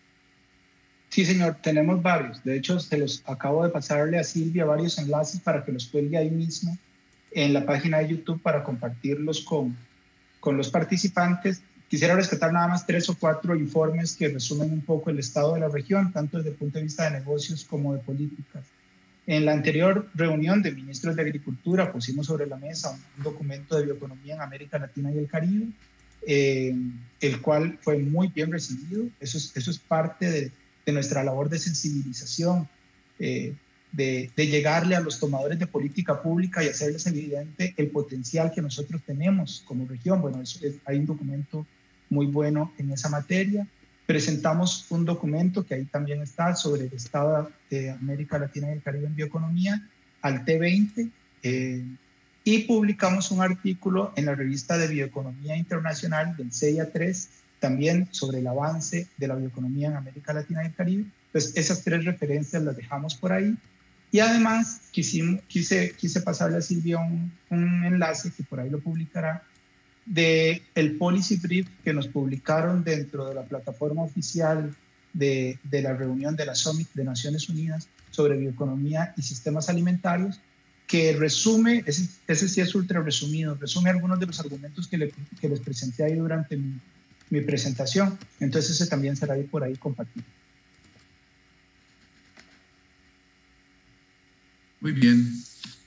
Sí, señor, tenemos varios. De hecho, se los acabo de pasarle a Silvia varios enlaces para que los cuelgue ahí mismo en la página de YouTube para compartirlos con, con los participantes. Quisiera rescatar nada más tres o cuatro informes que resumen un poco el estado de la región, tanto desde el punto de vista de negocios como de políticas. En la anterior reunión de ministros de Agricultura pusimos sobre la mesa un documento de bioeconomía en América Latina y el Caribe, eh, el cual fue muy bien recibido. Eso es, eso es parte de de nuestra labor de sensibilización, eh, de, de llegarle a los tomadores de política pública y hacerles evidente el potencial que nosotros tenemos como región. Bueno, eso es, hay un documento muy bueno en esa materia. Presentamos un documento que ahí también está sobre el estado de América Latina y el Caribe en bioeconomía al T veinte, eh, y publicamos un artículo en la revista de Bioeconomía Internacional del C I A tres, también sobre el avance de la bioeconomía en América Latina y el Caribe. Pues esas tres referencias las dejamos por ahí. Y además quisimos, quise, quise pasarle a Silvia un, un enlace, que por ahí lo publicará, de el policy brief que nos publicaron dentro de la plataforma oficial de, de la reunión de la Summit de Naciones Unidas sobre bioeconomía y sistemas alimentarios, que resume, ese, ese sí es ultra resumido, resume algunos de los argumentos que, le, que les presenté ahí durante mi mi presentación. Entonces ese también será ahí por ahí compartido. Muy bien.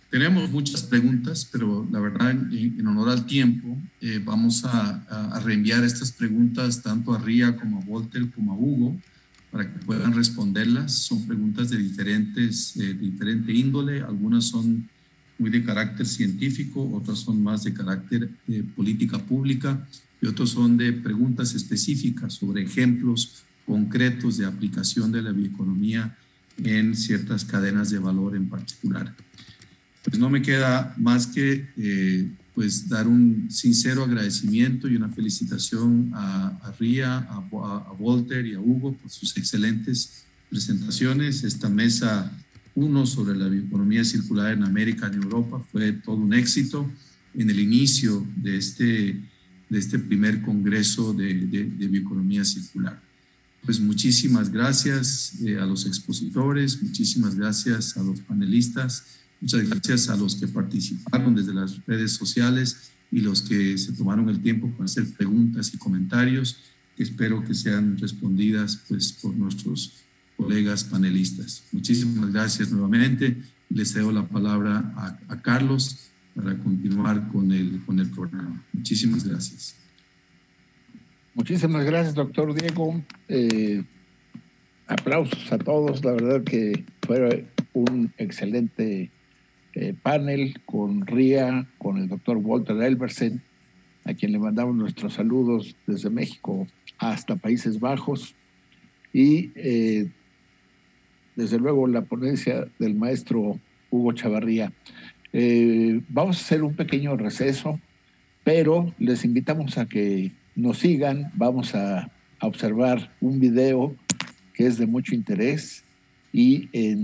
Tenemos muchas preguntas, pero la verdad, en, en honor al tiempo, eh, vamos a, a, a reenviar estas preguntas tanto a Ría como a Walter como a Hugo para que puedan responderlas. Son preguntas de diferentes, eh, de diferente índole. Algunas son muy de carácter científico, otras son más de carácter de política pública y otras son de preguntas específicas sobre ejemplos concretos de aplicación de la bioeconomía en ciertas cadenas de valor en particular. Pues no me queda más que eh, pues dar un sincero agradecimiento y una felicitación a, a Ría, a, a Walter y a Hugo por sus excelentes presentaciones. Esta mesa uno sobre la bioeconomía circular en América y en Europa fue todo un éxito en el inicio de este, de este primer congreso de, de, de bioeconomía circular. Pues muchísimas gracias eh, a los expositores, muchísimas gracias a los panelistas. Muchas gracias a los que participaron desde las redes sociales y los que se tomaron el tiempo para hacer preguntas y comentarios que espero que sean respondidas pues, por nuestros colegas panelistas. Muchísimas gracias nuevamente. Les cedo la palabra a, a Carlos para continuar con el, con el programa. Muchísimas gracias. Muchísimas gracias, doctor Diego. Eh, aplausos a todos. La verdad que fue un excelente Eh, panel con Ría, con el doctor Walter Elbersen, a quien le mandamos nuestros saludos desde México hasta Países Bajos, y eh, desde luego la ponencia del maestro Hugo Chavarría. Eh, vamos a hacer un pequeño receso, pero les invitamos a que nos sigan. Vamos a, a observar un video que es de mucho interés y en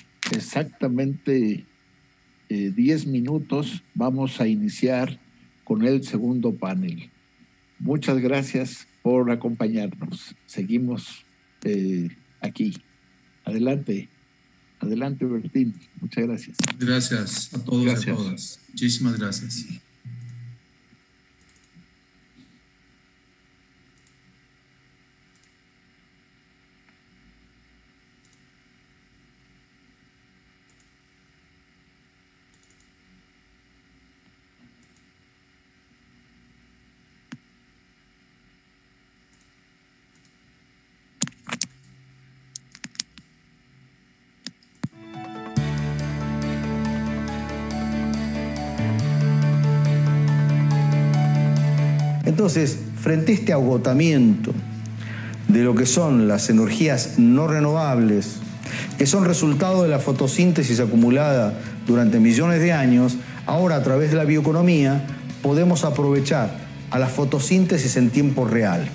exactamente Eh, diez minutos vamos a iniciar con el segundo panel. Muchas gracias por acompañarnos. Seguimos eh, aquí. Adelante, adelante Bertín. Muchas gracias. Gracias a todos Gracias. y a todas. Muchísimas gracias. Entonces, frente a este agotamiento de lo que son las energías no renovables, que son resultado de la fotosíntesis acumulada durante millones de años, ahora a través de la bioeconomía podemos aprovechar a la fotosíntesis en tiempo real.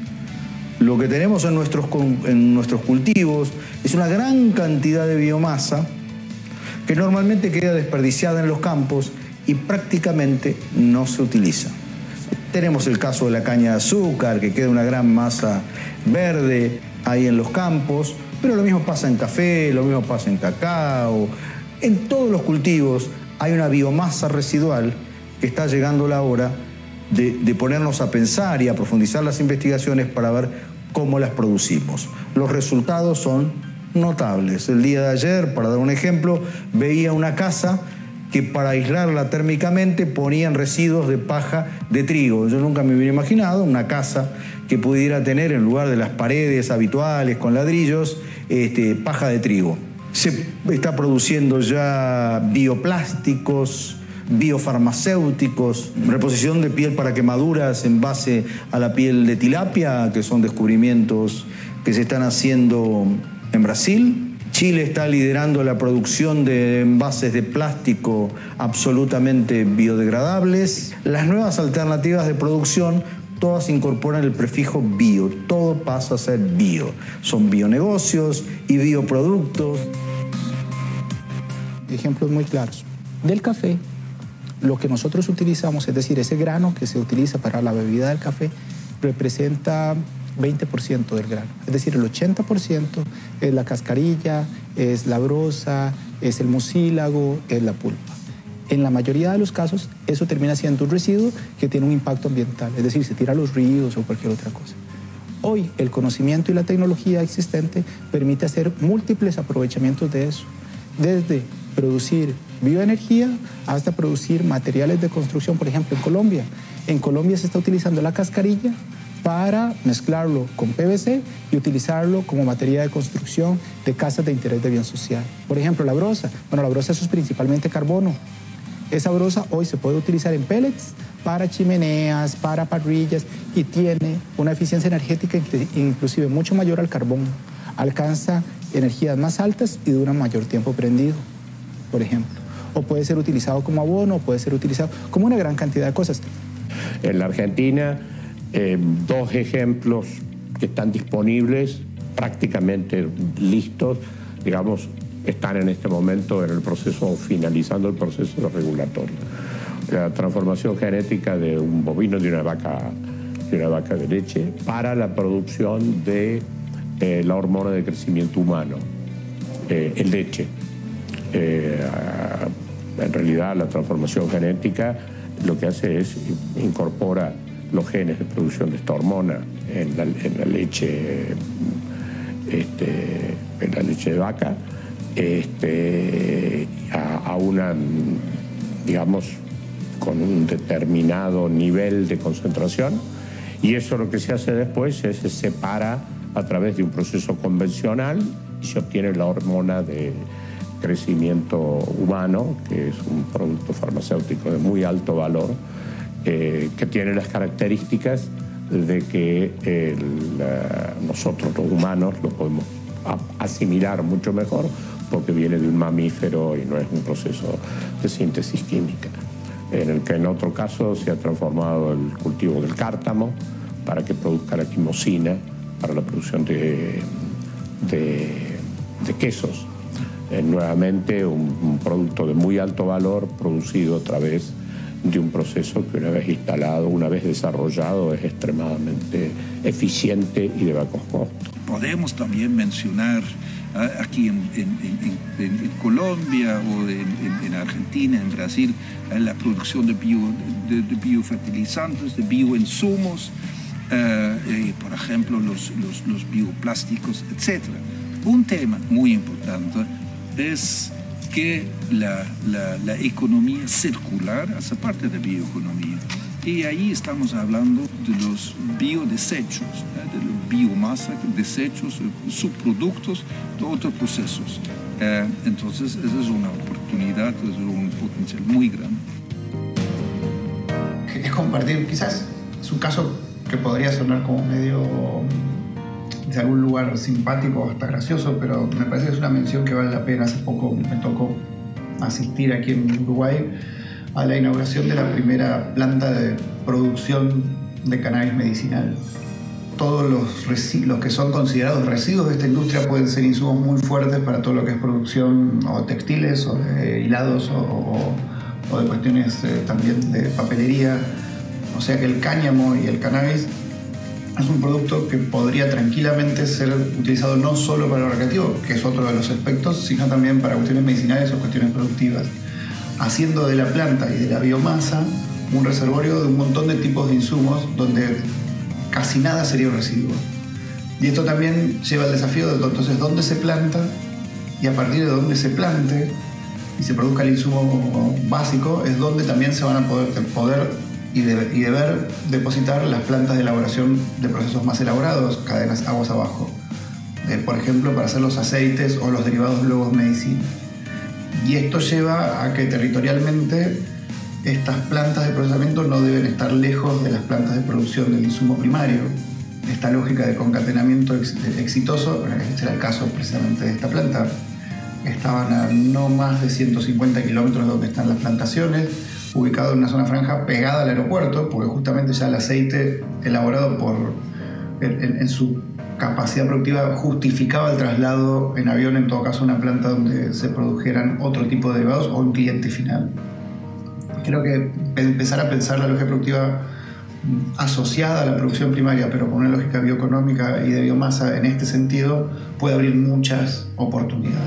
Lo que tenemos en nuestros, en nuestros cultivos es una gran cantidad de biomasa que normalmente queda desperdiciada en los campos y prácticamente no se utiliza. Tenemos el caso de la caña de azúcar, que queda una gran masa verde ahí en los campos, pero lo mismo pasa en café, lo mismo pasa en cacao. En todos los cultivos hay una biomasa residual que está llegando la hora de, de ponernos a pensar y a profundizar las investigaciones para ver cómo las producimos. Los resultados son notables. El día de ayer, para dar un ejemplo, veía una casa que para aislarla térmicamente ponían residuos de paja de trigo. Yo nunca me hubiera imaginado una casa que pudiera tener, en lugar de las paredes habituales con ladrillos, este, paja de trigo. Se está produciendo ya bioplásticos, biofarmacéuticos, reposición de piel para quemaduras en base a la piel de tilapia, que son descubrimientos que se están haciendo en Brasil. Chile está liderando la producción de envases de plástico absolutamente biodegradables. Las nuevas alternativas de producción todas incorporan el prefijo bio, todo pasa a ser bio. Son bionegocios y bioproductos. Ejemplos muy claros. Del café, lo que nosotros utilizamos, es decir, ese grano que se utiliza para la bebida del café, representa veinte por ciento del grano. Es decir, el ochenta por ciento es la cascarilla, es la brosa, es el mucílago, es la pulpa. En la mayoría de los casos, eso termina siendo un residuo que tiene un impacto ambiental, es decir, se tira a los ríos o cualquier otra cosa. Hoy, el conocimiento y la tecnología existente permite hacer múltiples aprovechamientos de eso, desde producir bioenergía hasta producir materiales de construcción, por ejemplo, en Colombia. En Colombia se está utilizando la cascarilla para mezclarlo con P V C y utilizarlo como materia de construcción de casas de interés de bien social. Por ejemplo, la brosa. Bueno, la brosa eso es principalmente carbono. Esa brosa hoy se puede utilizar en pellets para chimeneas, para parrillas y tiene una eficiencia energética inclusive mucho mayor al carbón. Alcanza energías más altas y dura mayor tiempo prendido, por ejemplo. O puede ser utilizado como abono, o puede ser utilizado como una gran cantidad de cosas. En la Argentina, eh, dos ejemplos que están disponibles, prácticamente listos, digamos, están en este momento en el proceso, finalizando el proceso regulatorio. La transformación genética de un bovino, de una vaca, de una vaca de leche, para la producción de eh, la hormona de crecimiento humano, eh, en leche. Eh, en realidad, la transformación genética lo que hace es incorpora los genes de producción de esta hormona en la, en la leche, este, en la leche de vaca, este, a, a una, digamos, con un determinado nivel de concentración, y eso lo que se hace después es se separa a través de un proceso convencional y se obtiene la hormona de crecimiento humano, que es un producto farmacéutico de muy alto valor, eh, que tiene las características de que el, uh, nosotros los humanos lo podemos asimilar mucho mejor porque viene de un mamífero y no es un proceso de síntesis química. En el que en otro caso se ha transformado el cultivo del cártamo para que produzca la quimosina para la producción de, de, de quesos. Eh, nuevamente un, un producto de muy alto valor producido a través de un proceso que una vez instalado, una vez desarrollado, es extremadamente eficiente y de bajos costos. Podemos también mencionar uh, aquí en, en, en, en, en Colombia o en, en, en Argentina, en Brasil, uh, la producción de, bio, de, de biofertilizantes, de bioinsumos, uh, eh, por ejemplo, los, los, los bioplásticos, etcétera. Un tema muy importante es que la, la, la economía circular hace parte de bioeconomía. Y ahí estamos hablando de los biodesechos, ¿eh? de la biomasa, desechos, subproductos de otros procesos. Eh, entonces, esa es una oportunidad, es un potencial muy grande. Es compartir, quizás es un caso que podría sonar como medio de algún lugar simpático o hasta gracioso, pero me parece que es una mención que vale la pena. Hace poco me tocó asistir aquí en Uruguay a la inauguración de la primera planta de producción de cannabis medicinal. Todos los, los que son considerados residuos de esta industria pueden ser insumos muy fuertes para todo lo que es producción o textiles o de hilados o, o, o de cuestiones eh, también de papelería. O sea que el cáñamo y el cannabis es un producto que podría tranquilamente ser utilizado no solo para lo recreativo, que es otro de los aspectos, sino también para cuestiones medicinales o cuestiones productivas, haciendo de la planta y de la biomasa un reservorio de un montón de tipos de insumos donde casi nada sería un residuo. Y esto también lleva al desafío de entonces dónde se planta, y a partir de dónde se plante y se produzca el insumo básico es donde también se van a poder, poder y, de, y deber depositar las plantas de elaboración de procesos más elaborados, cadenas aguas abajo, eh, por ejemplo para hacer los aceites o los derivados luego de medicina. Y esto lleva a que territorialmente estas plantas de procesamiento no deben estar lejos de las plantas de producción del insumo primario. Esta lógica de concatenamiento ex exitoso, este era el caso precisamente de esta planta, estaban a no más de ciento cincuenta kilómetros de donde están las plantaciones, ubicado en una zona franja pegada al aeropuerto, porque justamente ya el aceite elaborado por, en, en su capacidad productiva justificaba el traslado en avión, en todo caso a una planta donde se produjeran otro tipo de derivados o un cliente final. Creo que empezar a pensar la lógica productiva asociada a la producción primaria, pero con una lógica bioeconómica y de biomasa en este sentido, puede abrir muchas oportunidades.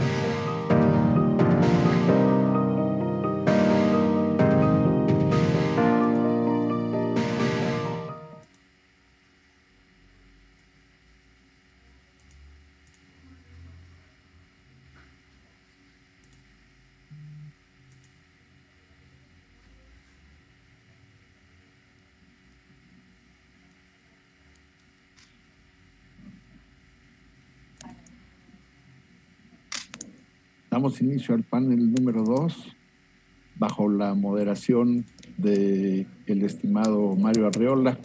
Damos inicio al panel número dos, bajo la moderación del estimado Mario Arreola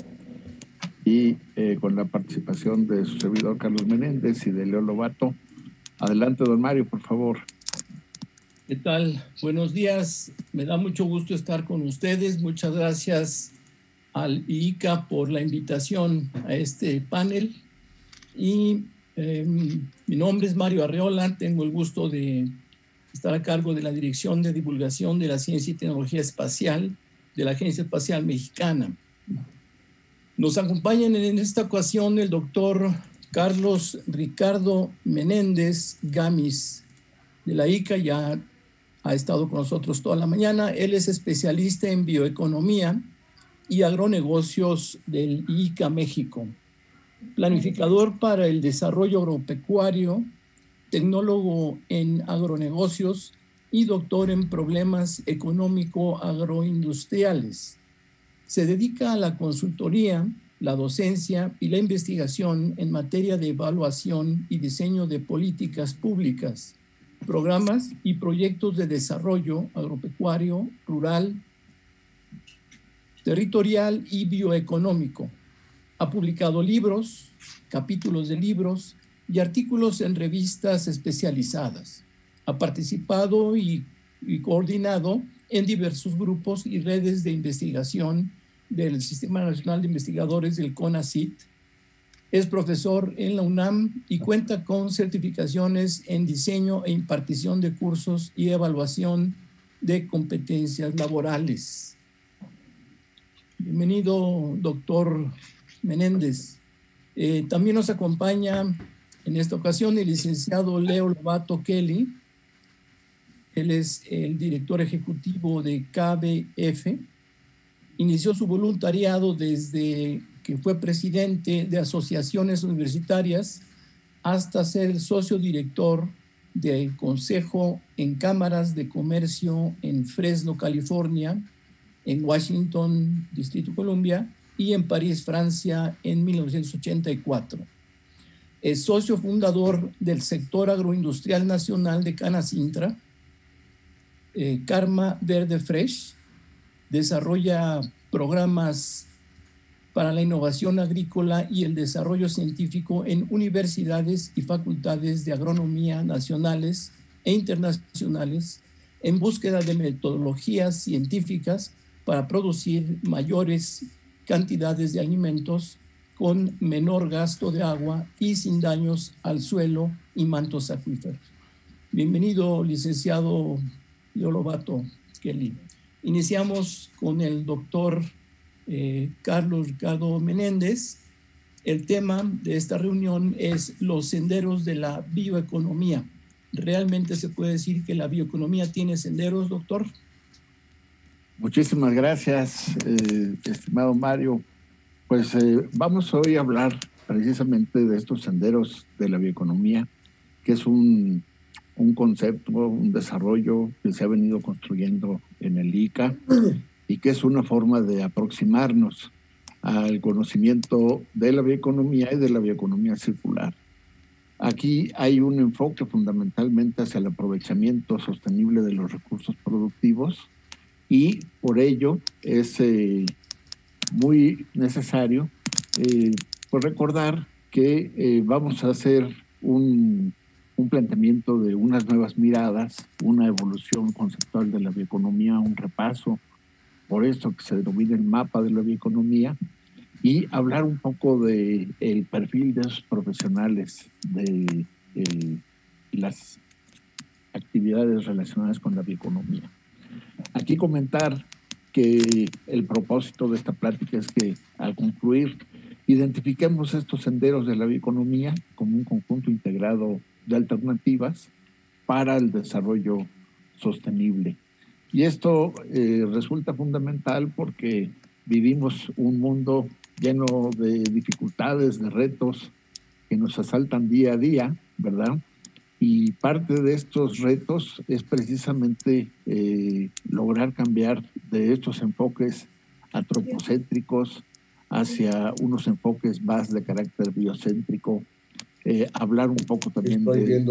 y eh, con la participación de su servidor Carlos Menéndez y de Leo Lobato. Adelante, don Mario, por favor. ¿Qué tal? Buenos días. Me da mucho gusto estar con ustedes. Muchas gracias al I I C A por la invitación a este panel. Y eh, mi nombre es Mario Arreola. Tengo el gusto de estar a cargo de la Dirección de Divulgación de la Ciencia y Tecnología Espacial de la Agencia Espacial Mexicana. Nos acompañan en esta ocasión el doctor Carlos Ricardo Menéndez Gamis de la I I C A. Ya ha estado con nosotros toda la mañana. Él es especialista en bioeconomía y agronegocios del I I C A México, planificador para el desarrollo agropecuario, tecnólogo en agronegocios y doctor en problemas económico-agroindustriales. Se dedica a la consultoría, la docencia y la investigación en materia de evaluación y diseño de políticas públicas, programas y proyectos de desarrollo agropecuario, rural, territorial y bioeconómico. Ha publicado libros, capítulos de libros y artículos en revistas especializadas. Ha participado y, y coordinado en diversos grupos y redes de investigación del Sistema Nacional de Investigadores del CONACYT. Es profesor en la UNAM y cuenta con certificaciones en diseño e impartición de cursos y evaluación de competencias laborales. Bienvenido, doctor Menéndez. Eh, también nos acompaña en esta ocasión el licenciado Leo Lobato Kelly. Él es el director ejecutivo de K B F. Inició su voluntariado desde que fue presidente de asociaciones universitarias hasta ser el socio director del Consejo en Cámaras de Comercio en Fresno, California, en Washington, Distrito Columbia, y en París, Francia, en mil novecientos ochenta y cuatro. Es socio fundador del sector agroindustrial nacional de Canacintra, eh, Karma Verde Fresh. Desarrolla programas para la innovación agrícola y el desarrollo científico en universidades y facultades de agronomía nacionales e internacionales en búsqueda de metodologías científicas para producir mayores cantidades de alimentos con menor gasto de agua y sin daños al suelo y mantos acuíferos. Bienvenido, licenciado Leo Lobato Kelly. Iniciamos con el doctor eh, Carlos Ricardo Menéndez. El tema de esta reunión es los senderos de la bioeconomía. ¿Realmente se puede decir que la bioeconomía tiene senderos, doctor? Muchísimas gracias, eh, estimado Mario. Pues eh, vamos hoy a hablar precisamente de estos senderos de la bioeconomía, que es un, un concepto, un desarrollo que se ha venido construyendo en el I C A y que es una forma de aproximarnos al conocimiento de la bioeconomía y de la bioeconomía circular. Aquí hay un enfoque fundamentalmente hacia el aprovechamiento sostenible de los recursos productivos y por ello es eh, muy necesario eh, pues recordar que eh, vamos a hacer un, un planteamiento de unas nuevas miradas, una evolución conceptual de la bioeconomía, un repaso por esto que se denomina el mapa de la bioeconomía y hablar un poco del de perfil de esos profesionales, de el, las actividades relacionadas con la bioeconomía. Aquí comentar que el propósito de esta plática es que al concluir identifiquemos estos senderos de la bioeconomía como un conjunto integrado de alternativas para el desarrollo sostenible. Y esto eh, resulta fundamental porque vivimos un mundo lleno de dificultades, de retos que nos asaltan día a día, ¿verdad? Y parte de estos retos es precisamente eh, lograr cambiar de estos enfoques antropocéntricos hacia unos enfoques más de carácter biocéntrico, eh, hablar un poco también Estoy de, viendo.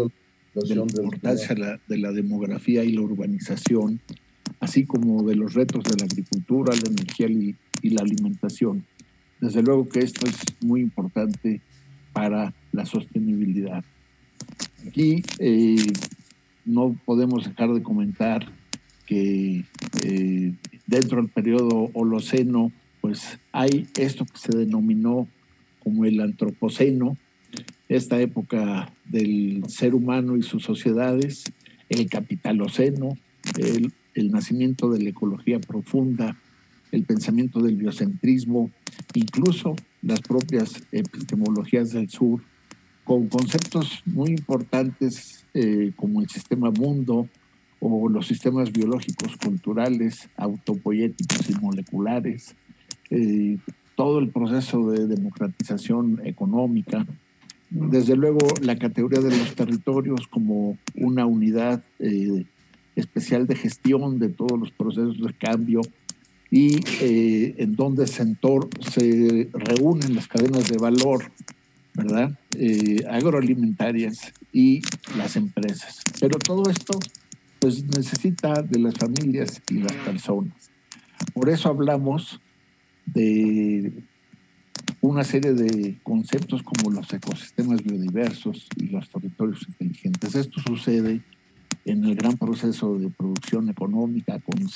de la importancia de la, de la demografía y la urbanización, así como de los retos de la agricultura, la energía y, y la alimentación. Desde luego que esto es muy importante para la sostenibilidad. Aquí eh, no podemos dejar de comentar que eh, dentro del periodo Holoceno, pues hay esto que se denominó como el Antropoceno, esta época del ser humano y sus sociedades, el Capitaloceno, el, el nacimiento de la ecología profunda, el pensamiento del biocentrismo, incluso las propias epistemologías del sur, con conceptos muy importantes eh, como el sistema mundo o los sistemas biológicos culturales, autopoéticos y moleculares, eh, todo el proceso de democratización económica, desde luego la categoría de los territorios como una unidad eh, especial de gestión de todos los procesos de cambio y eh, en donde se, entor se reúnen las cadenas de valor, ¿verdad? Eh, agroalimentarias y las empresas. Pero todo esto pues necesita de las familias y las personas. Por eso hablamos de una serie de conceptos como los ecosistemas biodiversos y los territorios inteligentes. Esto sucede en el gran proceso de producción económica,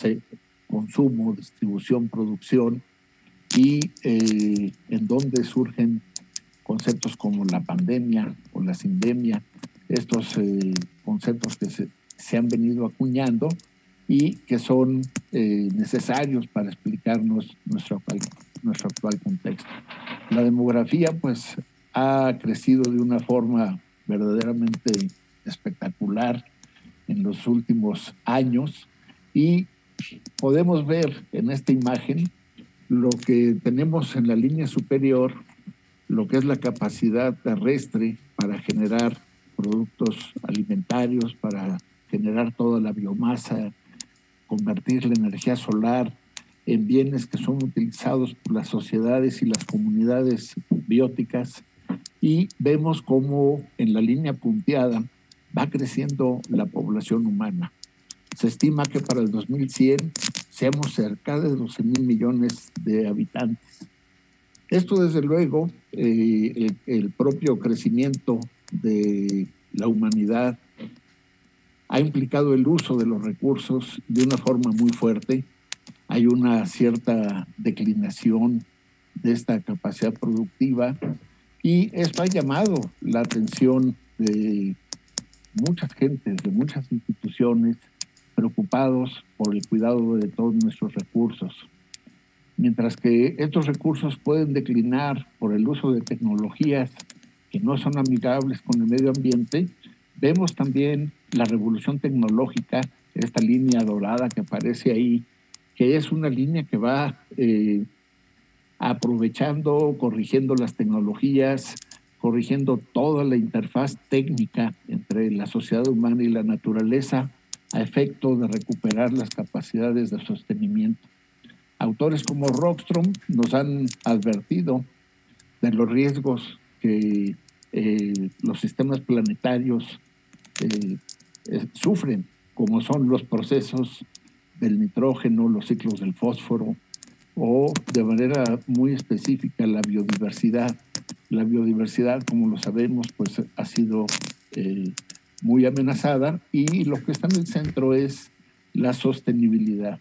consumo, distribución, producción, y eh, en donde surgen conceptos como la pandemia o la sindemia, estos eh, conceptos que se, se han venido acuñando y que son eh, necesarios para explicarnos nuestro actual, nuestro actual contexto. La demografía pues ha crecido de una forma verdaderamente espectacular en los últimos años y podemos ver en esta imagen lo que tenemos en la línea superior, lo que es la capacidad terrestre para generar productos alimentarios, para generar toda la biomasa, convertir la energía solar en bienes que son utilizados por las sociedades y las comunidades bióticas, y vemos cómo en la línea punteada va creciendo la población humana. Se estima que para el dos mil cien seamos cerca de doce mil millones de habitantes. Esto, desde luego, eh, el, el propio crecimiento de la humanidad ha implicado el uso de los recursos de una forma muy fuerte. Hay una cierta declinación de esta capacidad productiva y esto ha llamado la atención de muchas gentes, de muchas instituciones preocupados por el cuidado de todos nuestros recursos. Mientras que estos recursos pueden declinar por el uso de tecnologías que no son amigables con el medio ambiente, vemos también la revolución tecnológica, esta línea dorada que aparece ahí, que es una línea que va eh, aprovechando, corrigiendo las tecnologías, corrigiendo toda la interfaz técnica entre la sociedad humana y la naturaleza a efecto de recuperar las capacidades de sostenimiento. Autores como Rockström nos han advertido de los riesgos que eh, los sistemas planetarios eh, eh, sufren, como son los procesos del nitrógeno, los ciclos del fósforo, o de manera muy específica la biodiversidad. La biodiversidad, como lo sabemos, pues ha sido eh, muy amenazada, y lo que está en el centro es la sostenibilidad.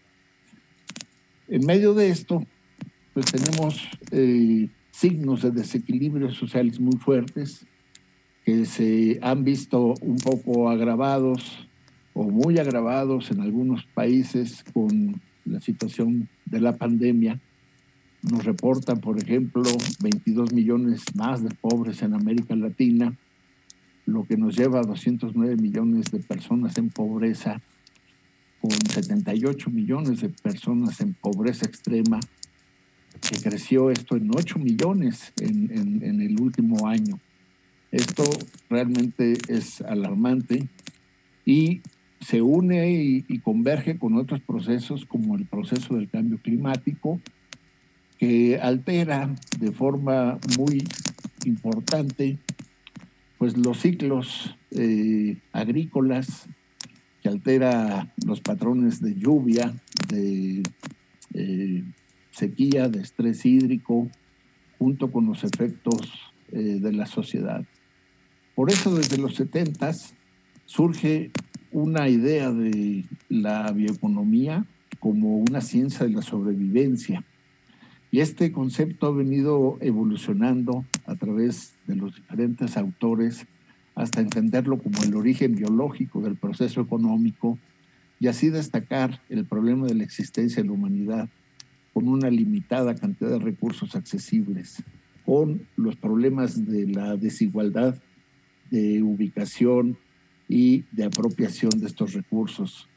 En medio de esto, pues tenemos eh, signos de desequilibrios sociales muy fuertes que se han visto un poco agravados o muy agravados en algunos países con la situación de la pandemia. Nos reportan, por ejemplo, veintidós millones más de pobres en América Latina, lo que nos lleva a doscientos nueve millones de personas en pobreza, con setenta y ocho millones de personas en pobreza extrema, que creció esto en ocho millones en, en, en el último año. Esto realmente es alarmante y se une y, y converge con otros procesos como el proceso del cambio climático, que altera de forma muy importante pues los ciclos eh, agrícolas, que altera los patrones de lluvia, de eh, sequía, de estrés hídrico, junto con los efectos eh, de la sociedad. Por eso desde los setentas surge una idea de la bioeconomía como una ciencia de la sobrevivencia. Y este concepto ha venido evolucionando a través de los diferentes autores hasta entenderlo como el origen biológico del proceso económico y así destacar el problema de la existencia de la humanidad con una limitada cantidad de recursos accesibles, con los problemas de la desigualdad de ubicación y de apropiación de estos recursos.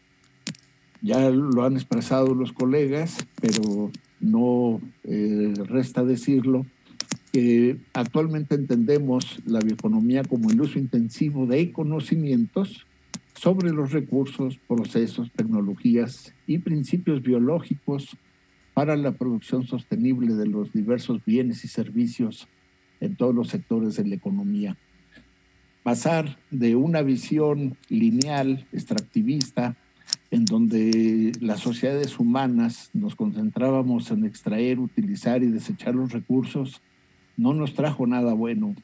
Ya lo han expresado los colegas, pero no eh, resta decirlo, que actualmente entendemos la bioeconomía como el uso intensivo de conocimientos sobre los recursos, procesos, tecnologías y principios biológicos para la producción sostenible de los diversos bienes y servicios en todos los sectores de la economía. Pasar de una visión lineal, extractivista, en donde las sociedades humanas nos concentrábamos en extraer, utilizar y desechar los recursos, no nos trajo nada bueno.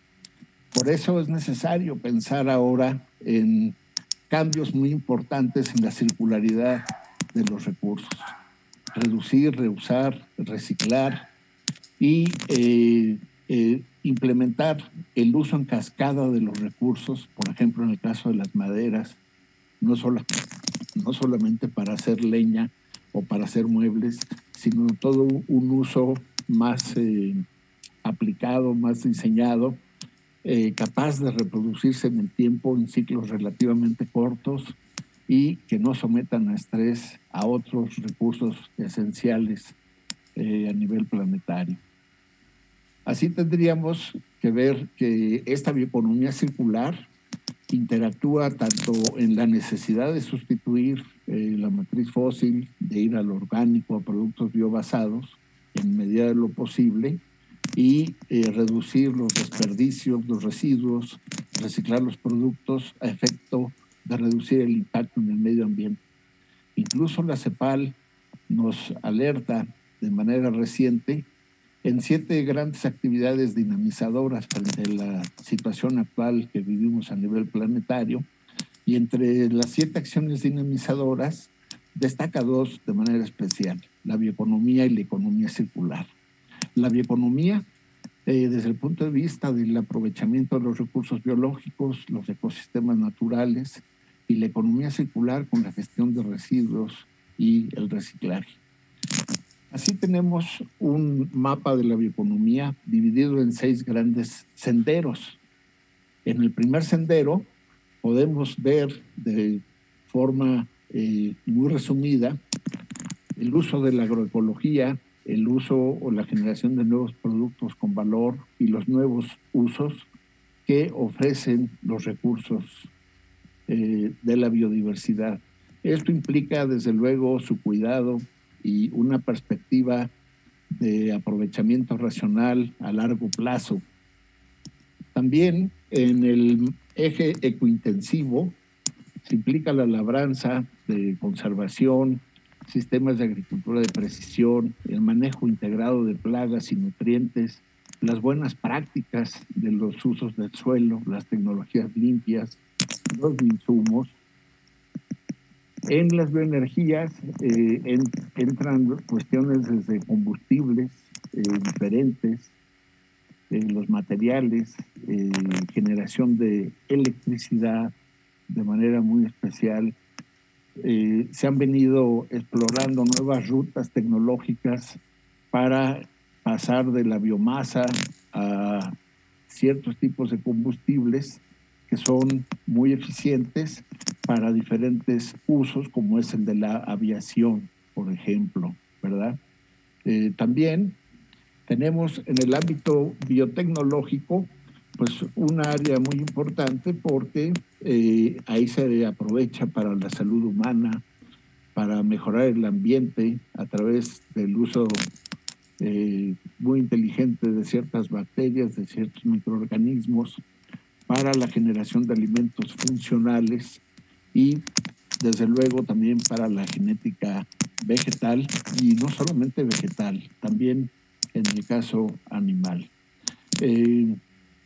Por eso es necesario pensar ahora en cambios muy importantes en la circularidad de los recursos. Reducir, reusar, reciclar y eh, eh, implementar el uso en cascada de los recursos, por ejemplo, en el caso de las maderas, no, solo, no solamente para hacer leña o para hacer muebles, sino todo un uso más eh, aplicado, más diseñado, eh, capaz de reproducirse en el tiempo en ciclos relativamente cortos y que no sometan a estrés a otros recursos esenciales eh, a nivel planetario. Así tendríamos que ver que esta bioeconomía circular interactúa tanto en la necesidad de sustituir eh, la matriz fósil, de ir al orgánico, a productos biobasados, en medida de lo posible, y eh, reducir los desperdicios, los residuos, reciclar los productos a efecto de reducir el impacto en el medio ambiente. Incluso la CEPAL nos alerta de manera reciente en siete grandes actividades dinamizadoras frente a la situación actual que vivimos a nivel planetario, y entre las siete acciones dinamizadoras destaca dos de manera especial: la bioeconomía y la economía circular. La bioeconomía, eh, desde el punto de vista del aprovechamiento de los recursos biológicos, los ecosistemas naturales, y la economía circular con la gestión de residuos y el reciclaje. Así tenemos un mapa de la bioeconomía dividido en seis grandes senderos. En el primer sendero podemos ver de forma eh, muy resumida el uso de la agroecología, el uso o la generación de nuevos productos con valor y los nuevos usos que ofrecen los recursos eh, de la biodiversidad. Esto implica, desde luego, su cuidado y una perspectiva de aprovechamiento racional a largo plazo. También en el eje ecointensivo se implica la labranza de conservación, sistemas de agricultura de precisión, el manejo integrado de plagas y nutrientes, las buenas prácticas de los usos del suelo, las tecnologías limpias, los insumos. En las bioenergías eh, en, entran cuestiones desde combustibles eh, diferentes, eh, los materiales, eh, generación de electricidad de manera muy especial. Eh, se han venido explorando nuevas rutas tecnológicas para pasar de la biomasa a ciertos tipos de combustibles que son muy eficientes para diferentes usos, como es el de la aviación, por ejemplo, ¿verdad? Eh, también tenemos en el ámbito biotecnológico pues un área muy importante porque eh, ahí se aprovecha para la salud humana, para mejorar el ambiente a través del uso eh, muy inteligente de ciertas bacterias, de ciertos microorganismos, para la generación de alimentos funcionales y desde luego también para la genética vegetal y no solamente vegetal, también en el caso animal. Eh,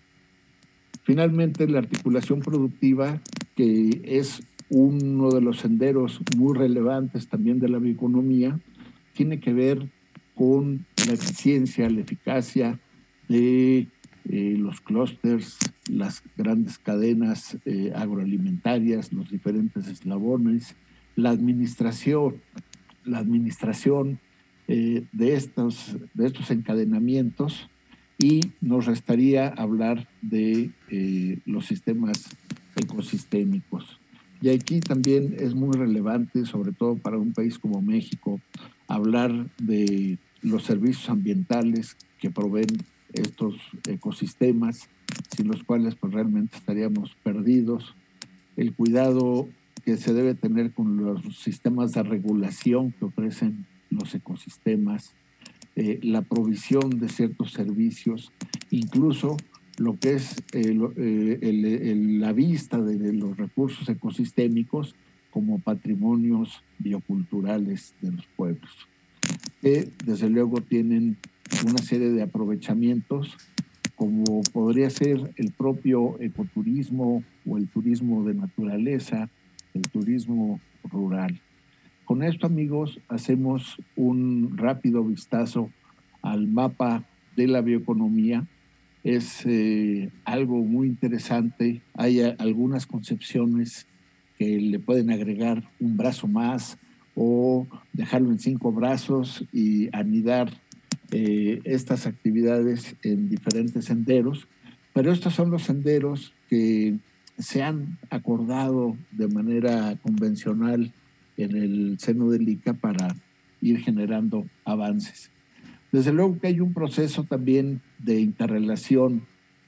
finalmente, la articulación productiva, que es uno de los senderos muy relevantes también de la bioeconomía, tiene que ver con la eficiencia, la eficacia de eh, los clústeres, las grandes cadenas eh, agroalimentarias, los diferentes eslabones, la administración, la administración eh, de, estos, de estos encadenamientos, y nos restaría hablar de eh, los sistemas ecosistémicos. Y aquí también es muy relevante, sobre todo para un país como México, hablar de los servicios ambientales que proveen estos ecosistemas, sin los cuales pues realmente estaríamos perdidos. El cuidado que se debe tener con los sistemas de regulación que ofrecen los ecosistemas, eh, la provisión de ciertos servicios, incluso lo que es el, el, el, la vista de los recursos ecosistémicos como patrimonios bioculturales de los pueblos, que desde luego tienen una serie de aprovechamientos, como podría ser el propio ecoturismo o el turismo de naturaleza, el turismo rural. Con esto, amigos, hacemos un rápido vistazo al mapa de la bioeconomía. Es eh, algo muy interesante. Hay a, algunas concepciones que le pueden agregar un brazo más o dejarlo en cinco brazos y anidar eh, estas actividades en diferentes senderos, pero estos son los senderos que se han acordado de manera convencional en el seno del I C A para ir generando avances. Desde luego que hay un proceso también de interrelación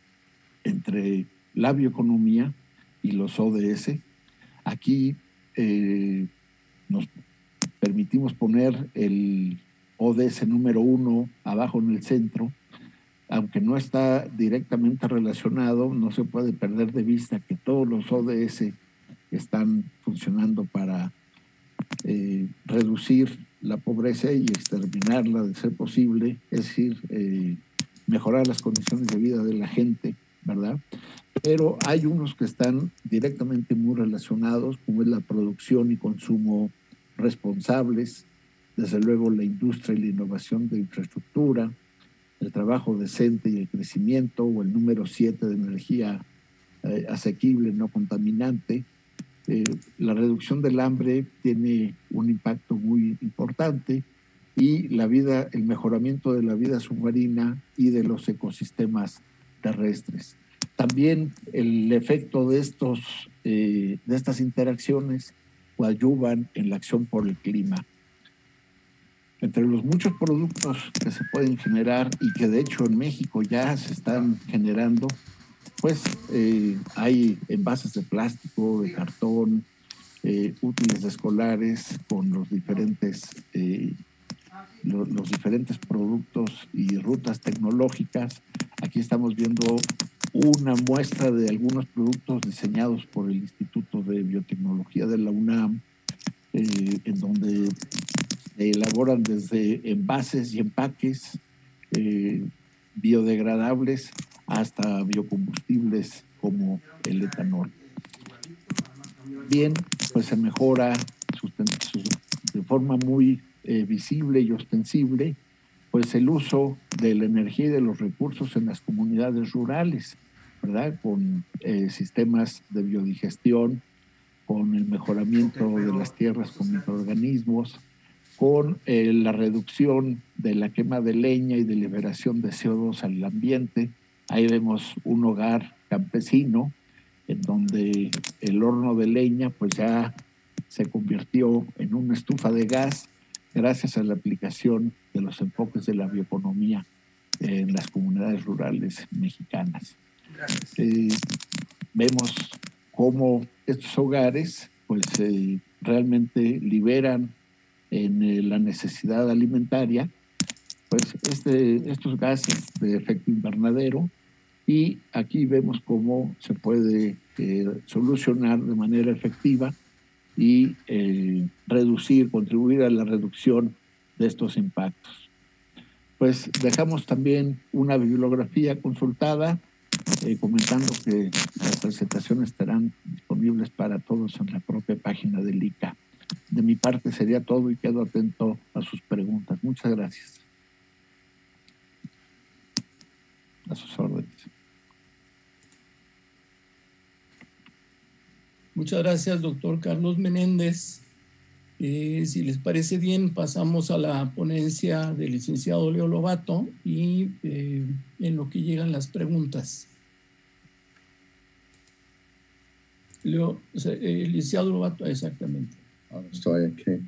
entre la bioeconomía y los O D S. Aquí eh, nos permitimos poner el O D S número uno abajo en el centro. Aunque no está directamente relacionado, no se puede perder de vista que todos los O D S están funcionando para eh, reducir la pobreza y exterminarla de ser posible, es decir, eh, mejorar las condiciones de vida de la gente, ¿verdad? Pero hay unos que están directamente muy relacionados, como es la producción y consumo responsables, desde luego la industria y la innovación de infraestructura, el trabajo decente y el crecimiento, o el número siete de energía eh, asequible, no contaminante. Eh, la reducción del hambre tiene un impacto muy importante, y la vida, el mejoramiento de la vida submarina y de los ecosistemas terrestres. También el efecto de, estos, eh, de estas interacciones coadyuvan en la acción por el clima. Entre los muchos productos que se pueden generar y que de hecho en México ya se están generando, pues eh, hay envases de plástico, de cartón, eh, útiles escolares con los diferentes, eh, lo, los diferentes productos y rutas tecnológicas. Aquí estamos viendo una muestra de algunos productos diseñados por el Instituto de Biotecnología de la UNAM, eh, en donde se elaboran desde envases y empaques eh, biodegradables hasta biocombustibles como el etanol. Bien, pues se mejora de forma muy eh, visible y ostensible pues el uso de la energía y de los recursos en las comunidades rurales, ¿verdad? Con eh, sistemas de biodigestión, con el mejoramiento de las tierras con microorganismos, con eh, la reducción de la quema de leña y de liberación de C O dos al ambiente. Ahí vemos un hogar campesino en donde el horno de leña pues ya se convirtió en una estufa de gas gracias a la aplicación de los enfoques de la bioeconomía en las comunidades rurales mexicanas. Eh, vemos cómo estos hogares pues eh, realmente liberan en eh, la necesidad alimentaria pues este, estos gases de efecto invernadero y aquí vemos cómo se puede eh, solucionar de manera efectiva y eh, reducir, contribuir a la reducción de estos impactos. Pues dejamos también una bibliografía consultada, eh, comentando que las presentaciones estarán disponibles para todos en la propia página del I C A. De mi parte sería todo y quedo atento a sus preguntas. Muchas gracias. A sus órdenes. Muchas gracias, doctor Carlos Menéndez. Eh, si les parece bien, pasamos a la ponencia del licenciado Leo Lobato y eh, en lo que llegan las preguntas. Leo, o sea, eh, licenciado Lobato, exactamente. Ahora estoy aquí.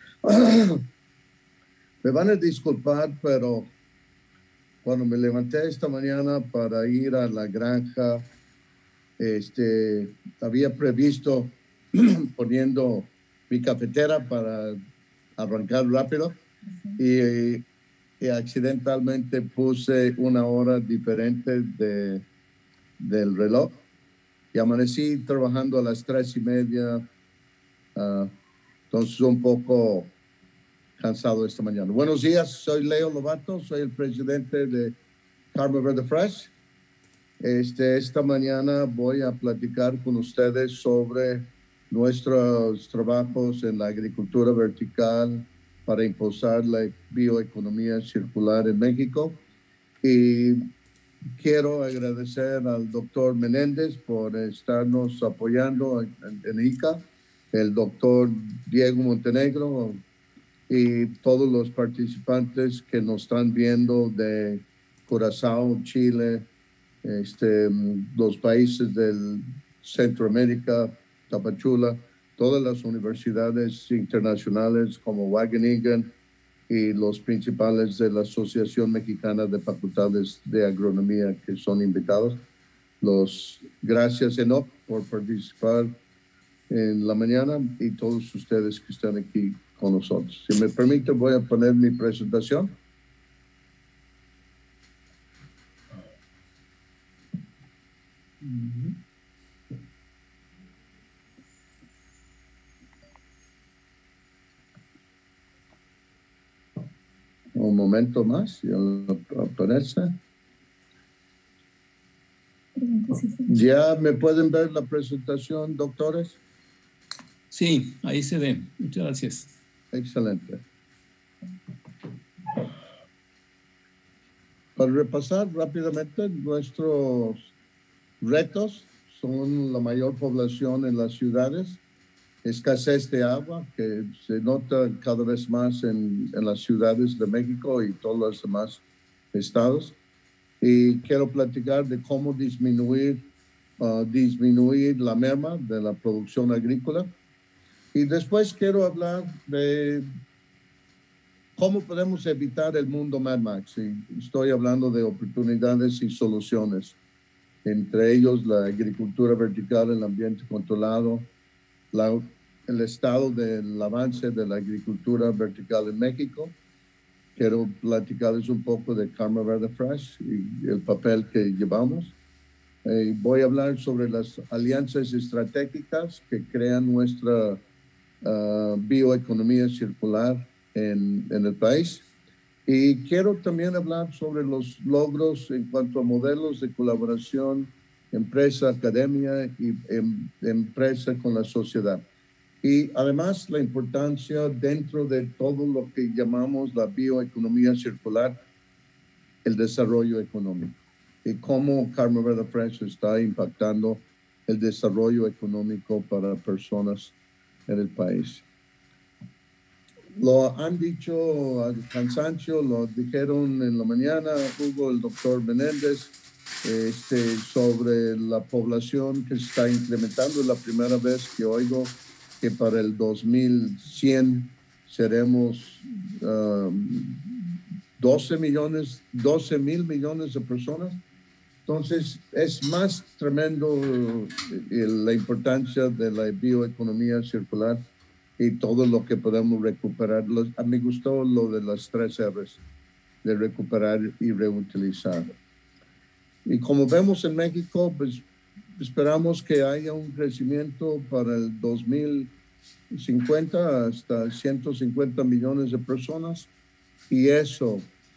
Me van a disculpar, pero cuando me levanté esta mañana para ir a la granja, este, había previsto poniendo mi cafetera para arrancar rápido y, y accidentalmente puse una hora diferente de, del reloj y amanecí trabajando a las tres y media, uh, entonces un poco cansado esta mañana. Buenos días, soy Leo Lobato, soy el presidente de Karma Verde Fresh. Este, esta mañana voy a platicar con ustedes sobre nuestros trabajos en la agricultura vertical para impulsar la bioeconomía circular en México. Y quiero agradecer al doctor Menéndez por estarnos apoyando en, en I C A, el doctor Diego Montenegro y todos los participantes que nos están viendo de Curazao, Chile, este, los países del Centroamérica, Tapachula, todas las universidades internacionales como Wageningen y los principales de la Asociación Mexicana de Facultades de Agronomía que son invitados. Los gracias, Enoch, por participar en la mañana y todos ustedes que están aquí con nosotros. Si me permite, voy a poner mi presentación. Uh-huh. Un momento más, ya aparece. ¿Ya me pueden ver la presentación, doctores? Sí, ahí se ve. Muchas gracias. Excelente. Para repasar rápidamente, nuestros retos son la mayor población en las ciudades, escasez de agua que se nota cada vez más en, en las ciudades de México y todos los demás estados. Y quiero platicar de cómo disminuir, uh, disminuir la merma de la producción agrícola. Y después quiero hablar de cómo podemos evitar el mundo Mad Max. Y estoy hablando de oportunidades y soluciones, entre ellos la agricultura vertical, el ambiente controlado, La, el estado del avance de la agricultura vertical en México. Quiero platicarles un poco de Karma Verde Fresh y el papel que llevamos. Eh, voy a hablar sobre las alianzas estratégicas que crean nuestra uh, bioeconomía circular en, en el país. Y quiero también hablar sobre los logros en cuanto a modelos de colaboración empresa, academia y em, empresa con la sociedad. Y además la importancia dentro de todo lo que llamamos la bioeconomía circular, el desarrollo económico y cómo Karma Verde Fresh está impactando el desarrollo económico para personas en el país. Lo han dicho al cansancio, lo dijeron en la mañana, Hugo, el doctor Menéndez, Este, sobre la población que se está incrementando. Es la primera vez que oigo que para el dos mil cien seremos um, doce millones, doce mil millones de personas. Entonces es más tremendo eh, la importancia de la bioeconomía circular y todo lo que podemos recuperar. Los, a mí me gustó lo de las tres R's, de recuperar y reutilizar. Y como vemos en México, pues esperamos que haya un crecimiento para el dos mil cincuenta hasta ciento cincuenta millones de personas, y eso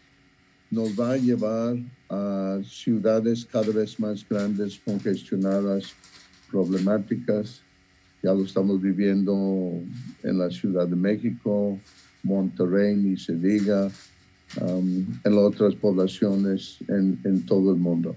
nos va a llevar a ciudades cada vez más grandes, congestionadas, problemáticas. Ya lo estamos viviendo en la Ciudad de México, Monterrey, ni se diga, um, en otras poblaciones en, en todo el mundo.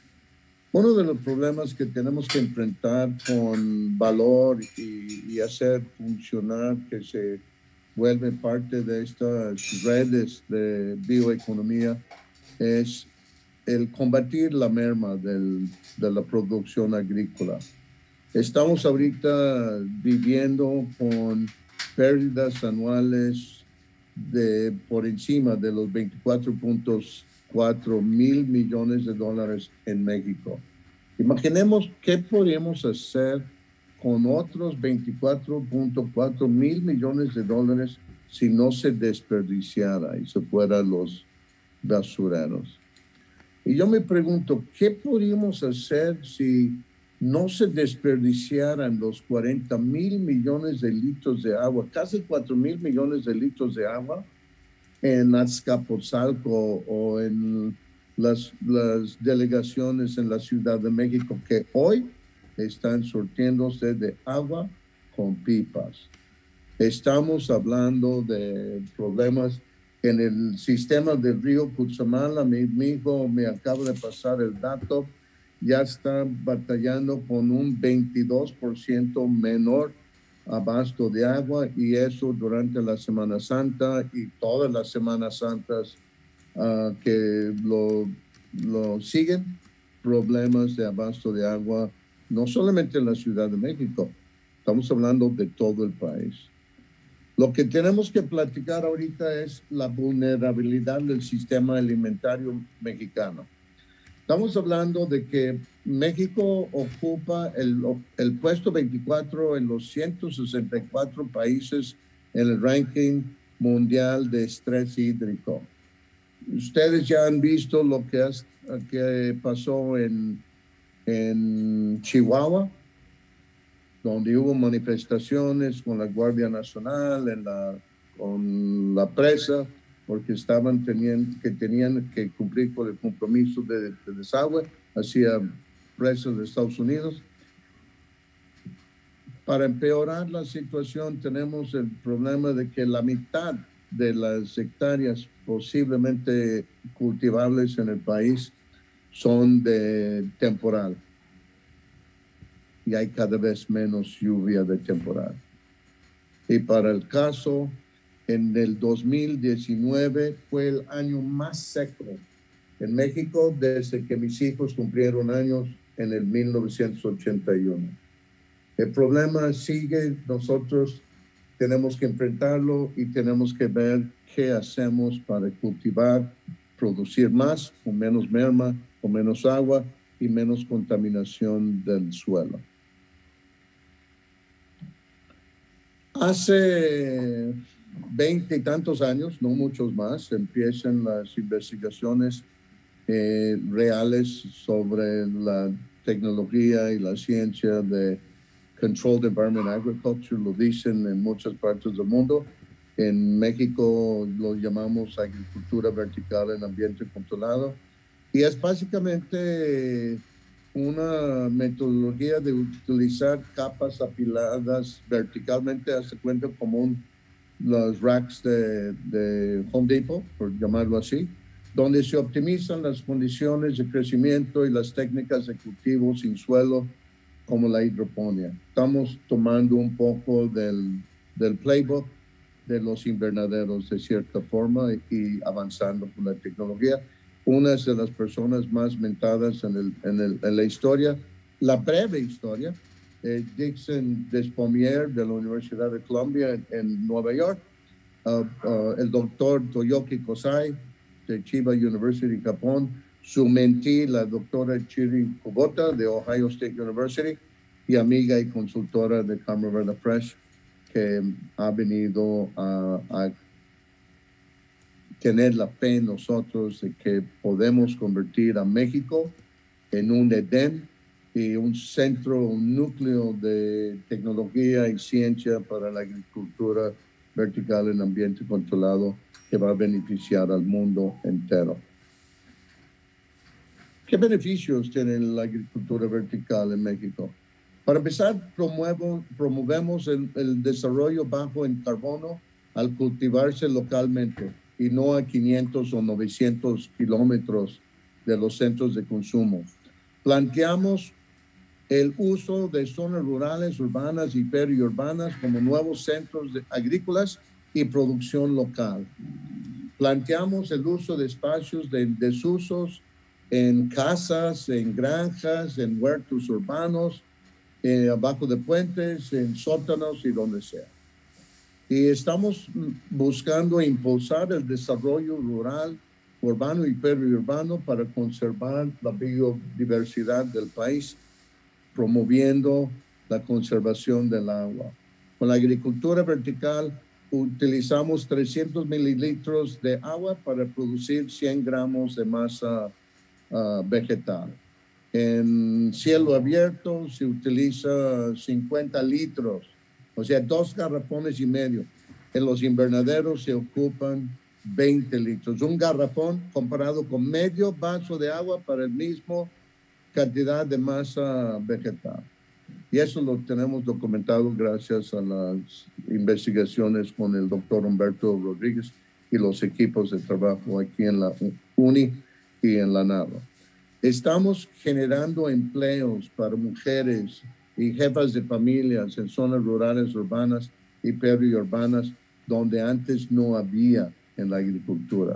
Uno de los problemas que tenemos que enfrentar con valor y, y hacer funcionar, que se vuelve parte de estas redes de bioeconomía, es el combatir la merma del, de la producción agrícola. Estamos ahorita viviendo con pérdidas anuales de por encima de los veinticuatro punto cuatro mil millones de dólares en México. Imaginemos qué podríamos hacer con otros veinticuatro punto cuatro mil millones de dólares si no se desperdiciara y se fueran los basureros. Y yo me pregunto, ¿qué podríamos hacer si no se desperdiciaran los cuarenta mil millones de litros de agua, casi cuatro mil millones de litros de agua en Azcapotzalco o en las, las delegaciones en la Ciudad de México que hoy están surtiéndose de agua con pipas? Estamos hablando de problemas en el sistema del río Cutzamala. Mi, mi hijo me acaba de pasar el dato, ya está batallando con un veintidós por ciento menor abasto de agua, y eso durante la Semana Santa y todas las Semanas Santas uh, que lo, lo siguen, problemas de abasto de agua, no solamente en la Ciudad de México, estamos hablando de todo el país. Lo que tenemos que platicar ahorita es la vulnerabilidad del sistema alimentario mexicano. Estamos hablando de que México ocupa el, el puesto veinticuatro en los ciento sesenta y cuatro países en el ranking mundial de estrés hídrico. Ustedes ya han visto lo que, has, que pasó en, en Chihuahua, donde hubo manifestaciones con la Guardia Nacional, en la, con la presa, porque estaban teniendo, que tenían que cumplir con el compromiso de, de desagüe hacia presas de Estados Unidos. Para empeorar la situación, tenemos el problema de que la mitad de las hectáreas posiblemente cultivables en el país son de temporal, y hay cada vez menos lluvia de temporal. Y para el caso, en el dos mil diecinueve fue el año más seco en México desde que mis hijos cumplieron años en el mil novecientos ochenta y uno. El problema sigue, nosotros tenemos que enfrentarlo y tenemos que ver qué hacemos para cultivar, producir más, con menos merma, con menos agua y menos contaminación del suelo. Hace veinte y tantos años, no muchos más, empiezan las investigaciones eh, reales sobre la tecnología y la ciencia de Controlled Environment Agriculture. Lo dicen en muchas partes del mundo. En México lo llamamos agricultura vertical en ambiente controlado, y es básicamente una metodología de utilizar capas apiladas verticalmente, hace cuenta como un, los racks de, de Home Depot, por llamarlo así, donde se optimizan las condiciones de crecimiento y las técnicas de cultivo sin suelo, como la hidroponía. Estamos tomando un poco del, del playbook de los invernaderos de cierta forma y, y avanzando con la tecnología. Una de las personas más mentadas en, el, en, el, en la historia, la breve historia, eh, Dixon Despomier de la Universidad de Columbia en, en Nueva York, uh, uh, el doctor Toyoki Kosai de Chiba University, Japón, su mentí, la doctora Chiri Kubota de Ohio State University, y amiga y consultora de Cámara Verde Fresh, que ha venido a, a tener la fe en nosotros de que podemos convertir a México en un Edén y un centro, un núcleo de tecnología y ciencia para la agricultura vertical en ambiente controlado que va a beneficiar al mundo entero. ¿Qué beneficios tiene la agricultura vertical en México? Para empezar, promuevo, promovemos el, el desarrollo bajo en carbono al cultivarse localmente y no a quinientos o novecientos kilómetros de los centros de consumo. Planteamos el uso de zonas rurales, urbanas y periurbanas como nuevos centros de, agrícolas y producción local. Planteamos el uso de espacios de desusos en casas, en granjas, en huertos urbanos, eh, abajo de puentes, en sótanos y donde sea. Y estamos buscando impulsar el desarrollo rural, urbano y periurbano para conservar la biodiversidad del país, promoviendo la conservación del agua. Con la agricultura vertical utilizamos trescientos mililitros de agua para producir cien gramos de masa uh, vegetal. En cielo abierto se utiliza cincuenta litros, o sea, dos garrafones y medio. En los invernaderos se ocupan veinte litros. Un garrafón comparado con medio vaso de agua para el mismo cantidad de masa vegetal. Y eso lo tenemos documentado gracias a las investigaciones con el doctor Humberto Rodríguez y los equipos de trabajo aquí en la UNI y en la NARO. Estamos generando empleos para mujeres y jefas de familias en zonas rurales, urbanas y periurbanas donde antes no había en la agricultura.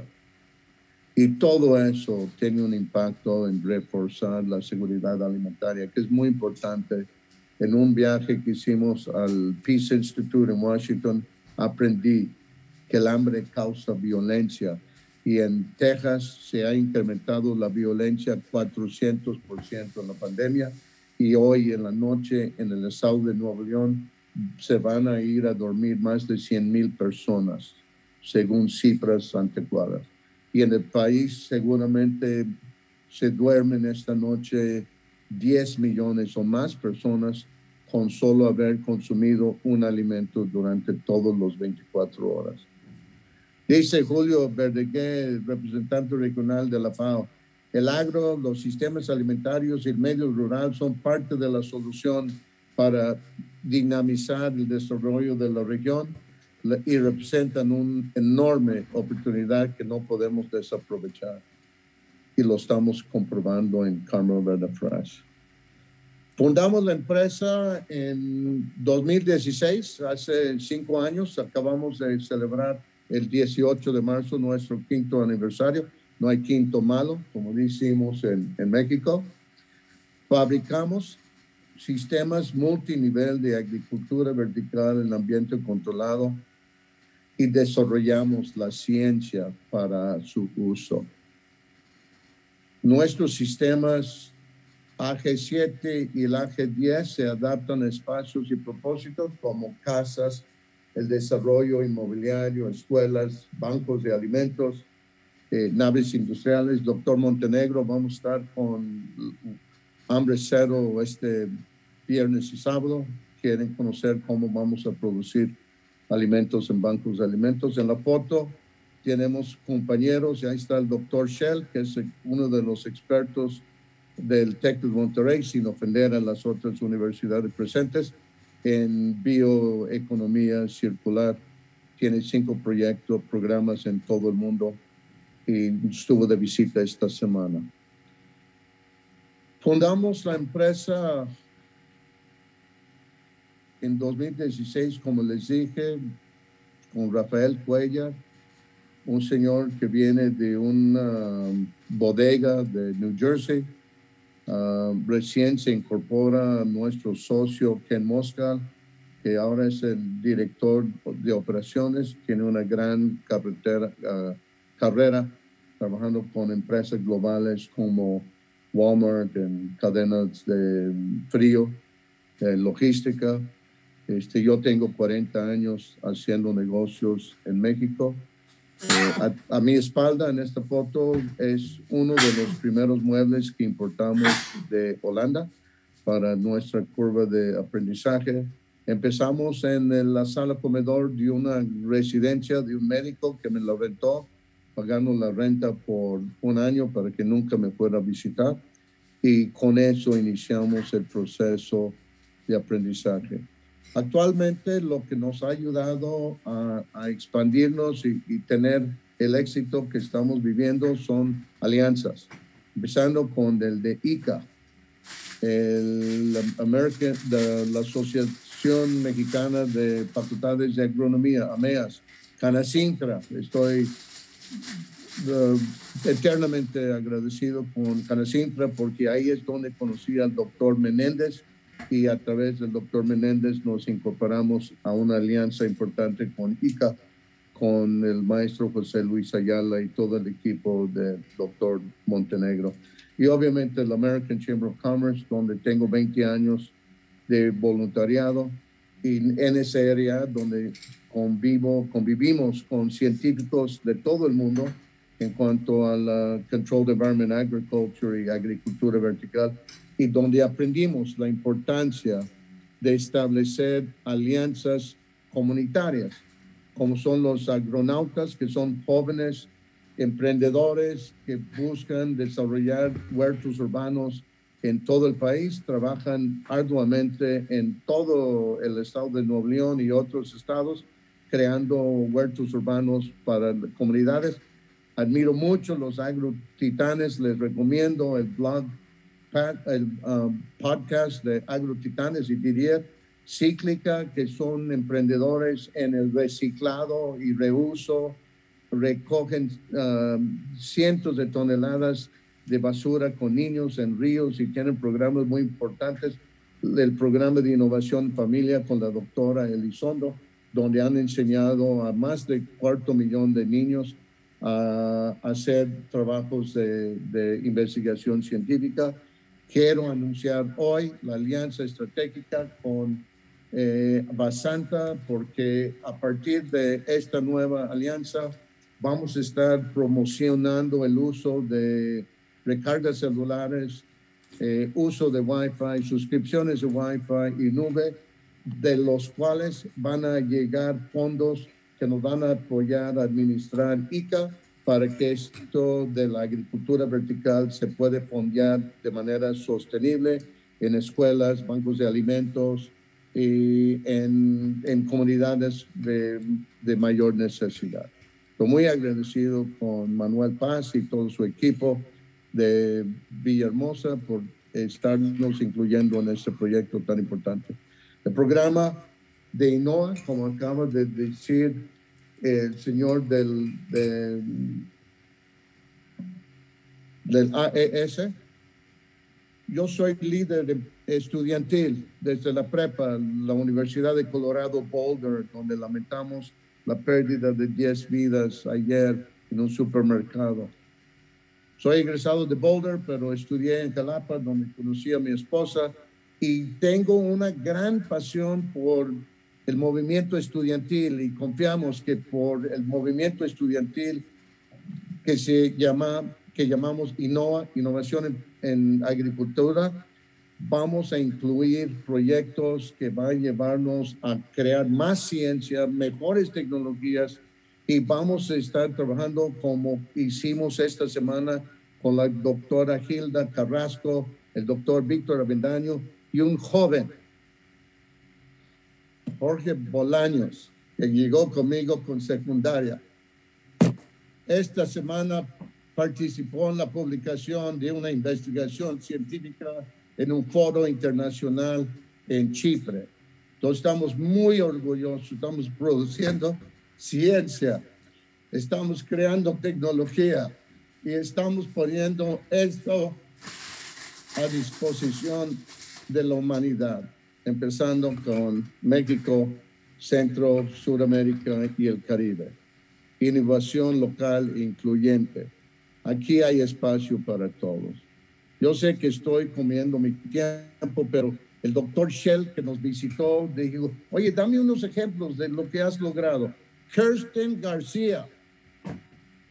Y todo eso tiene un impacto en reforzar la seguridad alimentaria, que es muy importante. En un viaje que hicimos al Peace Institute en Washington, aprendí que el hambre causa violencia. Y en Texas se ha incrementado la violencia cuatrocientos por ciento en la pandemia. Y hoy en la noche en el estado de Nuevo León se van a ir a dormir más de cien mil personas, según cifras anticuadas. Y en el país seguramente se duermen esta noche diez millones o más personas con solo haber consumido un alimento durante todos los veinticuatro horas. Dice Julio Verdeguer, representante regional de la FAO, el agro, los sistemas alimentarios y el medio rural son parte de la solución para dinamizar el desarrollo de la región y representan una enorme oportunidad que no podemos desaprovechar. Y lo estamos comprobando en Carmel Verde Fresh. Fundamos la empresa en dos mil dieciséis, hace cinco años. Acabamos de celebrar el dieciocho de marzo nuestro quinto aniversario. No hay quinto malo, como decimos en, en México. Fabricamos sistemas multinivel de agricultura vertical en ambiente controlado y desarrollamos la ciencia para su uso. Nuestros sistemas A G siete y el A G diez se adaptan a espacios y propósitos como casas, el desarrollo inmobiliario, escuelas, bancos de alimentos, eh, naves industriales. Doctor Montenegro, vamos a estar con Hambre Cero este viernes y sábado. Quieren conocer cómo vamos a producir alimentos en bancos de alimentos. En la foto tenemos compañeros, ahí está el doctor Shell, que es uno de los expertos del TEC de Monterrey, sin ofender a las otras universidades presentes, en bioeconomía circular. Tiene cinco proyectos, programas en todo el mundo y estuvo de visita esta semana. Fundamos la empresa en dos mil dieciséis, como les dije, con Rafael Cuellar, un señor que viene de una bodega de New Jersey. Uh, recién se incorpora nuestro socio Ken Moscal, que ahora es el director de operaciones. Tiene una gran carretera, uh, carrera trabajando con empresas globales como Walmart en cadenas de frío, de logística. Este, yo tengo cuarenta años haciendo negocios en México Eh, a, a mi espalda en esta foto es uno de los primeros muebles que importamos de Holanda para nuestra curva de aprendizaje. Empezamos en la sala comedor de una residencia de un médico que me lo rentó, pagando la renta por un año para que nunca me fuera a visitar. Y con eso iniciamos el proceso de aprendizaje. Actualmente lo que nos ha ayudado a, a expandirnos y, y tener el éxito que estamos viviendo son alianzas, empezando con el de I C A, el American, de la Asociación Mexicana de Facultades de Agronomía, AMEAS, Canacintra. Estoy uh, eternamente agradecido con Canacintra porque ahí es donde conocí al doctor Menéndez, y a través del doctor Menéndez nos incorporamos a una alianza importante con I C A, con el maestro José Luis Ayala y todo el equipo del doctor Montenegro. Y obviamente el American Chamber of Commerce, donde tengo veinte años de voluntariado, y en esa área donde convivo, convivimos con científicos de todo el mundo en cuanto a la Controlled Environment Agriculture y agricultura vertical, y donde aprendimos la importancia de establecer alianzas comunitarias, como son los agronautas, que son jóvenes emprendedores que buscan desarrollar huertos urbanos en todo el país, trabajan arduamente en todo el estado de Nuevo León y otros estados, creando huertos urbanos para comunidades. Admiro mucho los agrotitanes, les recomiendo el blog, el um, podcast de Agrotitanes y diría Cíclica, que son emprendedores en el reciclado y reuso, recogen um, cientos de toneladas de basura con niños en ríos y tienen programas muy importantes. El programa de innovación familia con la doctora Elizondo, donde han enseñado a más de cuarto millón de niños a hacer trabajos de, de investigación científica. Quiero anunciar hoy la alianza estratégica con eh, Basanta, porque a partir de esta nueva alianza vamos a estar promocionando el uso de recargas celulares, eh, uso de Wi-Fi, suscripciones de Wi-Fi y nube, de los cuales van a llegar fondos que nos van a apoyar a administrar I C A para que esto de la agricultura vertical se puede fondear de manera sostenible en escuelas, bancos de alimentos y en, en comunidades de, de mayor necesidad. Estoy muy agradecido con Manuel Paz y todo su equipo de Villahermosa por estarnos incluyendo en este proyecto tan importante. El programa de INOA, como acaba de decir el señor del, del, del A E S, yo soy líder estudiantil desde la prepa, la Universidad de Colorado Boulder, donde lamentamos la pérdida de diez vidas ayer en un supermercado. Soy egresado de Boulder, pero estudié en Jalapa, donde conocí a mi esposa, y tengo una gran pasión por el movimiento estudiantil y confiamos que por el movimiento estudiantil que se llama, que llamamos INOA, Innovación en, en Agricultura, vamos a incluir proyectos que van a llevarnos a crear más ciencia, mejores tecnologías, y vamos a estar trabajando como hicimos esta semana con la doctora Hilda Carrasco, el doctor Víctor Avendaño y un joven, Jorge Bolaños, que llegó conmigo con secundaria. Esta semana participó en la publicación de una investigación científica en un foro internacional en Chipre. Entonces estamos muy orgullosos, estamos produciendo ciencia, estamos creando tecnología y estamos poniendo esto a disposición de la humanidad, empezando con México, Centro, Sudamérica y el Caribe. Innovación local e incluyente. Aquí hay espacio para todos. Yo sé que estoy comiendo mi tiempo, pero el doctor Shell que nos visitó dijo, oye, dame unos ejemplos de lo que has logrado. Kirsten García,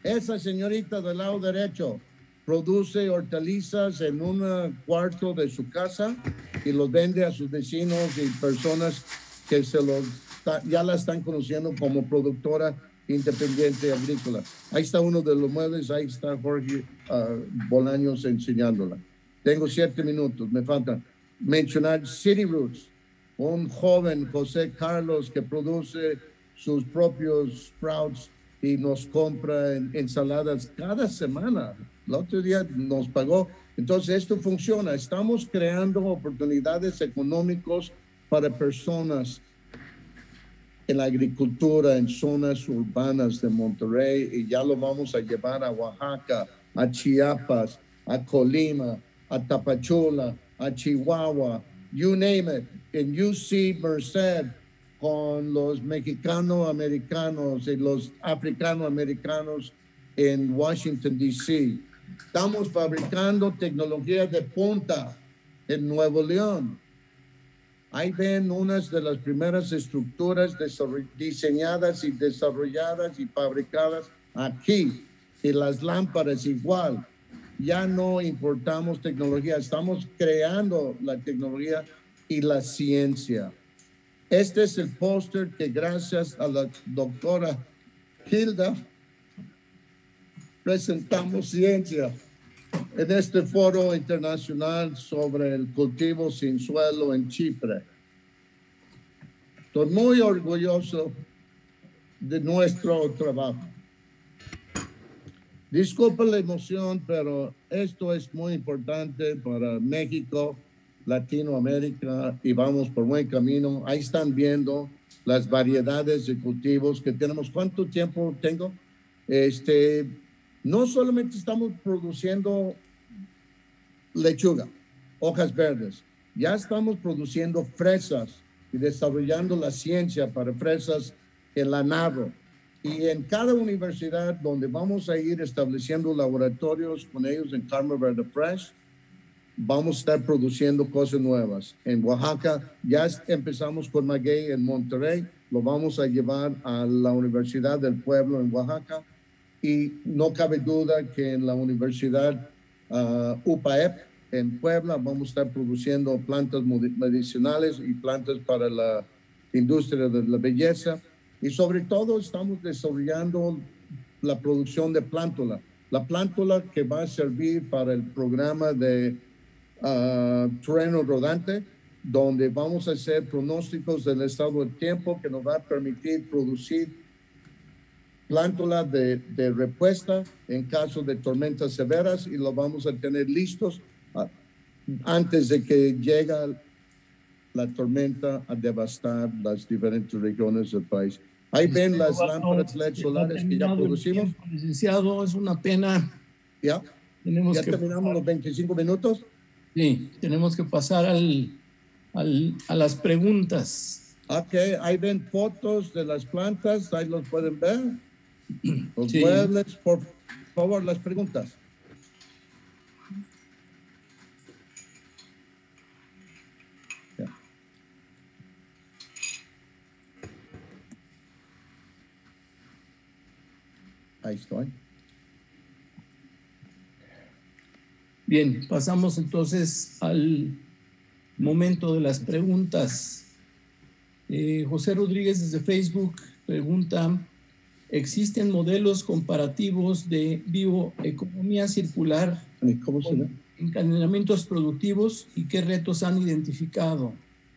Esa señorita del lado derecho produce hortalizas en un cuarto de su casa y los vende a sus vecinos y personas que se los, ya la están conociendo como productora independiente agrícola. Ahí está uno de los muebles, ahí está Jorge uh, Bolaños enseñándola. Tengo siete minutos, me falta mencionar City Roots, un joven José Carlos que produce sus propios sprouts y nos compra en, ensaladas cada semana. El otro día nos pagó. Entonces esto funciona. Estamos creando oportunidades económicas para personas en la agricultura, en zonas urbanas de Monterrey, y ya lo vamos a llevar a Oaxaca, a Chiapas, a Colima, a Tapachula, a Chihuahua, you name it. En U C Merced, con los mexicano-americanos y los africano-americanos en Washington, D C Estamos fabricando tecnología de punta en Nuevo León. Ahí ven unas de las primeras estructuras diseñadas y desarrolladas y fabricadas aquí. Y las lámparas igual. Ya no importamos tecnología, estamos creando la tecnología y la ciencia. Este es el póster que gracias a la doctora Hilda presentamos ciencia en este foro internacional sobre el cultivo sin suelo en Chipre. Estoy muy orgulloso de nuestro trabajo. Disculpa la emoción, pero esto es muy importante para México, Latinoamérica, y vamos por buen camino. Ahí están viendo las variedades de cultivos que tenemos. ¿Cuánto tiempo tengo? Este, no solamente estamos produciendo lechuga, hojas verdes, ya estamos produciendo fresas y desarrollando la ciencia para fresas en la Narro. Y en cada universidad donde vamos a ir estableciendo laboratorios con ellos en Carmen Verde Fresh, vamos a estar produciendo cosas nuevas. En Oaxaca ya empezamos con Maguey en Monterrey, lo vamos a llevar a la Universidad del Pueblo en Oaxaca, y no cabe duda que en la Universidad uh, U P A E P en Puebla vamos a estar produciendo plantas medicinales y plantas para la industria de la belleza, y sobre todo estamos desarrollando la producción de plántula, la plántula que va a servir para el programa de Uh, terreno rodante, donde vamos a hacer pronósticos del estado del tiempo que nos va a permitir producir plántula de, de respuesta en caso de tormentas severas, y lo vamos a tener listos uh, antes de que llegue la tormenta a devastar las diferentes regiones del país. Ahí ven las lámparas L E D solares que ya producimos. Tiempo, licenciado, es una pena. ¿Ya? Tenemos ¿Ya que terminamos pasar los veinticinco minutos? Sí, tenemos que pasar al, al, a las preguntas. Ok, ahí ven fotos de las plantas, ahí los pueden ver. Los Sí. muebles, por favor, las preguntas. Ya. Ahí estoy. Bien, pasamos entonces al momento de las preguntas. Eh, José Rodríguez desde Facebook pregunta, ¿existen modelos comparativos de bioeconomía circular ¿Cómo se llama? con encadenamientos productivos y qué retos han identificado?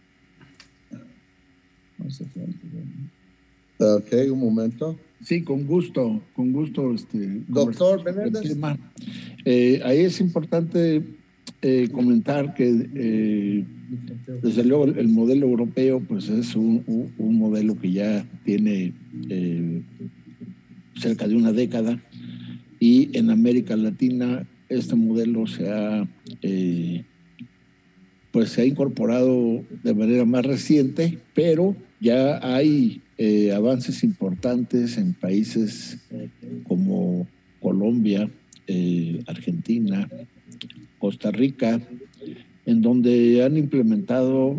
No sé, Ok, un momento. Sí, con gusto, con gusto. Este, Doctor Benéndez. Eh, ahí es importante eh, comentar que eh, desde luego el modelo europeo pues es un, un, un modelo que ya tiene eh, cerca de una década, y en América Latina este modelo se ha eh, pues se ha incorporado de manera más reciente, pero ya hay eh, avances importantes en países como Colombia, eh, Argentina, Costa Rica, en donde han implementado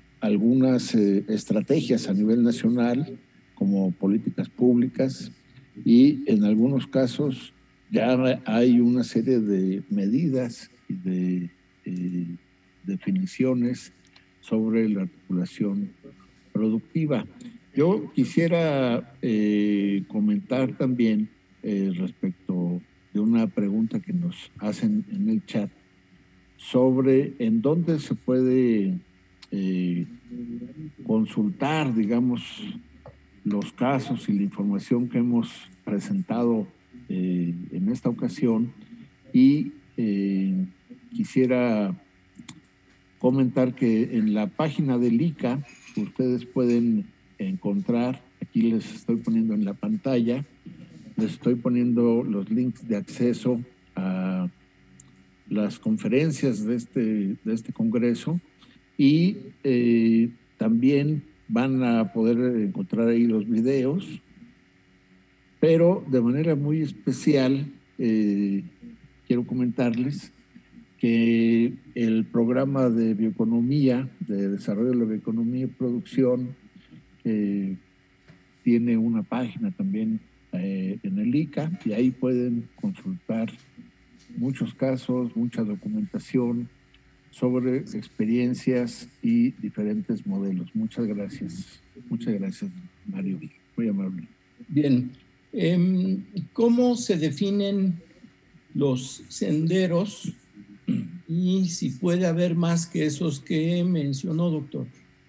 algunas eh, estrategias a nivel nacional como políticas públicas y en algunos casos ya hay una serie de medidas y de eh, definiciones sobre la articulación productiva. Yo quisiera eh, comentar también eh, respecto de una pregunta que nos hacen en el chat sobre en dónde se puede eh, consultar, digamos, los casos y la información que hemos presentado eh, en esta ocasión, y eh, quisiera comentar que en la página del I C A ustedes pueden encontrar, aquí les estoy poniendo en la pantalla, les estoy poniendo los links de acceso a las conferencias de este, de este congreso, y eh, también van a poder encontrar ahí los videos, pero de manera muy especial eh, quiero comentarles que el programa de bioeconomía, de desarrollo de la bioeconomía y producción, eh, tiene una página también eh, en el I C A, y ahí pueden consultar muchos casos, mucha documentación sobre experiencias y diferentes modelos. Muchas gracias. Muchas gracias, Mario. Muy amable. Bien. Eh, ¿Cómo se definen los senderos y si puede haber más que esos que mencionó, doctor?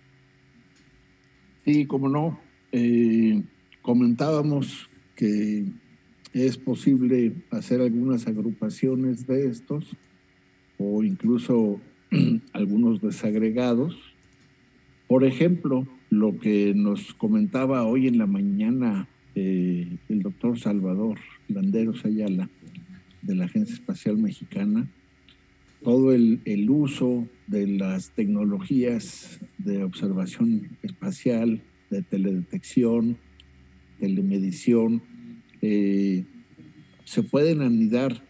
Sí, cómo no. Eh, comentábamos que es posible hacer algunas agrupaciones de estos o incluso algunos desagregados. Por ejemplo, lo que nos comentaba hoy en la mañana eh, el doctor Salvador Landeros Ayala de la Agencia Espacial Mexicana, todo el, el uso de las tecnologías de observación espacial, de teledetección, telemedición, eh, se pueden anidar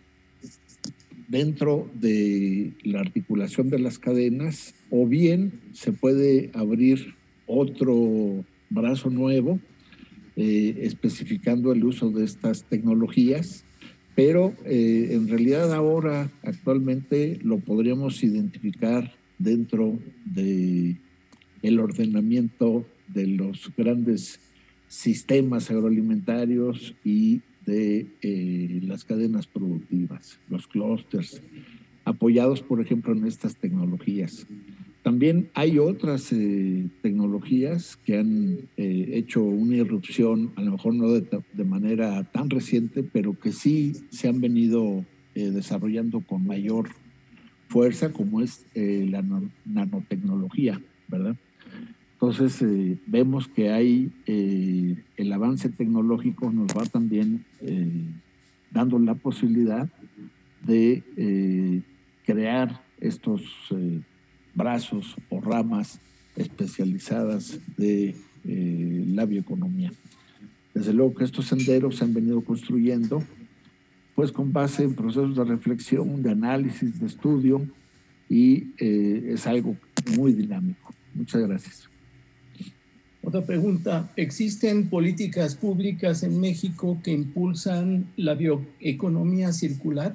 dentro de la articulación de las cadenas, o bien se puede abrir otro brazo nuevo eh, especificando el uso de estas tecnologías, pero eh, en realidad ahora actualmente lo podríamos identificar dentro de el ordenamiento de los grandes sistemas agroalimentarios y de eh, las cadenas productivas, los clústeres, apoyados, por ejemplo, en estas tecnologías. También hay otras eh, tecnologías que han eh, hecho una irrupción, a lo mejor no de, de manera tan reciente, pero que sí se han venido eh, desarrollando con mayor fuerza, como es eh, la nanotecnología, ¿verdad? Entonces, eh, vemos que hay eh, el avance tecnológico nos va también eh, dando la posibilidad de eh, crear estos eh, brazos o ramas especializadas de eh, la bioeconomía. Desde luego que estos senderos se han venido construyendo pues con base en procesos de reflexión, de análisis, de estudio, y eh, es algo muy dinámico. Muchas gracias. Otra pregunta. ¿Existen políticas públicas en México que impulsan la bioeconomía circular?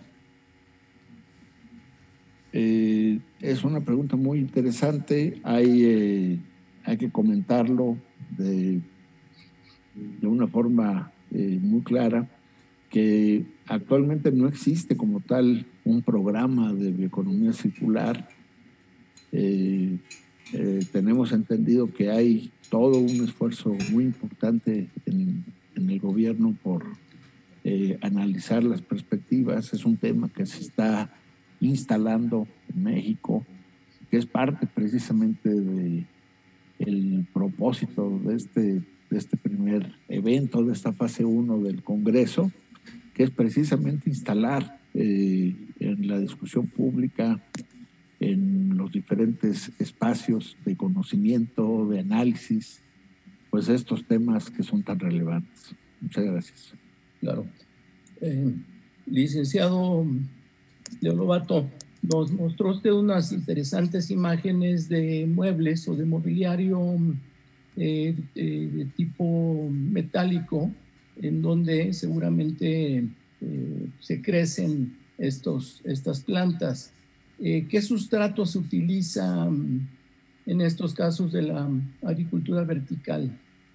Eh, es una pregunta muy interesante. Hay, eh, hay que comentarlo de, de una forma eh, muy clara, que actualmente no existe como tal un programa de bioeconomía circular. Eh, eh, tenemos entendido que hay todo un esfuerzo muy importante en, en el gobierno por eh, analizar las perspectivas. Es un tema que se está instalando en México, que es parte precisamente de el propósito de este, de este primer evento, de esta fase uno del Congreso, que es precisamente instalar eh, en la discusión pública, en los diferentes espacios de conocimiento, de análisis, pues estos temas que son tan relevantes. Muchas gracias. Claro. Eh, licenciado Leo Lobato, nos mostró usted unas interesantes imágenes de muebles o de mobiliario eh, eh, de tipo metálico en donde seguramente eh, se crecen estos, estas plantas. Eh, ¿Qué sustrato se utiliza en estos casos de la agricultura vertical?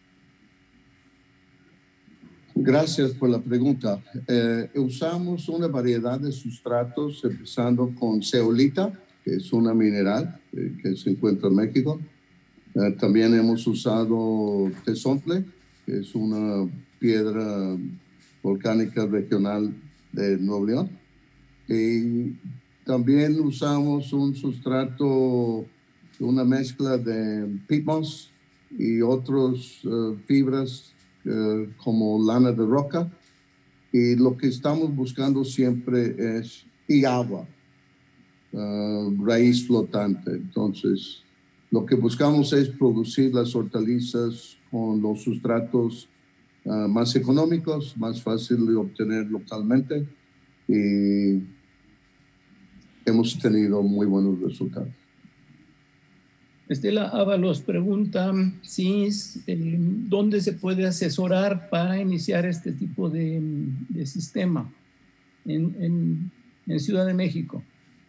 Gracias por la pregunta. Eh, usamos una variedad de sustratos, empezando con zeolita, que es una mineral eh, que se encuentra en México. Eh, también hemos usado tezontle, que es una piedra volcánica regional de Nuevo León. Y también usamos un sustrato, una mezcla de peat moss y otras uh, fibras uh, como lana de roca. Y lo que estamos buscando siempre es y agua, uh, raíz flotante. Entonces, lo que buscamos es producir las hortalizas con los sustratos uh, más económicos, más fácil de obtener localmente, y hemos tenido muy buenos resultados. Estela Ábalos pregunta si eh, dónde se puede asesorar para iniciar este tipo de, de sistema en, en, en Ciudad de México.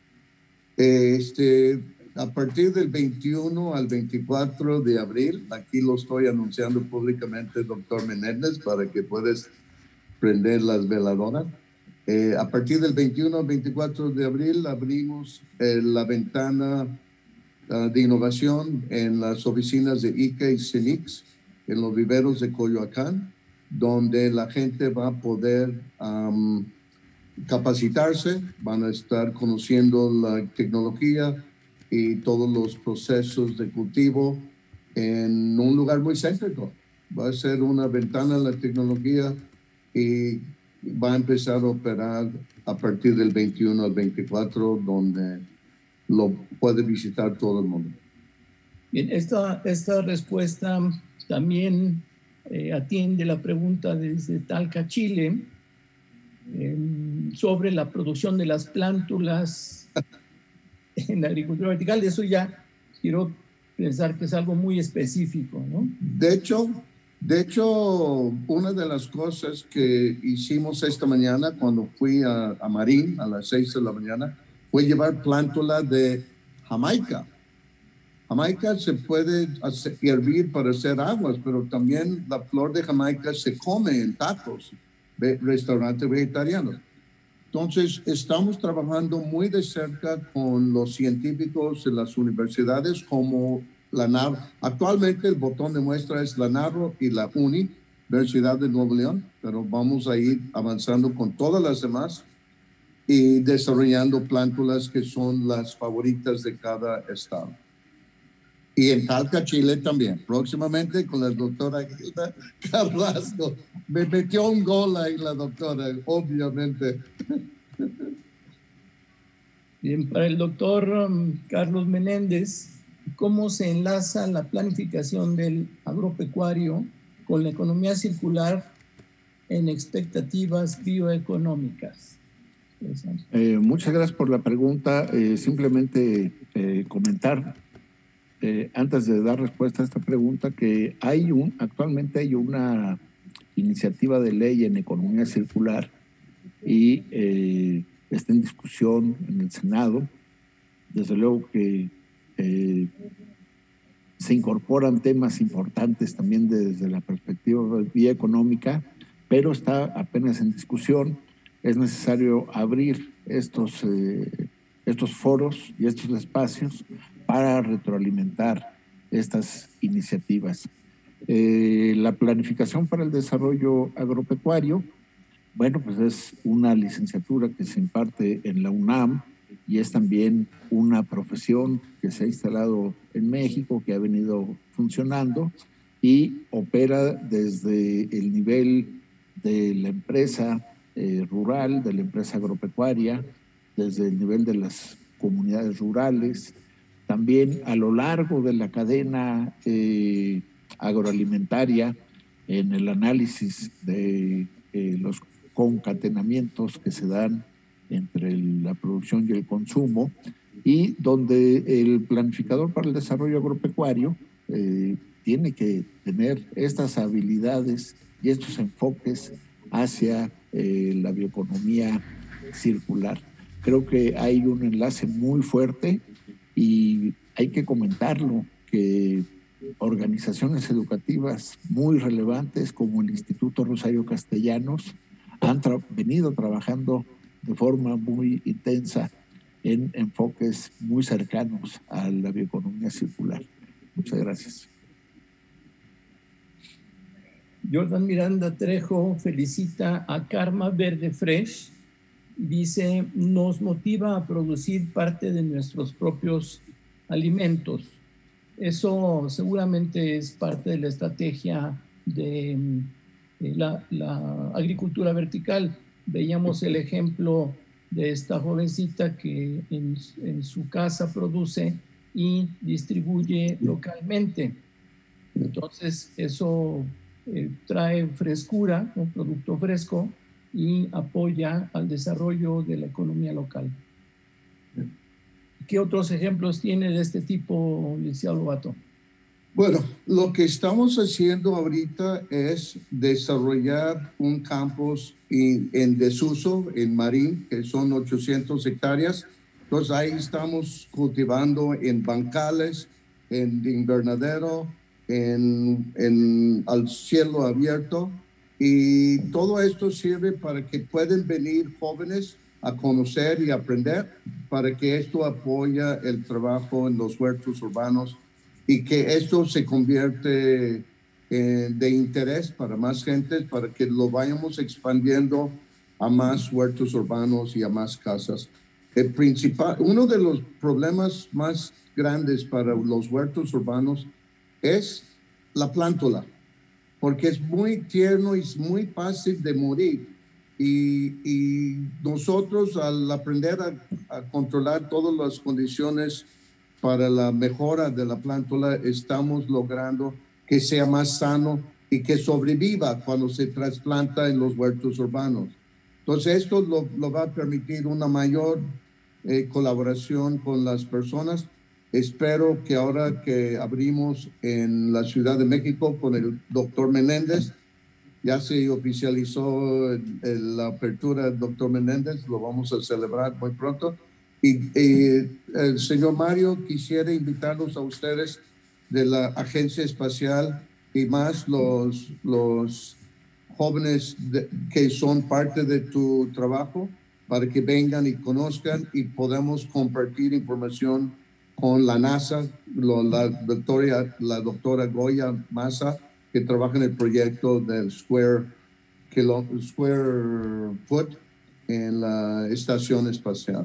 Este, a partir del veintiuno al veinticuatro de abril, aquí lo estoy anunciando públicamente, doctor Menéndez, para que puedas prender las veladoras. Eh, a partir del veintiuno al veinticuatro de abril abrimos eh, la ventana uh, de innovación en las oficinas de I C A y CENIX, en los viveros de Coyoacán, donde la gente va a poder um, capacitarse, van a estar conociendo la tecnología y todos los procesos de cultivo en un lugar muy céntrico. Va a ser una ventana en la tecnología y va a empezar a operar a partir del veintiuno al veinticuatro, donde lo puede visitar todo el mundo. Bien, esta, esta respuesta también eh, atiende la pregunta desde Talca, Chile, eh, sobre la producción de las plántulas en la agricultura vertical. De eso ya quiero pensar que es algo muy específico, ¿no? De hecho, De hecho, una de las cosas que hicimos esta mañana cuando fui a, a Marín a las seis de la mañana fue llevar plántula de Jamaica. Jamaica se puede hacer, hervir para hacer aguas, pero también la flor de Jamaica se come en tacos de restaurantes vegetarianos. Entonces, estamos trabajando muy de cerca con los científicos de las universidades como la N A R. Actualmente el botón de muestra es la NARRO y la UNI, Universidad de Nuevo León, pero vamos a ir avanzando con todas las demás y desarrollando plántulas que son las favoritas de cada estado. Y en Talca, Chile también. Próximamente con la doctora Gilda Carrasco. Me metió un gol ahí la doctora, obviamente. Bien, para el doctor um, Carlos Menéndez, ¿cómo se enlaza la planificación del agropecuario con la economía circular en expectativas bioeconómicas? Eh, muchas gracias por la pregunta. Eh, simplemente eh, comentar, eh, antes de dar respuesta a esta pregunta, que hay un, actualmente hay una iniciativa de ley en economía circular y eh, está en discusión en el Senado. Desde luego que Eh, se incorporan temas importantes también desde la perspectiva vía económica, pero está apenas en discusión. Es necesario abrir estos, eh, estos foros y estos espacios para retroalimentar estas iniciativas. Eh, la planificación para el desarrollo agropecuario, bueno, pues es una licenciatura que se imparte en la UNAM, y es también una profesión que se ha instalado en México, que ha venido funcionando y opera desde el nivel de la empresa eh, rural, de la empresa agropecuaria, desde el nivel de las comunidades rurales, también a lo largo de la cadena eh, agroalimentaria, en el análisis de eh, los concatenamientos que se dan entre la producción y el consumo, y donde el planificador para el desarrollo agropecuario eh, tiene que tener estas habilidades y estos enfoques hacia eh, la bioeconomía circular. Creo que hay un enlace muy fuerte y hay que comentarlo, que organizaciones educativas muy relevantes como el Instituto Rosario Castellanos han tra venido trabajando de forma muy intensa en enfoques muy cercanos a la bioeconomía circular. Muchas gracias. Jordan Miranda Trejo felicita a Karma Verde Fresh. Dice, nos motiva a producir parte de nuestros propios alimentos. Eso seguramente es parte de la estrategia de la, la agricultura vertical. Veíamos el ejemplo de esta jovencita que en, en su casa produce y distribuye localmente. Entonces, eso eh, trae frescura, un producto fresco, y apoya al desarrollo de la economía local. ¿Qué otros ejemplos tiene de este tipo, licenciado Lobato? Bueno, lo que estamos haciendo ahorita es desarrollar un campus en, en desuso, en Marín, que son ochocientas hectáreas. Entonces ahí estamos cultivando en bancales, en invernadero, en, en al cielo abierto. Y todo esto sirve para que puedan venir jóvenes a conocer y aprender, para que esto apoya el trabajo en los huertos urbanos y que esto se convierte eh, de interés para más gente, para que lo vayamos expandiendo a más huertos urbanos y a más casas. El principal, uno de los problemas más grandes para los huertos urbanos es la plántula, porque es muy tierno y es muy fácil de morir. Y, y nosotros, al aprender a, a controlar todas las condiciones para la mejora de la plántula, estamos logrando que sea más sano y que sobreviva cuando se trasplanta en los huertos urbanos. Entonces, esto lo, lo va a permitir una mayor eh, colaboración con las personas. Espero que ahora que abrimos en la Ciudad de México con el doctor Menéndez, ya se oficializó el, el, la apertura del doctor Menéndez, lo vamos a celebrar muy pronto. Y, y el señor Mario, quisiera invitarlos a ustedes de la Agencia Espacial y más los, los jóvenes de, que son parte de tu trabajo, para que vengan y conozcan y podamos compartir información con la NASA, lo, la, doctora, la doctora Goya Maza, que trabaja en el proyecto del Square, Kilo, Square Foot en la estación espacial.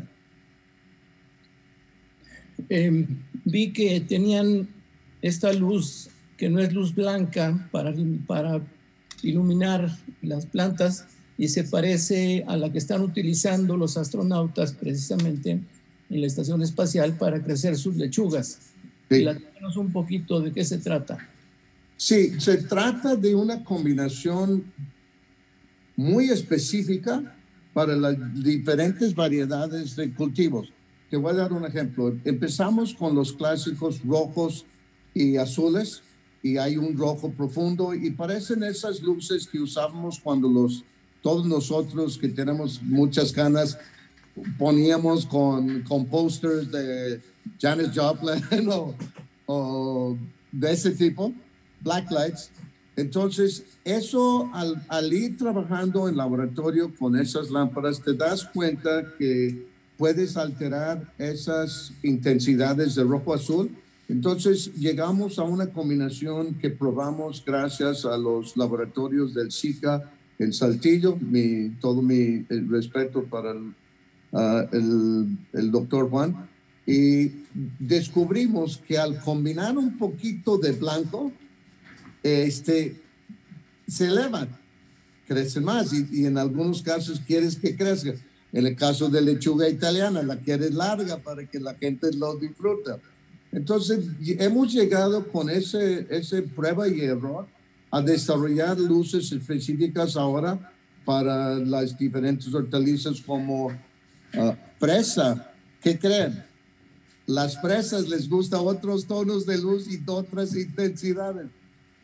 Eh, vi que tenían esta luz, que no es luz blanca, para, para iluminar las plantas, y se parece a la que están utilizando los astronautas precisamente en la estación espacial para crecer sus lechugas. Sí. Platícanos un poquito de qué se trata. Sí, se trata de una combinación muy específica para las diferentes variedades de cultivos. Te voy a dar un ejemplo. Empezamos con los clásicos rojos y azules, y hay un rojo profundo, y parecen esas luces que usábamos cuando los, todos nosotros que tenemos muchas canas poníamos con, con posters de Janis Joplin o, o de ese tipo, black lights. Entonces, eso al, al ir trabajando en laboratorio con esas lámparas, te das cuenta que puedes alterar esas intensidades de rojo-azul. Entonces, llegamos a una combinación que probamos gracias a los laboratorios del SICA en Saltillo. Mi, todo mi el respeto para el, uh, el, el doctor Juan. Y descubrimos que al combinar un poquito de blanco, este, se elevan, crecen más, y, y en algunos casos quieres que crezca. En el caso de lechuga italiana, la quieres larga para que la gente lo disfruta. Entonces, hemos llegado con ese, ese prueba y error a desarrollar luces específicas ahora para las diferentes hortalizas como uh, fresa. ¿Qué creen? Las fresas les gusta otros tonos de luz y otras intensidades.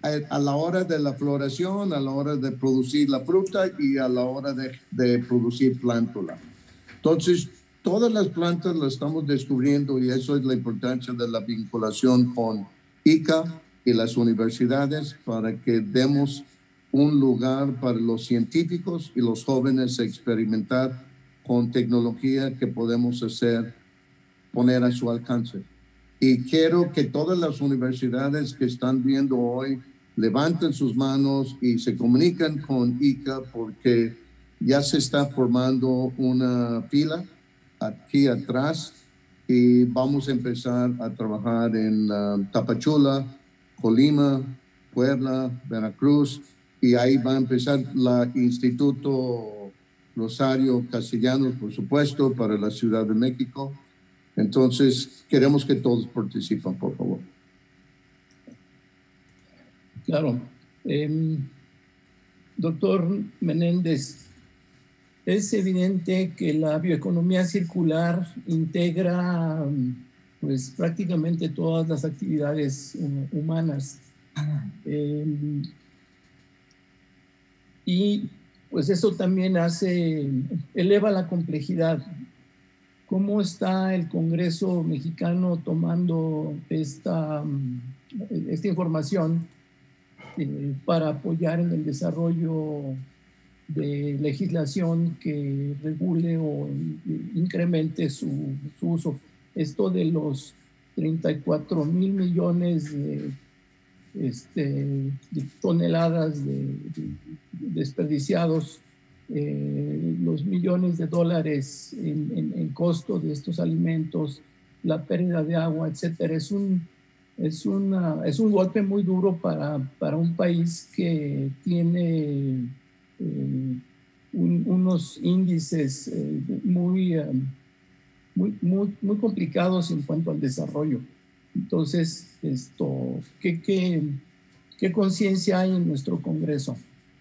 a, a la hora de la floración, a la hora de producir la fruta y a la hora de, de producir plántula. Entonces, todas las plantas las estamos descubriendo y eso es la importancia de la vinculación con I C A y las universidades para que demos un lugar para los científicos y los jóvenes a experimentar con tecnología que podemos hacer, poner a su alcance. Y quiero que todas las universidades que están viendo hoy levanten sus manos y se comunican con I C A porque ya se está formando una fila aquí atrás y vamos a empezar a trabajar en uh, Tapachula, Colima, Puebla, Veracruz y ahí va a empezar la Instituto Rosario Castellanos, por supuesto, para la Ciudad de México. Entonces, queremos que todos participen, por favor. Claro. Eh, doctor Menéndez, es evidente que la bioeconomía circular integra pues, prácticamente todas las actividades uh, humanas. Eh, y pues eso también hace, eleva la complejidad. ¿Cómo está el Congreso mexicano tomando esta, esta información eh, para apoyar en el desarrollo de legislación que regule o incremente su, su uso? Esto de los treinta y cuatro mil millones de, este, de toneladas de, de, de desperdiciados, eh, los millones de dólares en, en, en costo de estos alimentos, la pérdida de agua, etcétera, es un, es una, es un golpe muy duro para, para un país que tiene eh, un, unos índices eh, muy, um, muy, muy, muy complicados en cuanto al desarrollo. Entonces, esto, ¿qué, qué, qué conciencia hay en nuestro Congreso?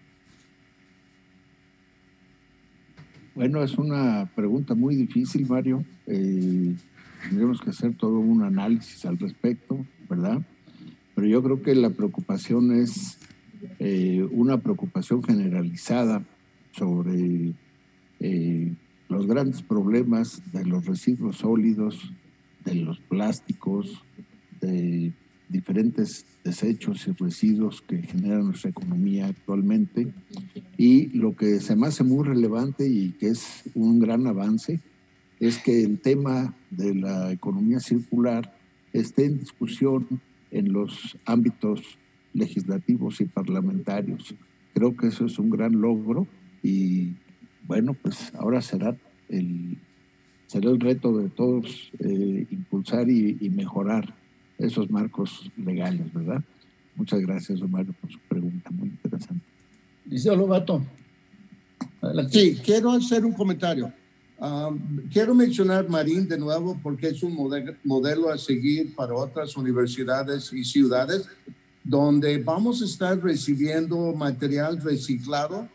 Bueno, es una pregunta muy difícil, Mario. Eh, tendríamos que hacer todo un análisis al respecto, ¿verdad? Pero yo creo que la preocupación es eh, una preocupación generalizada sobre eh, los grandes problemas de los residuos sólidos, de los plásticos, de diferentes desechos y residuos que genera nuestra economía actualmente. Y lo que se me hace muy relevante y que es un gran avance es que el tema de la economía circular esté en discusión en los ámbitos legislativos y parlamentarios. Creo que eso es un gran logro y bueno, pues ahora será el, será el reto de todos eh, impulsar y, y mejorar esos marcos legales, ¿verdad? Muchas gracias, Omar, por su pregunta, muy interesante. Liceo Lobato. Adelante. Sí, quiero hacer un comentario. Um, quiero mencionar Marín de nuevo porque es un modelo, modelo a seguir para otras universidades y ciudades donde vamos a estar recibiendo material reciclado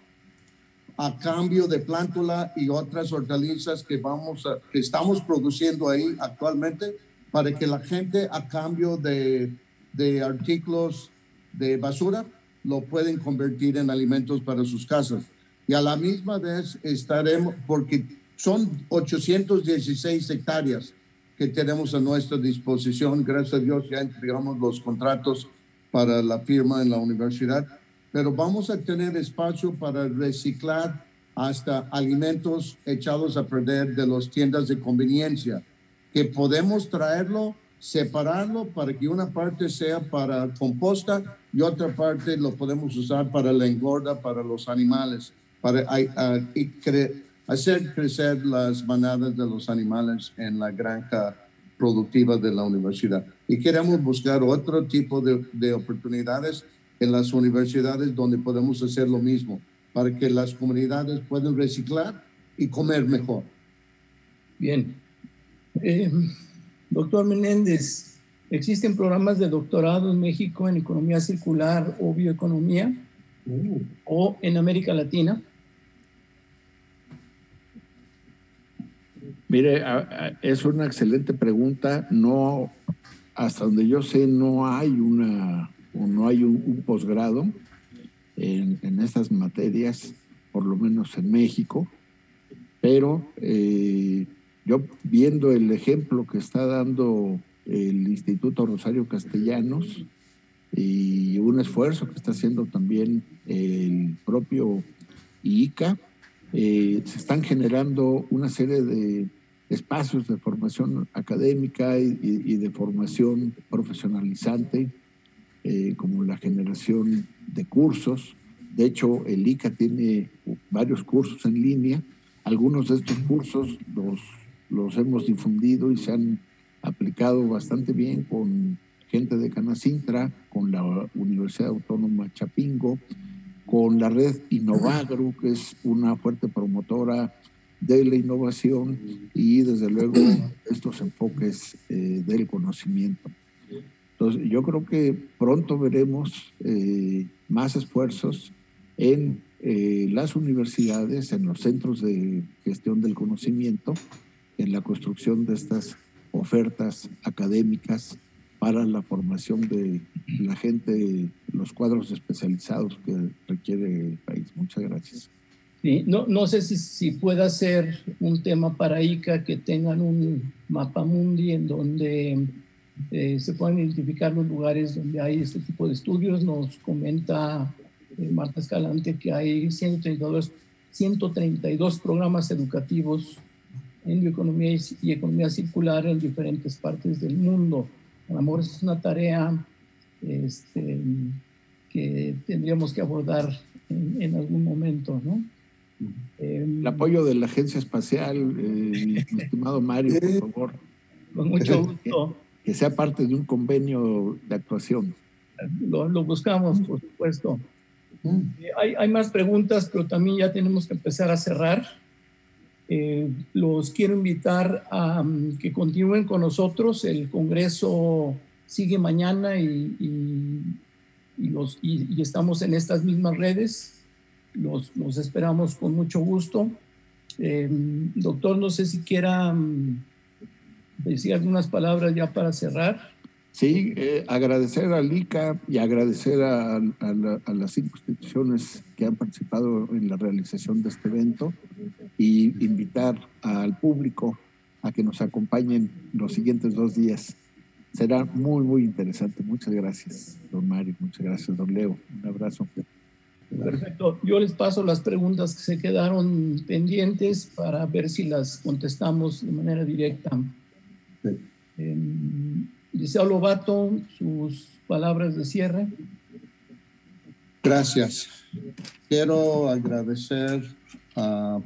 a cambio de plántula y otras hortalizas que, vamos a, que estamos produciendo ahí actualmente para que la gente a cambio de, de artículos de basura lo pueden convertir en alimentos para sus casas. Y a la misma vez estaremos, porque son ochocientas dieciséis hectáreas que tenemos a nuestra disposición. Gracias a Dios ya entregamos los contratos para la firma en la universidad, pero vamos a tener espacio para reciclar hasta alimentos echados a perder de las tiendas de conveniencia, que podemos traerlo, separarlo para que una parte sea para composta y otra parte lo podemos usar para la engorda, para los animales, para a, a, y cre, hacer crecer las manadas de los animales en la granja productiva de la universidad. Y queremos buscar otro tipo de, de oportunidades en las universidades donde podemos hacer lo mismo, para que las comunidades puedan reciclar y comer mejor. Bien. Eh, doctor Menéndez, ¿existen programas de doctorado en México en economía circular o bioeconomía uh. o en América Latina? Mire, a, a, es una excelente pregunta. No, hasta donde yo sé, no hay una o no hay un, un posgrado en, en estas materias, por lo menos en México, pero eh, yo viendo el ejemplo que está dando el Instituto Rosario Castellanos y un esfuerzo que está haciendo también el propio I C A, eh, se están generando una serie de espacios de formación académica y, y, y de formación profesionalizante, eh, como la generación de cursos. De hecho, el I C A tiene varios cursos en línea. Algunos de estos cursos los, los hemos difundido y se han aplicado bastante bien con gente de Canacintra, con la Universidad Autónoma Chapingo, con la red Innovagro, que es una fuerte promotora de la innovación y desde luego estos enfoques eh, del conocimiento. Entonces, yo creo que pronto veremos eh, más esfuerzos en eh, las universidades, en los centros de gestión del conocimiento, en la construcción de estas ofertas académicas para la formación de la gente, los cuadros especializados que requiere el país. Muchas gracias. Sí, no, no sé si, si pueda ser un tema para I C A que tengan un mapa mundi en donde eh, se puedan identificar los lugares donde hay este tipo de estudios. Nos comenta eh, Marta Escalante que hay ciento treinta y dos, ciento treinta y dos programas educativos en bioeconomía y, y economía circular en diferentes partes del mundo. A lo mejor es una tarea este, que tendríamos que abordar en, en algún momento, ¿no? El apoyo de la Agencia Espacial, eh, mi estimado Mario, por favor. Con mucho gusto. Que, que sea parte de un convenio de actuación. Lo, lo buscamos, por supuesto. Mm. Hay, hay más preguntas, pero también ya tenemos que empezar a cerrar. Eh, los quiero invitar a um, que continúen con nosotros. El Congreso sigue mañana y, y, y, los, y, y estamos en estas mismas redes. Los, los esperamos con mucho gusto. Eh, doctor, no sé si quiera um, decir algunas palabras ya para cerrar. Sí, eh, agradecer al I C A y agradecer a, a, la, a las cinco instituciones que han participado en la realización de este evento y invitar al público a que nos acompañen los siguientes dos días. Será muy, muy interesante. Muchas gracias, don Mario. Muchas gracias, don Leo. Un abrazo. Perfecto. Yo les paso las preguntas que se quedaron pendientes para ver si las contestamos de manera directa. Sí. Eh, Liceo Lobato, sus palabras de cierre. Gracias. Quiero agradecer a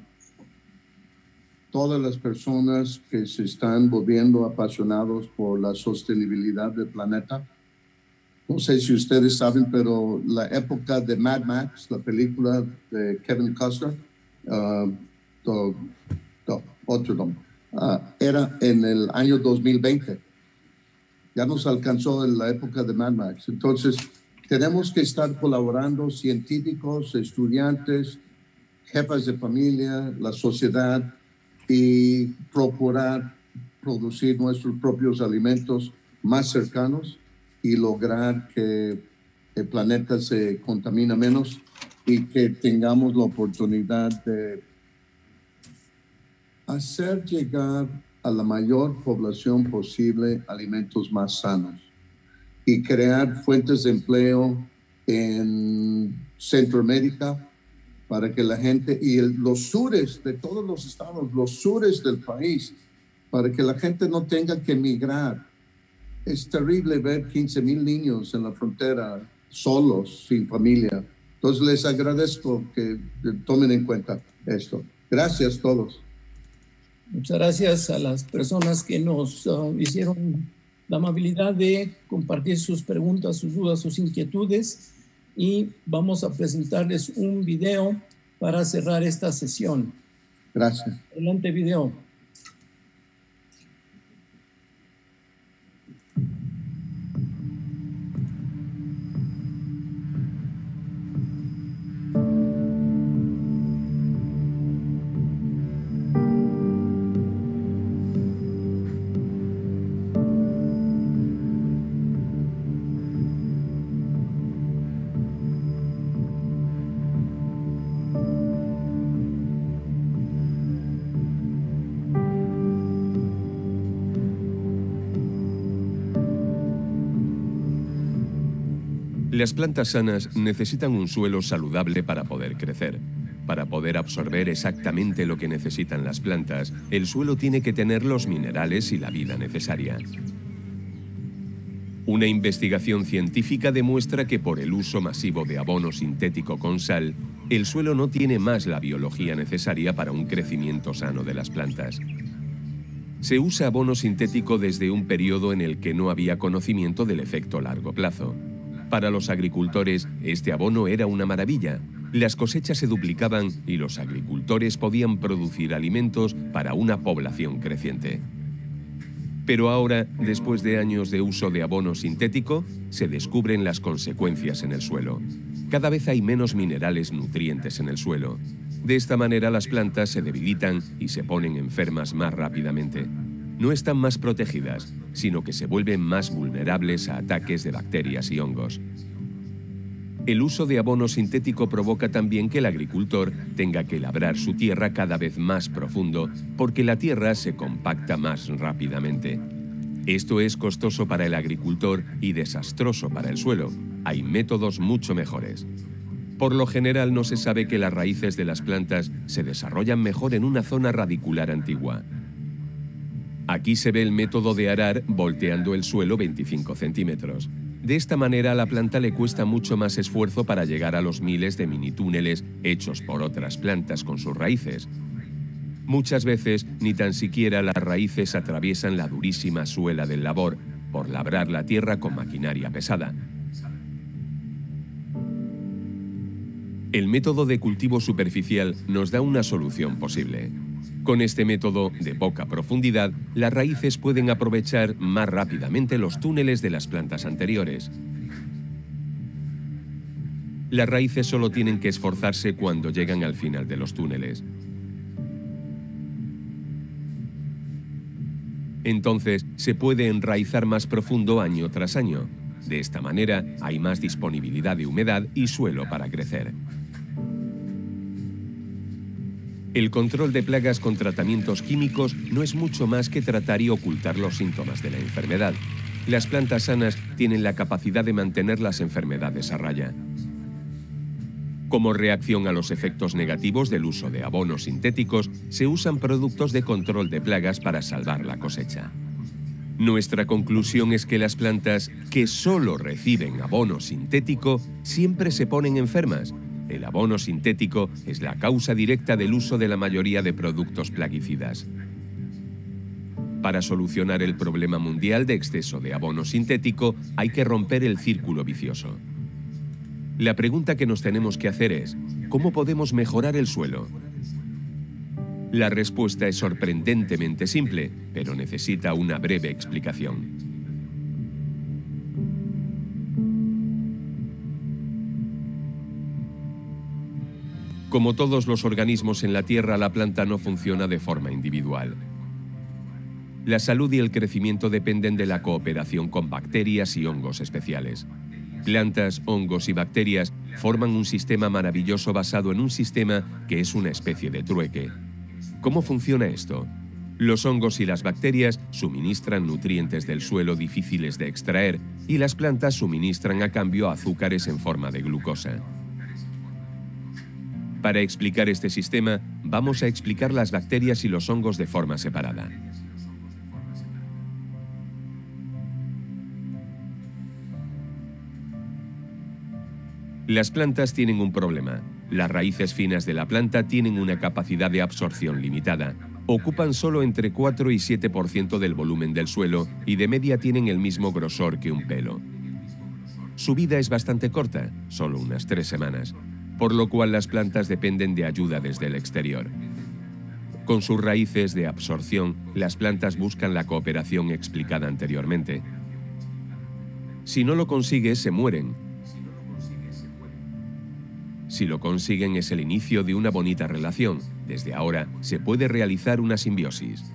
todas las personas que se están volviendo apasionados por la sostenibilidad del planeta. No sé si ustedes saben, pero la época de Mad Max, la película de Kevin Costner, uh, do, do, otro nombre, uh, era en el año dos mil veinte. Ya nos alcanzó en la época de Mad Max. Entonces, tenemos que estar colaborando científicos, estudiantes, jefas de familia, la sociedad, y procurar producir nuestros propios alimentos más cercanos y lograr que el planeta se contamine menos y que tengamos la oportunidad de hacer llegar a la mayor población posible alimentos más sanos y crear fuentes de empleo en Centroamérica para que la gente y el, los sures de todos los estados, los sures del país, para que la gente no tenga que emigrar. Es terrible ver quince mil niños en la frontera solos, sin familia. Entonces les agradezco que tomen en cuenta esto. Gracias a todos. Muchas gracias a las personas que nos uh, hicieron la amabilidad de compartir sus preguntas, sus dudas, sus inquietudes, y vamos a presentarles un video para cerrar esta sesión. Gracias. Adelante, video. Las plantas sanas necesitan un suelo saludable para poder crecer. Para poder absorber exactamente lo que necesitan las plantas, el suelo tiene que tener los minerales y la vida necesaria. Una investigación científica demuestra que por el uso masivo de abono sintético con sal, el suelo no tiene más la biología necesaria para un crecimiento sano de las plantas. Se usa abono sintético desde un periodo en el que no había conocimiento del efecto a largo plazo. Para los agricultores, este abono era una maravilla. Las cosechas se duplicaban y los agricultores podían producir alimentos para una población creciente. Pero ahora, después de años de uso de abono sintético, se descubren las consecuencias en el suelo. Cada vez hay menos minerales nutrientes en el suelo. De esta manera las plantas se debilitan y se ponen enfermas más rápidamente. No están más protegidas, sino que se vuelven más vulnerables a ataques de bacterias y hongos. El uso de abono sintético provoca también que el agricultor tenga que labrar su tierra cada vez más profundo porque la tierra se compacta más rápidamente. Esto es costoso para el agricultor y desastroso para el suelo. Hay métodos mucho mejores. Por lo general no se sabe que las raíces de las plantas se desarrollan mejor en una zona radicular antigua. Aquí se ve el método de arar volteando el suelo veinticinco centímetros. De esta manera a la planta le cuesta mucho más esfuerzo para llegar a los miles de mini túneles hechos por otras plantas con sus raíces. Muchas veces ni tan siquiera las raíces atraviesan la durísima suela del labor por labrar la tierra con maquinaria pesada. El método de cultivo superficial nos da una solución posible. Con este método de poca profundidad, las raíces pueden aprovechar más rápidamente los túneles de las plantas anteriores. Las raíces solo tienen que esforzarse cuando llegan al final de los túneles. Entonces, se puede enraizar más profundo año tras año. De esta manera, hay más disponibilidad de humedad y suelo para crecer. El control de plagas con tratamientos químicos no es mucho más que tratar y ocultar los síntomas de la enfermedad. Las plantas sanas tienen la capacidad de mantener las enfermedades a raya. Como reacción a los efectos negativos del uso de abonos sintéticos, se usan productos de control de plagas para salvar la cosecha. Nuestra conclusión es que las plantas que solo reciben abono sintético siempre se ponen enfermas. El abono sintético es la causa directa del uso de la mayoría de productos plaguicidas. Para solucionar el problema mundial de exceso de abono sintético, hay que romper el círculo vicioso. La pregunta que nos tenemos que hacer es, ¿cómo podemos mejorar el suelo? La respuesta es sorprendentemente simple, pero necesita una breve explicación. Como todos los organismos en la Tierra, la planta no funciona de forma individual. La salud y el crecimiento dependen de la cooperación con bacterias y hongos especiales. Plantas, hongos y bacterias forman un sistema maravilloso basado en un sistema que es una especie de trueque. ¿Cómo funciona esto? Los hongos y las bacterias suministran nutrientes del suelo difíciles de extraer y las plantas suministran a cambio azúcares en forma de glucosa. Para explicar este sistema, vamos a explicar las bacterias y los hongos de forma separada. Las plantas tienen un problema. Las raíces finas de la planta tienen una capacidad de absorción limitada. Ocupan solo entre cuatro y siete por ciento del volumen del suelo y de media tienen el mismo grosor que un pelo. Su vida es bastante corta, solo unas tres semanas. Por lo cual las plantas dependen de ayuda desde el exterior. Con sus raíces de absorción, las plantas buscan la cooperación explicada anteriormente. Si no lo consigue, se mueren. Si lo consiguen, es el inicio de una bonita relación. Desde ahora, se puede realizar una simbiosis.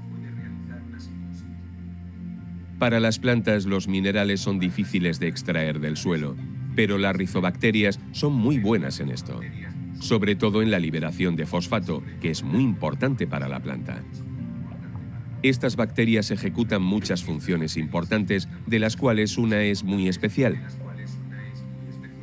Para las plantas, los minerales son difíciles de extraer del suelo. Pero las rizobacterias son muy buenas en esto, sobre todo en la liberación de fosfato, que es muy importante para la planta. Estas bacterias ejecutan muchas funciones importantes, de las cuales una es muy especial.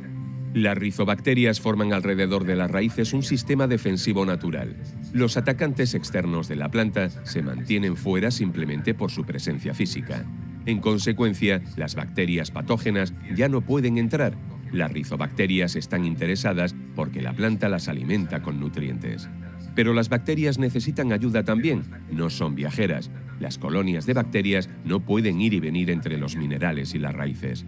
Las rizobacterias forman alrededor de las raíces un sistema defensivo natural. Los atacantes externos de la planta se mantienen fuera simplemente por su presencia física. En consecuencia, las bacterias patógenas ya no pueden entrar. Las rizobacterias están interesadas porque la planta las alimenta con nutrientes. Pero las bacterias necesitan ayuda también, no son viajeras. Las colonias de bacterias no pueden ir y venir entre los minerales y las raíces.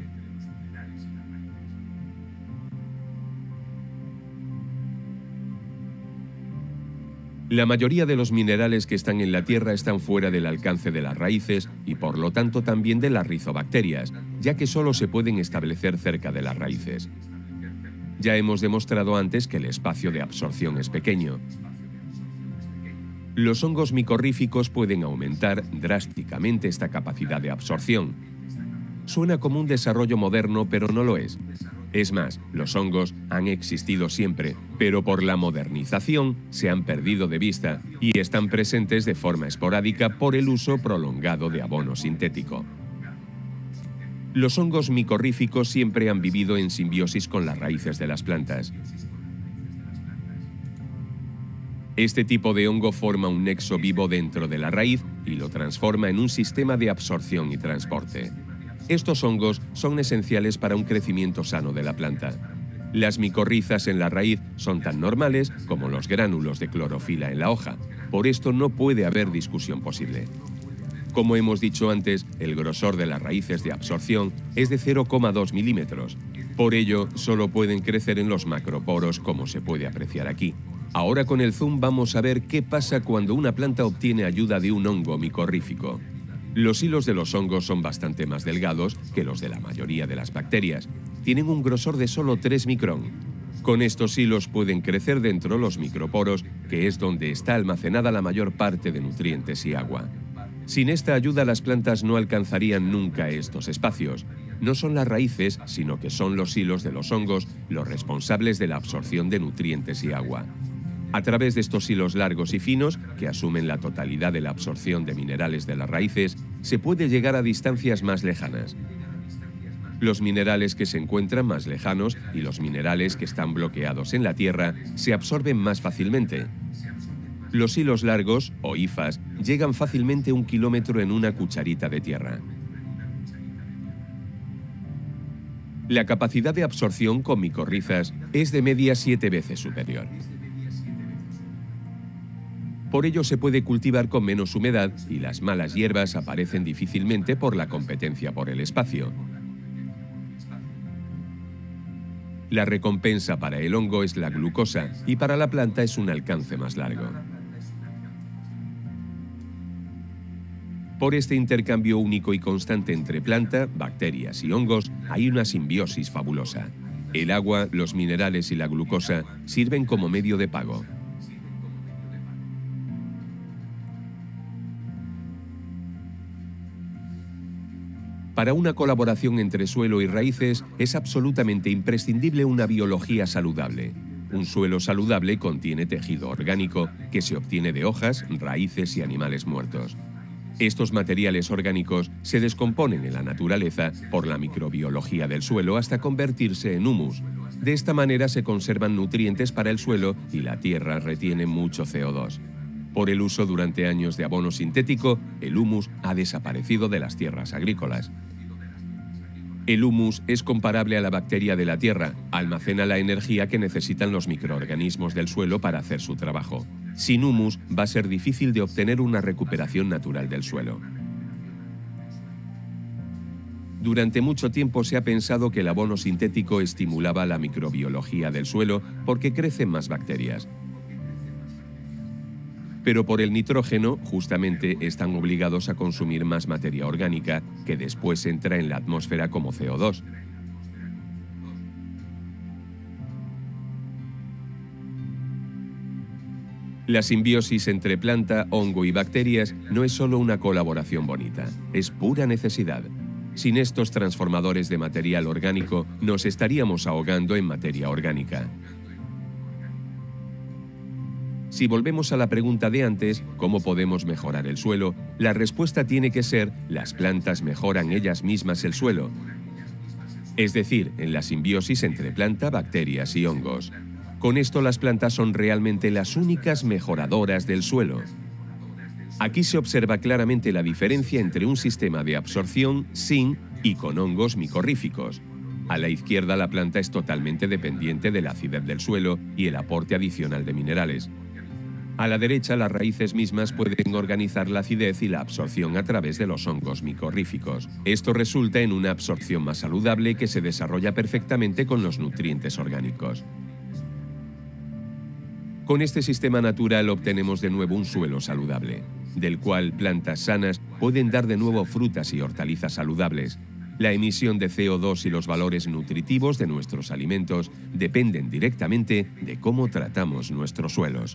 La mayoría de los minerales que están en la Tierra están fuera del alcance de las raíces y por lo tanto también de las rizobacterias, ya que solo se pueden establecer cerca de las raíces. Ya hemos demostrado antes que el espacio de absorción es pequeño. Los hongos micorríficos pueden aumentar drásticamente esta capacidad de absorción. Suena como un desarrollo moderno, pero no lo es. Es más, los hongos han existido siempre, pero por la modernización se han perdido de vista y están presentes de forma esporádica por el uso prolongado de abono sintético. Los hongos micorríficos siempre han vivido en simbiosis con las raíces de las plantas. Este tipo de hongo forma un nexo vivo dentro de la raíz y lo transforma en un sistema de absorción y transporte. Estos hongos son esenciales para un crecimiento sano de la planta. Las micorrizas en la raíz son tan normales como los gránulos de clorofila en la hoja. Por esto no puede haber discusión posible. Como hemos dicho antes, el grosor de las raíces de absorción es de cero coma dos milímetros. Por ello, solo pueden crecer en los macroporos, como se puede apreciar aquí. Ahora con el zoom vamos a ver qué pasa cuando una planta obtiene ayuda de un hongo micorrífico. Los hilos de los hongos son bastante más delgados que los de la mayoría de las bacterias. Tienen un grosor de solo tres micrón. Con estos hilos pueden crecer dentro de los microporos, que es donde está almacenada la mayor parte de nutrientes y agua. Sin esta ayuda, las plantas no alcanzarían nunca estos espacios. No son las raíces, sino que son los hilos de los hongos los responsables de la absorción de nutrientes y agua. A través de estos hilos largos y finos, que asumen la totalidad de la absorción de minerales de las raíces, se puede llegar a distancias más lejanas. Los minerales que se encuentran más lejanos y los minerales que están bloqueados en la tierra se absorben más fácilmente. Los hilos largos, o hifas, llegan fácilmente un kilómetro en una cucharita de tierra. La capacidad de absorción con micorrizas es de media siete veces superior. Por ello se puede cultivar con menos humedad y las malas hierbas aparecen difícilmente por la competencia por el espacio. La recompensa para el hongo es la glucosa y para la planta es un alcance más largo. Por este intercambio único y constante entre planta, bacterias y hongos hay una simbiosis fabulosa. El agua, los minerales y la glucosa sirven como medio de pago. Para una colaboración entre suelo y raíces es absolutamente imprescindible una biología saludable. Un suelo saludable contiene tejido orgánico que se obtiene de hojas, raíces y animales muertos. Estos materiales orgánicos se descomponen en la naturaleza por la microbiología del suelo hasta convertirse en humus. De esta manera se conservan nutrientes para el suelo y la tierra retiene mucho C O dos. Por el uso durante años de abono sintético, el humus ha desaparecido de las tierras agrícolas. El humus es comparable a la bacteria de la tierra, almacena la energía que necesitan los microorganismos del suelo para hacer su trabajo. Sin humus va a ser difícil de obtener una recuperación natural del suelo. Durante mucho tiempo se ha pensado que el abono sintético estimulaba la microbiología del suelo porque crecen más bacterias. Pero por el nitrógeno, justamente, están obligados a consumir más materia orgánica que después entra en la atmósfera como C O dos. La simbiosis entre planta, hongo y bacterias no es solo una colaboración bonita, es pura necesidad. Sin estos transformadores de material orgánico, nos estaríamos ahogando en materia orgánica. Si volvemos a la pregunta de antes, ¿cómo podemos mejorar el suelo?, la respuesta tiene que ser, las plantas mejoran ellas mismas el suelo. es decir, en la simbiosis entre planta, bacterias y hongos. Con esto las plantas son realmente las únicas mejoradoras del suelo. Aquí se observa claramente la diferencia entre un sistema de absorción sin y con hongos micorríficos. A la izquierda la planta es totalmente dependiente de la acidez del suelo y el aporte adicional de minerales. A la derecha las raíces mismas pueden organizar la acidez y la absorción a través de los hongos micorríficos. Esto resulta en una absorción más saludable que se desarrolla perfectamente con los nutrientes orgánicos. Con este sistema natural obtenemos de nuevo un suelo saludable, del cual plantas sanas pueden dar de nuevo frutas y hortalizas saludables. La emisión de C O dos y los valores nutritivos de nuestros alimentos dependen directamente de cómo tratamos nuestros suelos.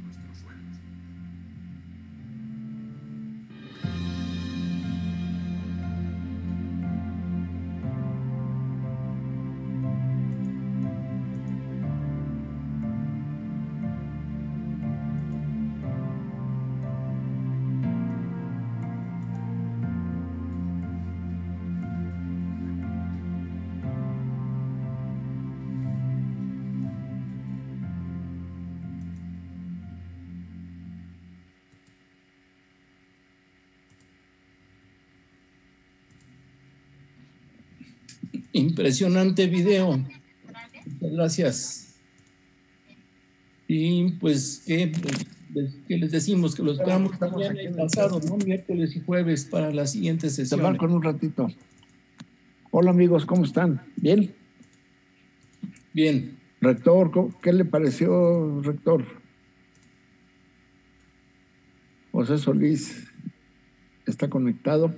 Impresionante video. Muchas gracias. Y pues, ¿qué, pues, ¿qué les decimos? Que los esperamos mañana y pasado, ¿no? Miércoles y jueves para la siguiente sesión. Te marco en un ratito. Hola amigos, ¿cómo están? ¿Bien? Bien. Rector, ¿qué le pareció, rector? José Solís, ¿está conectado?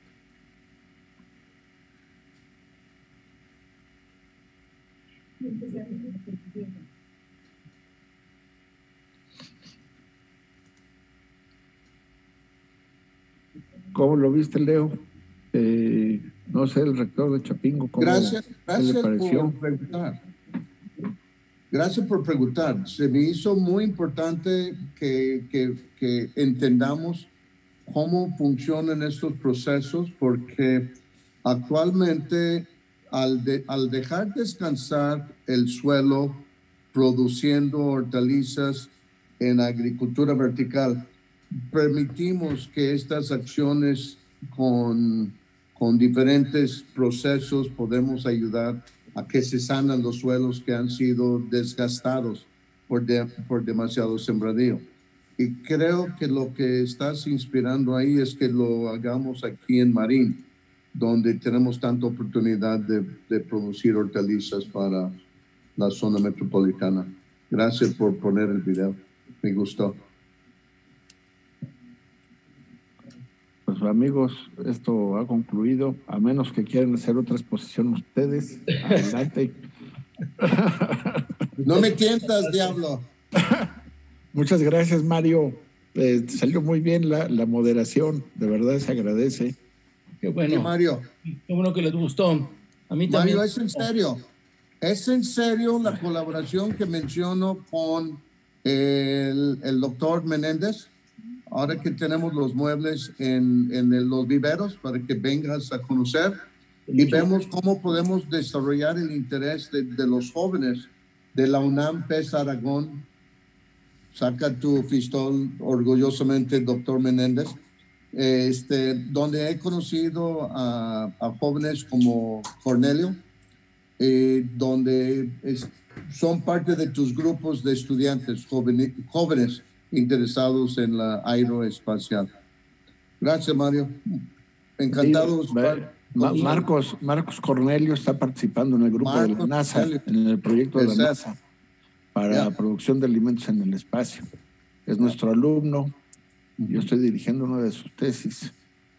¿Cómo lo viste, Leo? Eh, no sé, el rector de Chapingo, ¿cómo, gracias, gracias ¿qué le pareció? por preguntar. Gracias por preguntar. Se me hizo muy importante que, que, que entendamos cómo funcionan estos procesos, porque actualmente al, de, al dejar descansar el suelo produciendo hortalizas en agricultura vertical, permitimos que estas acciones con, con diferentes procesos podemos ayudar a que se sanan los suelos que han sido desgastados por, de, por demasiado sembradío. Y creo que lo que estás inspirando ahí es que lo hagamos aquí en Marín, donde tenemos tanta oportunidad de, de producir hortalizas para la zona metropolitana. Gracias por poner el video. Me gustó. Pues amigos, esto ha concluido, a menos que quieran hacer otra exposición ustedes. Adelante. No me tientas, diablo. Muchas gracias, Mario. Eh, salió muy bien la, la moderación, de verdad se agradece. Qué bueno. ¿Qué, Mario? Qué bueno que les gustó. A mí también. Mario, es en serio. Es en serio la colaboración que menciono con el, el doctor Menéndez. Ahora que tenemos los muebles en, en el, los viveros para que vengas a conocer y vemos cómo podemos desarrollar el interés de, de los jóvenes de la UNAM P E S Aragón. Saca tu fistol orgullosamente, doctor Menéndez. Este, donde he conocido a, a jóvenes como Cornelio, eh, donde es, son parte de tus grupos de estudiantes jóvenes, jóvenes interesados en la aeroespacial. Gracias, Mario. Encantado. Sí, Ma Marcos, Marcos Cornelio está participando en el grupo Marcos de la NASA, Cornelio. en el proyecto de la NASA para yeah. la producción de alimentos en el espacio. Es nuestro alumno. Yo estoy dirigiendo una de sus tesis.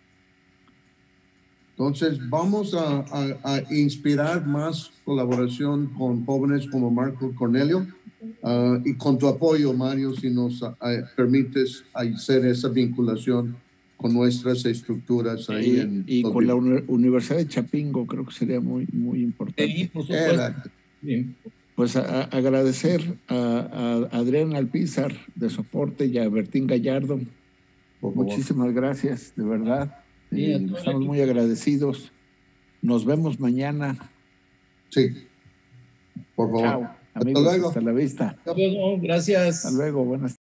Entonces, vamos a, a, a inspirar más colaboración con jóvenes como Marco Cornelio uh, y con tu apoyo, Mario, si nos uh, permites hacer esa vinculación con nuestras estructuras ahí. Y, en y con la uni Universidad de Chapingo, creo que sería muy, muy importante. Sí, por supuesto. Bien. Pues a, a agradecer a, a Adrián Alpizar de soporte y a Bertín Gallardo. Muchísimas gracias, de verdad. Sí, eh, estamos muy agradecidos. Nos vemos mañana Sí. Por favor. Chao, amigos, hasta, hasta la vista. Hasta luego, gracias. Hasta luego, buenas tardes.